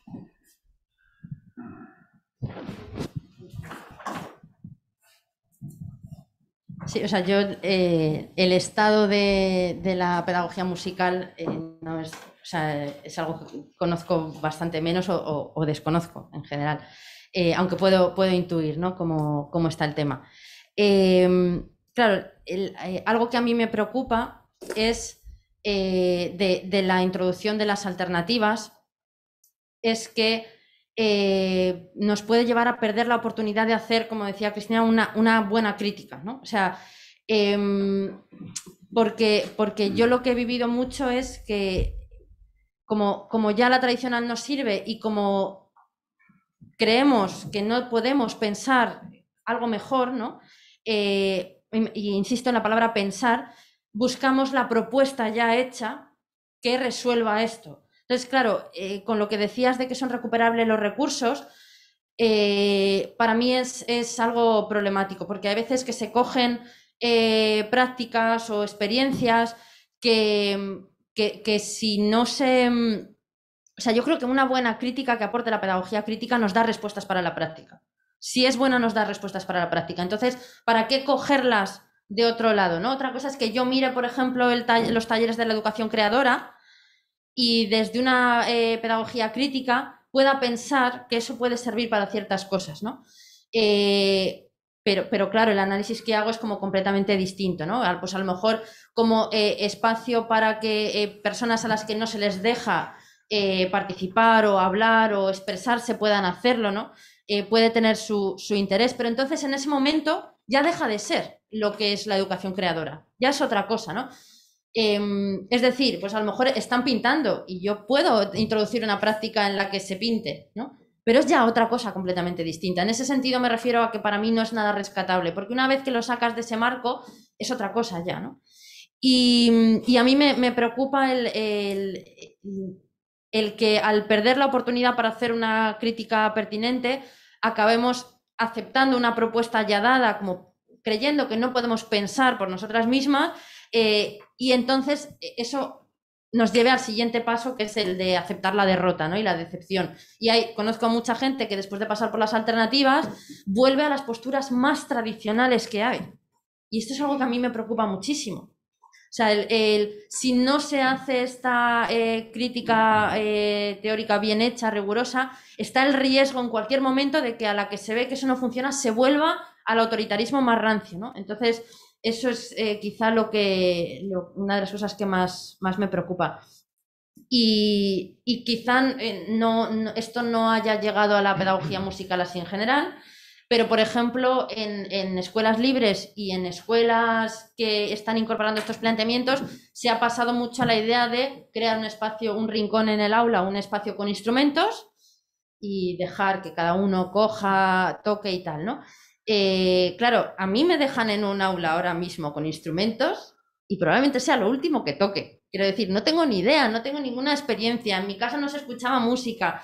Sí, o sea, yo el estado de la pedagogía musical no es, o sea, es algo que conozco bastante menos o desconozco en general, aunque puedo intuir, ¿no? cómo está el tema. Claro, algo que a mí me preocupa es de la introducción de las alternativas, es que nos puede llevar a perder la oportunidad de hacer, como decía Cristina, una buena crítica, ¿no? O sea, porque yo lo que he vivido mucho es que como ya la tradicional nos sirve y como creemos que no podemos pensar algo mejor, ¿no? Y insisto en la palabra pensar, buscamos la propuesta ya hecha que resuelva esto. Entonces, claro, con lo que decías de que son recuperables los recursos, para mí es algo problemático, porque hay veces que se cogen prácticas o experiencias que si no se... O sea, yo creo que una buena crítica que aporte la pedagogía crítica nos da respuestas para la práctica. Si es buena, nos da respuestas para la práctica. Entonces, ¿para qué cogerlas de otro lado, ¿no? Otra cosa es que yo mire, por ejemplo, los talleres de la educación creadora y desde una pedagogía crítica pueda pensar que eso puede servir para ciertas cosas, ¿no? Pero claro, el análisis que hago es como completamente distinto, ¿no? Pues a lo mejor como espacio para que personas a las que no se les deja participar o hablar o expresarse puedan hacerlo, ¿no? Puede tener su interés, pero entonces en ese momento ya deja de ser lo que es la educación creadora, ya es otra cosa, ¿no? Es decir, pues a lo mejor están pintando y yo puedo introducir una práctica en la que se pinte, ¿no? Pero es ya otra cosa completamente distinta. En ese sentido me refiero a que para mí no es nada rescatable, porque una vez que lo sacas de ese marco es otra cosa ya, ¿no? Y a mí me preocupa el que al perder la oportunidad para hacer una crítica pertinente acabemos aceptando una propuesta ya dada, como creyendo que no podemos pensar por nosotras mismas, y entonces eso nos lleve al siguiente paso, que es el de aceptar la derrota, ¿no? Y la decepción. Y conozco a mucha gente que después de pasar por las alternativas vuelve a las posturas más tradicionales que hay. Y esto es algo que a mí me preocupa muchísimo. O sea, si no se hace esta crítica teórica bien hecha, rigurosa, está el riesgo en cualquier momento de que a la que se ve que eso no funciona se vuelva al autoritarismo más rancio, ¿no? Entonces, eso es quizá una de las cosas que más me preocupa. Y quizá esto no haya llegado a la pedagogía musical así en general, pero, por ejemplo, en escuelas libres y en escuelas que están incorporando estos planteamientos, se ha pasado mucho a la idea de crear un espacio, un rincón en el aula, un espacio con instrumentos y dejar que cada uno coja, toque y tal, ¿no? Claro, a mí me dejan en un aula ahora mismo con instrumentos y probablemente sea lo último que toque. Quiero decir, no tengo ni idea, no tengo ninguna experiencia, en mi casa no se escuchaba música,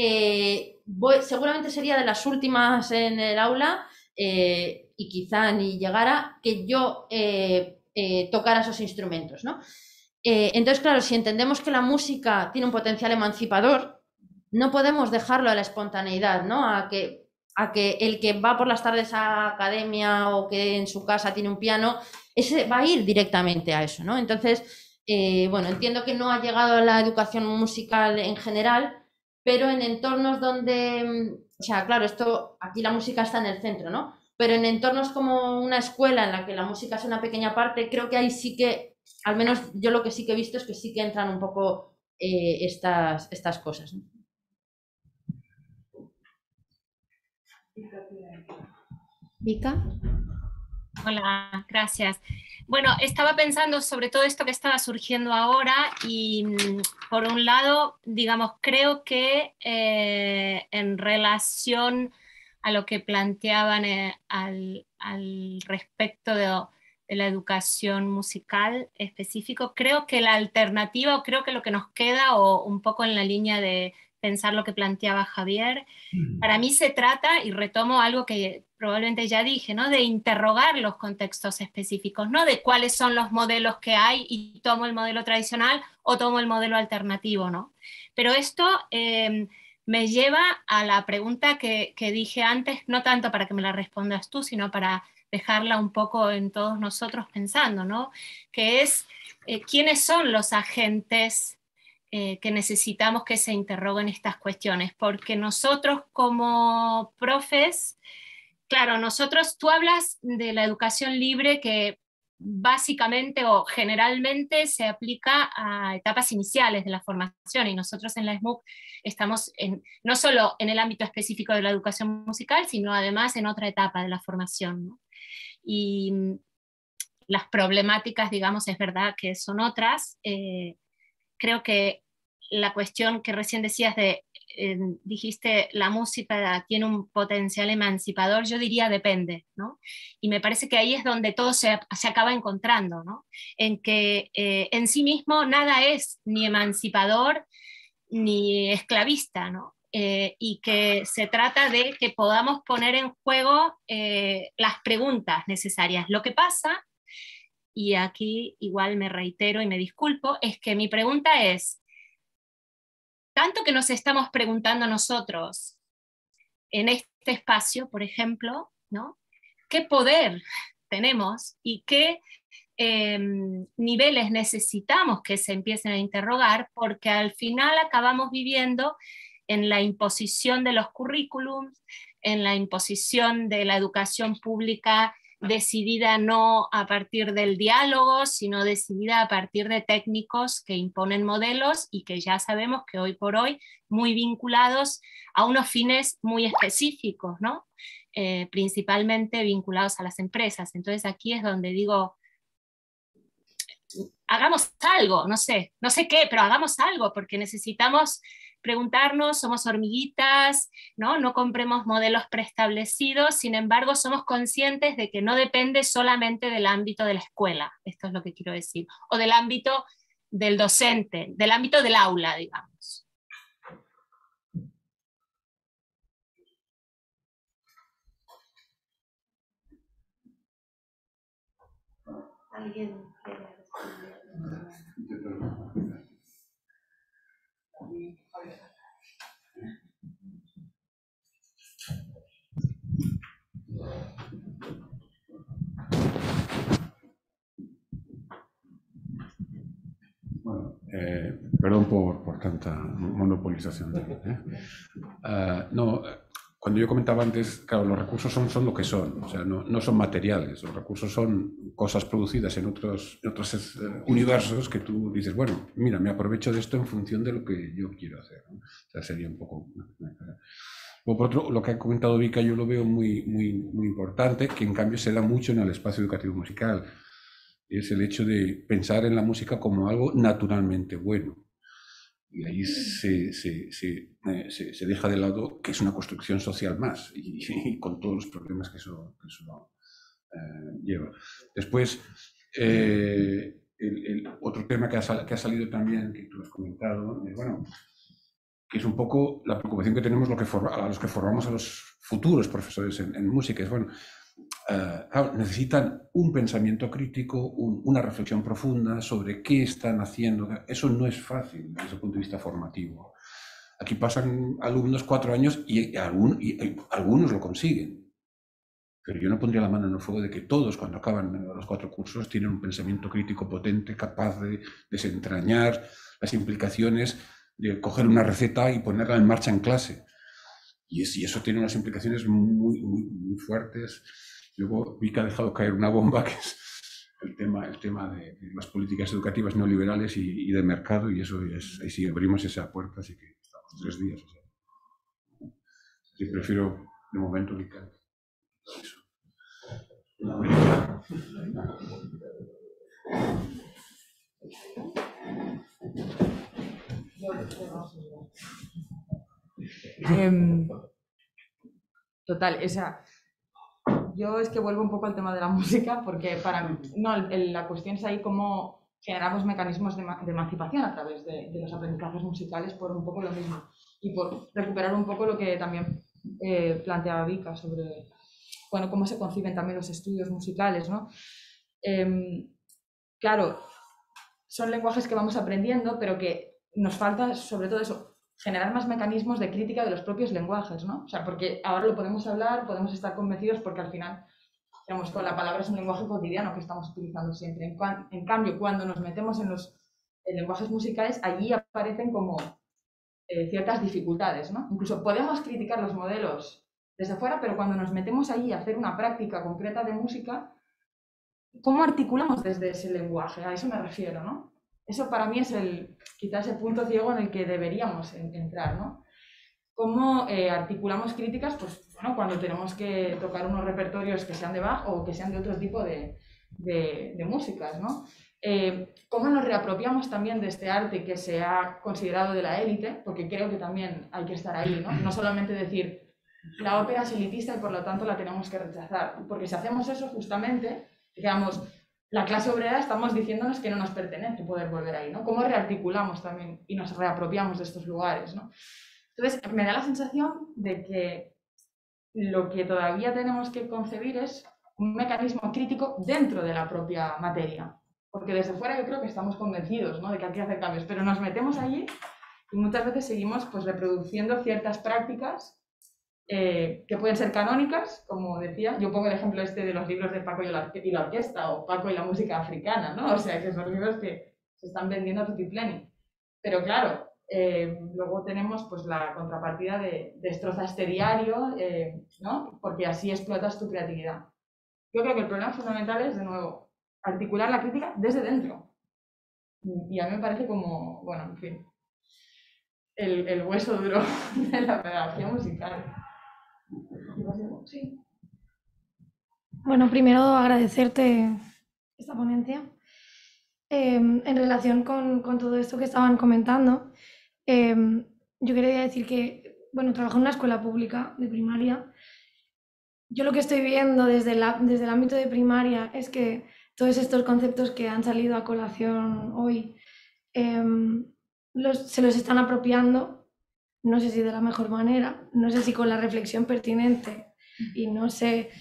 seguramente sería de las últimas en el aula y quizá ni llegara que yo tocara esos instrumentos, ¿no? Entonces, claro, si entendemos que la música tiene un potencial emancipador, no podemos dejarlo a la espontaneidad, ¿no? A que el que va por las tardes a academia o que en su casa tiene un piano, ese va a ir directamente a eso, ¿no? Entonces, bueno, entiendo que no ha llegado a la educación musical en general, pero en entornos donde, o sea, claro, aquí la música está en el centro, ¿no? Pero en entornos como una escuela en la que la música es una pequeña parte, creo que ahí sí que, al menos yo lo que sí que he visto es que sí que entran un poco estas cosas, ¿no? Vika. Hola, gracias. Bueno, estaba pensando sobre todo esto que estaba surgiendo ahora y por un lado, digamos, creo que en relación a lo que planteaban al respecto de la educación musical específico, creo que la alternativa, o creo que lo que nos queda, o un poco en la línea de pensar lo que planteaba Javier, para mí se trata, y retomo algo que probablemente ya dije, ¿no? De interrogar los contextos específicos, no de cuáles son los modelos que hay y tomo el modelo tradicional o tomo el modelo alternativo, ¿no? Pero esto me lleva a la pregunta que dije antes, no tanto para que me la respondas tú, sino para dejarla un poco en todos nosotros pensando, ¿no? Que es, ¿quiénes son los agentes que necesitamos que se interroguen estas cuestiones? Porque nosotros como profes, claro, tú hablas de la educación libre que básicamente o generalmente se aplica a etapas iniciales de la formación, y nosotros en la SMUC estamos no solo en el ámbito específico de la educación musical, sino además en otra etapa de la formación, ¿no? Y las problemáticas, digamos, es verdad que son otras. Creo que la cuestión que recién decías dijiste, la música tiene un potencial emancipador, yo diría depende, ¿no? Y me parece que ahí es donde todo se acaba encontrando, ¿no? En que en sí mismo nada es ni emancipador ni esclavista, ¿no? Y que se trata de que podamos poner en juego las preguntas necesarias. Lo que pasa, y aquí igual me reitero y me disculpo, es que mi pregunta es, tanto que nos estamos preguntando nosotros en este espacio, por ejemplo, ¿no? ¿Qué poder tenemos y qué niveles necesitamos que se empiecen a interrogar? Porque al final acabamos viviendo en la imposición de los currículums, en la imposición de la educación pública decidida no a partir del diálogo, sino decidida a partir de técnicos que imponen modelos y que ya sabemos que hoy por hoy muy vinculados a unos fines muy específicos, ¿no? Principalmente vinculados a las empresas. Entonces aquí es donde digo, hagamos algo, no sé qué, pero hagamos algo, porque necesitamos preguntarnos, somos hormiguitas, no compremos modelos preestablecidos, sin embargo somos conscientes de que no depende solamente del ámbito de la escuela, esto es lo que quiero decir, o del ámbito del docente, del ámbito del aula, digamos. ¿Alguien quiere responder? Bueno, perdón por tanta monopolización. No, cuando yo comentaba antes, claro, los recursos son lo que son, o sea, no son materiales, los recursos son cosas producidas en otros universos que tú dices, bueno, mira, me aprovecho de esto en función de lo que yo quiero hacer, ¿no? O sea, sería un poco... Por otro, lo que ha comentado Vika yo lo veo muy importante, que en cambio se da mucho en el espacio educativo musical, es el hecho de pensar en la música como algo naturalmente bueno. Y ahí se deja de lado que es una construcción social más y con todos los problemas que eso lleva. Después, el otro tema que ha salido también, que tú has comentado, bueno, que es un poco la preocupación que tenemos a los que formamos a los futuros profesores en música. Es, bueno, claro, necesitan un pensamiento crítico, una reflexión profunda sobre qué están haciendo. Eso no es fácil desde el punto de vista formativo. Aquí pasan alumnos 4 años y algunos lo consiguen. Pero yo no pondría la mano en el fuego de que todos, cuando acaban los 4 cursos, tienen un pensamiento crítico potente, capaz de desentrañar las implicaciones de coger una receta y ponerla en marcha en clase. Y eso tiene unas implicaciones muy fuertes. Luego Vika ha dejado caer una bomba, que es el tema de las políticas educativas neoliberales y de mercado, y eso es, ahí sí abrimos esa puerta, así que estamos 3 días. O sea. Sí, prefiero de momento Vika. Eso. Total, yo es que vuelvo un poco al tema de la música, porque para mí, la cuestión es ahí cómo generamos mecanismos de emancipación a través de los aprendizajes musicales, por un poco lo mismo, y por recuperar un poco lo que también planteaba Vika sobre, bueno, cómo se conciben también los estudios musicales, ¿no? Claro, son lenguajes que vamos aprendiendo, pero que nos falta, sobre todo eso, generar más mecanismos de crítica de los propios lenguajes, ¿no? O sea, porque ahora lo podemos hablar, podemos estar convencidos porque al final, digamos, con la palabra es un lenguaje cotidiano que estamos utilizando siempre. En cambio, cuando nos metemos en los lenguajes musicales, allí aparecen como ciertas dificultades, ¿no? Incluso podemos criticar los modelos desde fuera, pero cuando nos metemos allí a hacer una práctica concreta de música, ¿cómo articulamos desde ese lenguaje? A eso me refiero, ¿no? Eso para mí es quizás el punto ciego en el que deberíamos entrar, ¿no? ¿Cómo articulamos críticas? Pues bueno, cuando tenemos que tocar unos repertorios que sean de Bach o que sean de otro tipo de músicas, ¿no? ¿Cómo nos reapropiamos también de este arte que se ha considerado de la élite? Porque creo que también hay que estar ahí, ¿no? No solamente decir, la ópera es elitista y por lo tanto la tenemos que rechazar. Porque si hacemos eso, justamente, digamos, la clase obrera estamos diciéndonos que no nos pertenece poder volver ahí, ¿no? ¿Cómo rearticulamos también y nos reapropiamos de estos lugares, ¿no? Entonces, me da la sensación de que lo que todavía tenemos que concebir es un mecanismo crítico dentro de la propia materia. Porque desde fuera yo creo que estamos convencidos, ¿no?, de que hay que hacer cambios, pero nos metemos allí y muchas veces seguimos pues, reproduciendo ciertas prácticas que pueden ser canónicas, como decía. Yo pongo el ejemplo este de los libros de Paco y la orquesta, o Paco y la música africana, ¿no? O sea, que son libros que se están vendiendo a tutipleni. Pero claro, luego tenemos pues, la contrapartida de destroza este diario, ¿no?, porque así explotas tu creatividad. Yo creo que el problema fundamental es, de nuevo, articular la crítica desde dentro. Y a mí me parece como, bueno, en fin, el hueso duro de la pedagogía musical. Sí. Bueno, primero agradecerte esta ponencia. En relación con todo esto que estaban comentando, yo quería decir que, bueno, trabajo en una escuela pública de primaria. Yo lo que estoy viendo desde el ámbito de primaria es que todos estos conceptos que han salido a colación hoy se los están apropiando, no sé si de la mejor manera, no sé si con la reflexión pertinente y no sé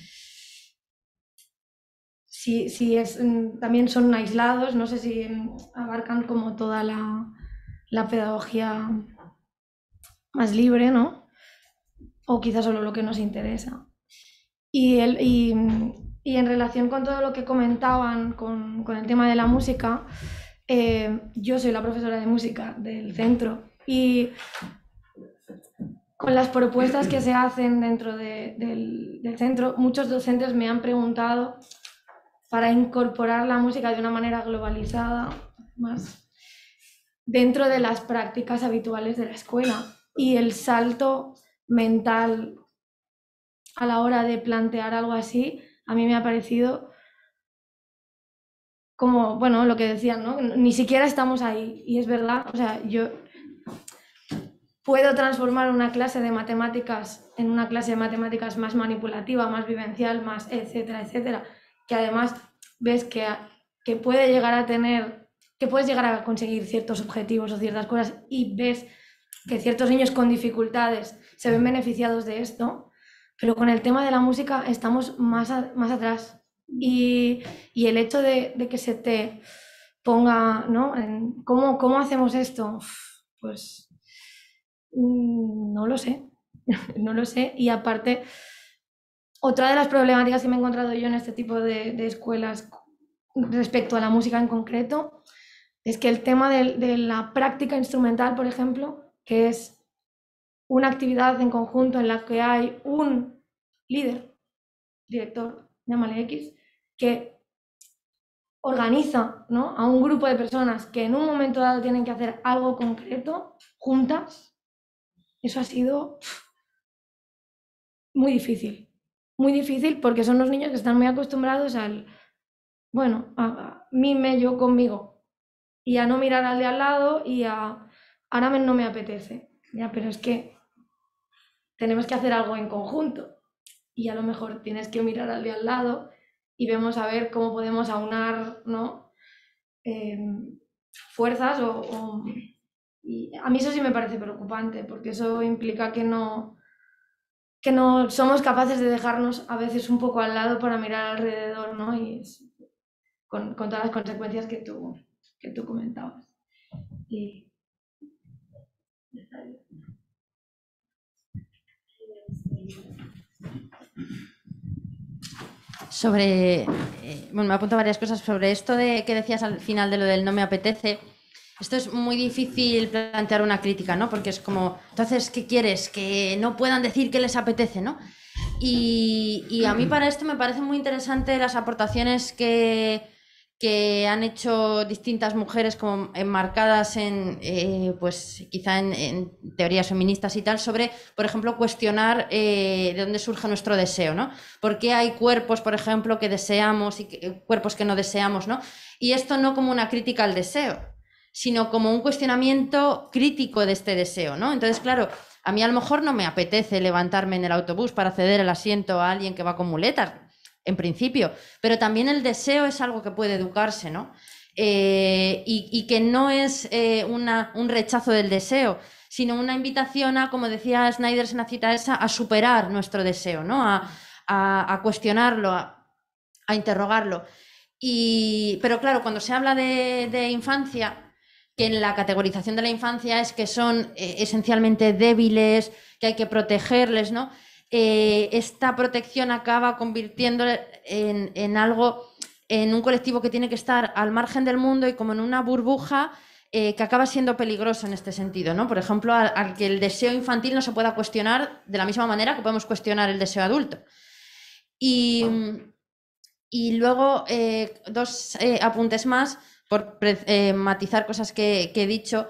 si también son aislados, no sé si abarcan como toda la pedagogía más libre, ¿no? O quizás solo lo que nos interesa. Y en relación con todo lo que comentaban con el tema de la música, yo soy la profesora de música del centro y con las propuestas que se hacen dentro del centro, muchos docentes me han preguntado para incorporar la música de una manera globalizada, más dentro de las prácticas habituales de la escuela. Y el salto mental a la hora de plantear algo así, a mí me ha parecido como, bueno, lo que decían, ¿no? Ni siquiera estamos ahí, y es verdad, o sea, yo puedo transformar una clase de matemáticas en una clase de matemáticas más manipulativa, más vivencial, más etcétera, etcétera, que además ves que puede llegar a tener, que puedes llegar a conseguir ciertos objetivos o ciertas cosas y ves que ciertos niños con dificultades se ven beneficiados de esto, pero con el tema de la música estamos más atrás. Y el hecho de que se te ponga, ¿no?, en ¿cómo hacemos esto? Pues no lo sé, no lo sé. Y aparte, otra de las problemáticas que me he encontrado yo en este tipo de escuelas respecto a la música en concreto es que el tema de la práctica instrumental, por ejemplo, que es una actividad en conjunto en la que hay un líder, director, llámale X, que organiza, ¿no?, a un grupo de personas que en un momento dado tienen que hacer algo concreto juntas, eso ha sido muy difícil porque son los niños que están muy acostumbrados al, bueno, a mime yo conmigo y a no mirar al de al lado y ahora no me apetece, ya, pero es que tenemos que hacer algo en conjunto y a lo mejor tienes que mirar al de al lado y vemos a ver cómo podemos aunar, ¿no?, fuerzas y a mí eso sí me parece preocupante porque eso implica que no somos capaces de dejarnos a veces un poco al lado para mirar alrededor, ¿no? Y con todas las consecuencias que tú comentabas. Y sobre, bueno, me apunto varias cosas sobre esto de que decías al final de lo del no me apetece. Esto es muy difícil plantear una crítica, ¿no? Porque es como, entonces, ¿qué quieres? Que no puedan decir que les apetece, ¿no? Y a mí para esto me parecen muy interesantes las aportaciones que han hecho distintas mujeres como enmarcadas en, pues quizá en teorías feministas y tal, sobre, por ejemplo, cuestionar de dónde surge nuestro deseo, ¿no? ¿Por qué hay cuerpos, por ejemplo, que deseamos y cuerpos que no deseamos, ¿no? Y esto no como una crítica al deseo, sino como un cuestionamiento crítico de este deseo, ¿no? Entonces, claro, a mí a lo mejor no me apetece levantarme en el autobús para ceder el asiento a alguien que va con muletas, en principio, pero también el deseo es algo que puede educarse, ¿no? Y que no es un rechazo del deseo, sino una invitación a, como decía Snyder en la cita esa, a superar nuestro deseo, ¿no? A cuestionarlo, a interrogarlo. Pero claro, cuando se habla de infancia, que en la categorización de la infancia es que son esencialmente débiles, que hay que protegerles, ¿no? Esta protección acaba convirtiéndole en algo, en un colectivo que tiene que estar al margen del mundo y como en una burbuja que acaba siendo peligroso en este sentido, ¿no? Por ejemplo, al que el deseo infantil no se pueda cuestionar de la misma manera que podemos cuestionar el deseo adulto. Y luego, dos apuntes más, por matizar cosas que he dicho.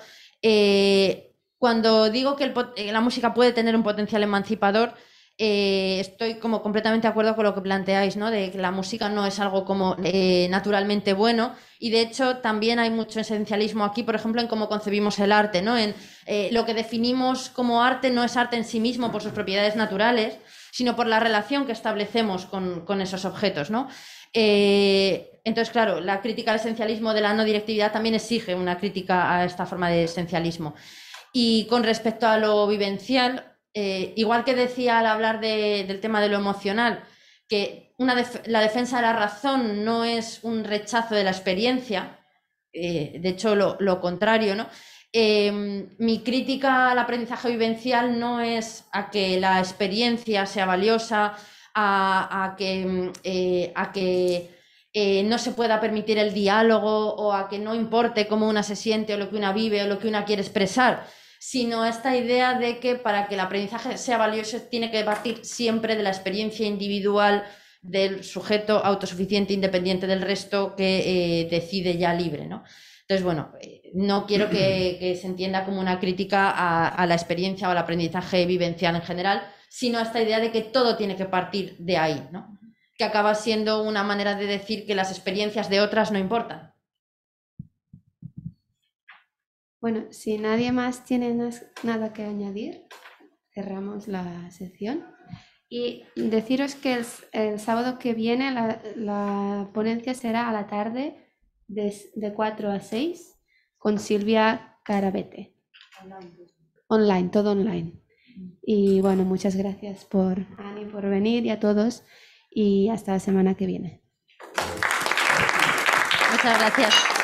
Cuando digo que la música puede tener un potencial emancipador, estoy como completamente de acuerdo con lo que planteáis, ¿no? De que la música no es algo como naturalmente bueno, y de hecho también hay mucho esencialismo aquí, por ejemplo, en cómo concebimos el arte, ¿no? En lo que definimos como arte no es arte en sí mismo por sus propiedades naturales, sino por la relación que establecemos con esos objetos, ¿no? Entonces, claro, la crítica al esencialismo de la no directividad también exige una crítica a esta forma de esencialismo. Y con respecto a lo vivencial, igual que decía al hablar del tema de lo emocional, que la defensa de la razón no es un rechazo de la experiencia, de hecho lo contrario, ¿no? Mi crítica al aprendizaje vivencial no es a que la experiencia sea valiosa, a que no se pueda permitir el diálogo o a que no importe cómo una se siente o lo que una vive o lo que una quiere expresar, sino esta idea de que para que el aprendizaje sea valioso tiene que partir siempre de la experiencia individual del sujeto autosuficiente, independiente del resto, que decide ya libre, ¿no? Entonces, bueno, no quiero que se entienda como una crítica a la experiencia o al aprendizaje vivencial en general, sino a esta idea de que todo tiene que partir de ahí, ¿no? Que acaba siendo una manera de decir que las experiencias de otras no importan. Bueno, si nadie más tiene nada que añadir, cerramos la sección. Y deciros que el sábado que viene la ponencia será a la tarde de 4 a 6 con Silvia Carabete. Online, todo online. Y bueno, muchas gracias por Ani por venir y a todos y hasta la semana que viene. Muchas gracias.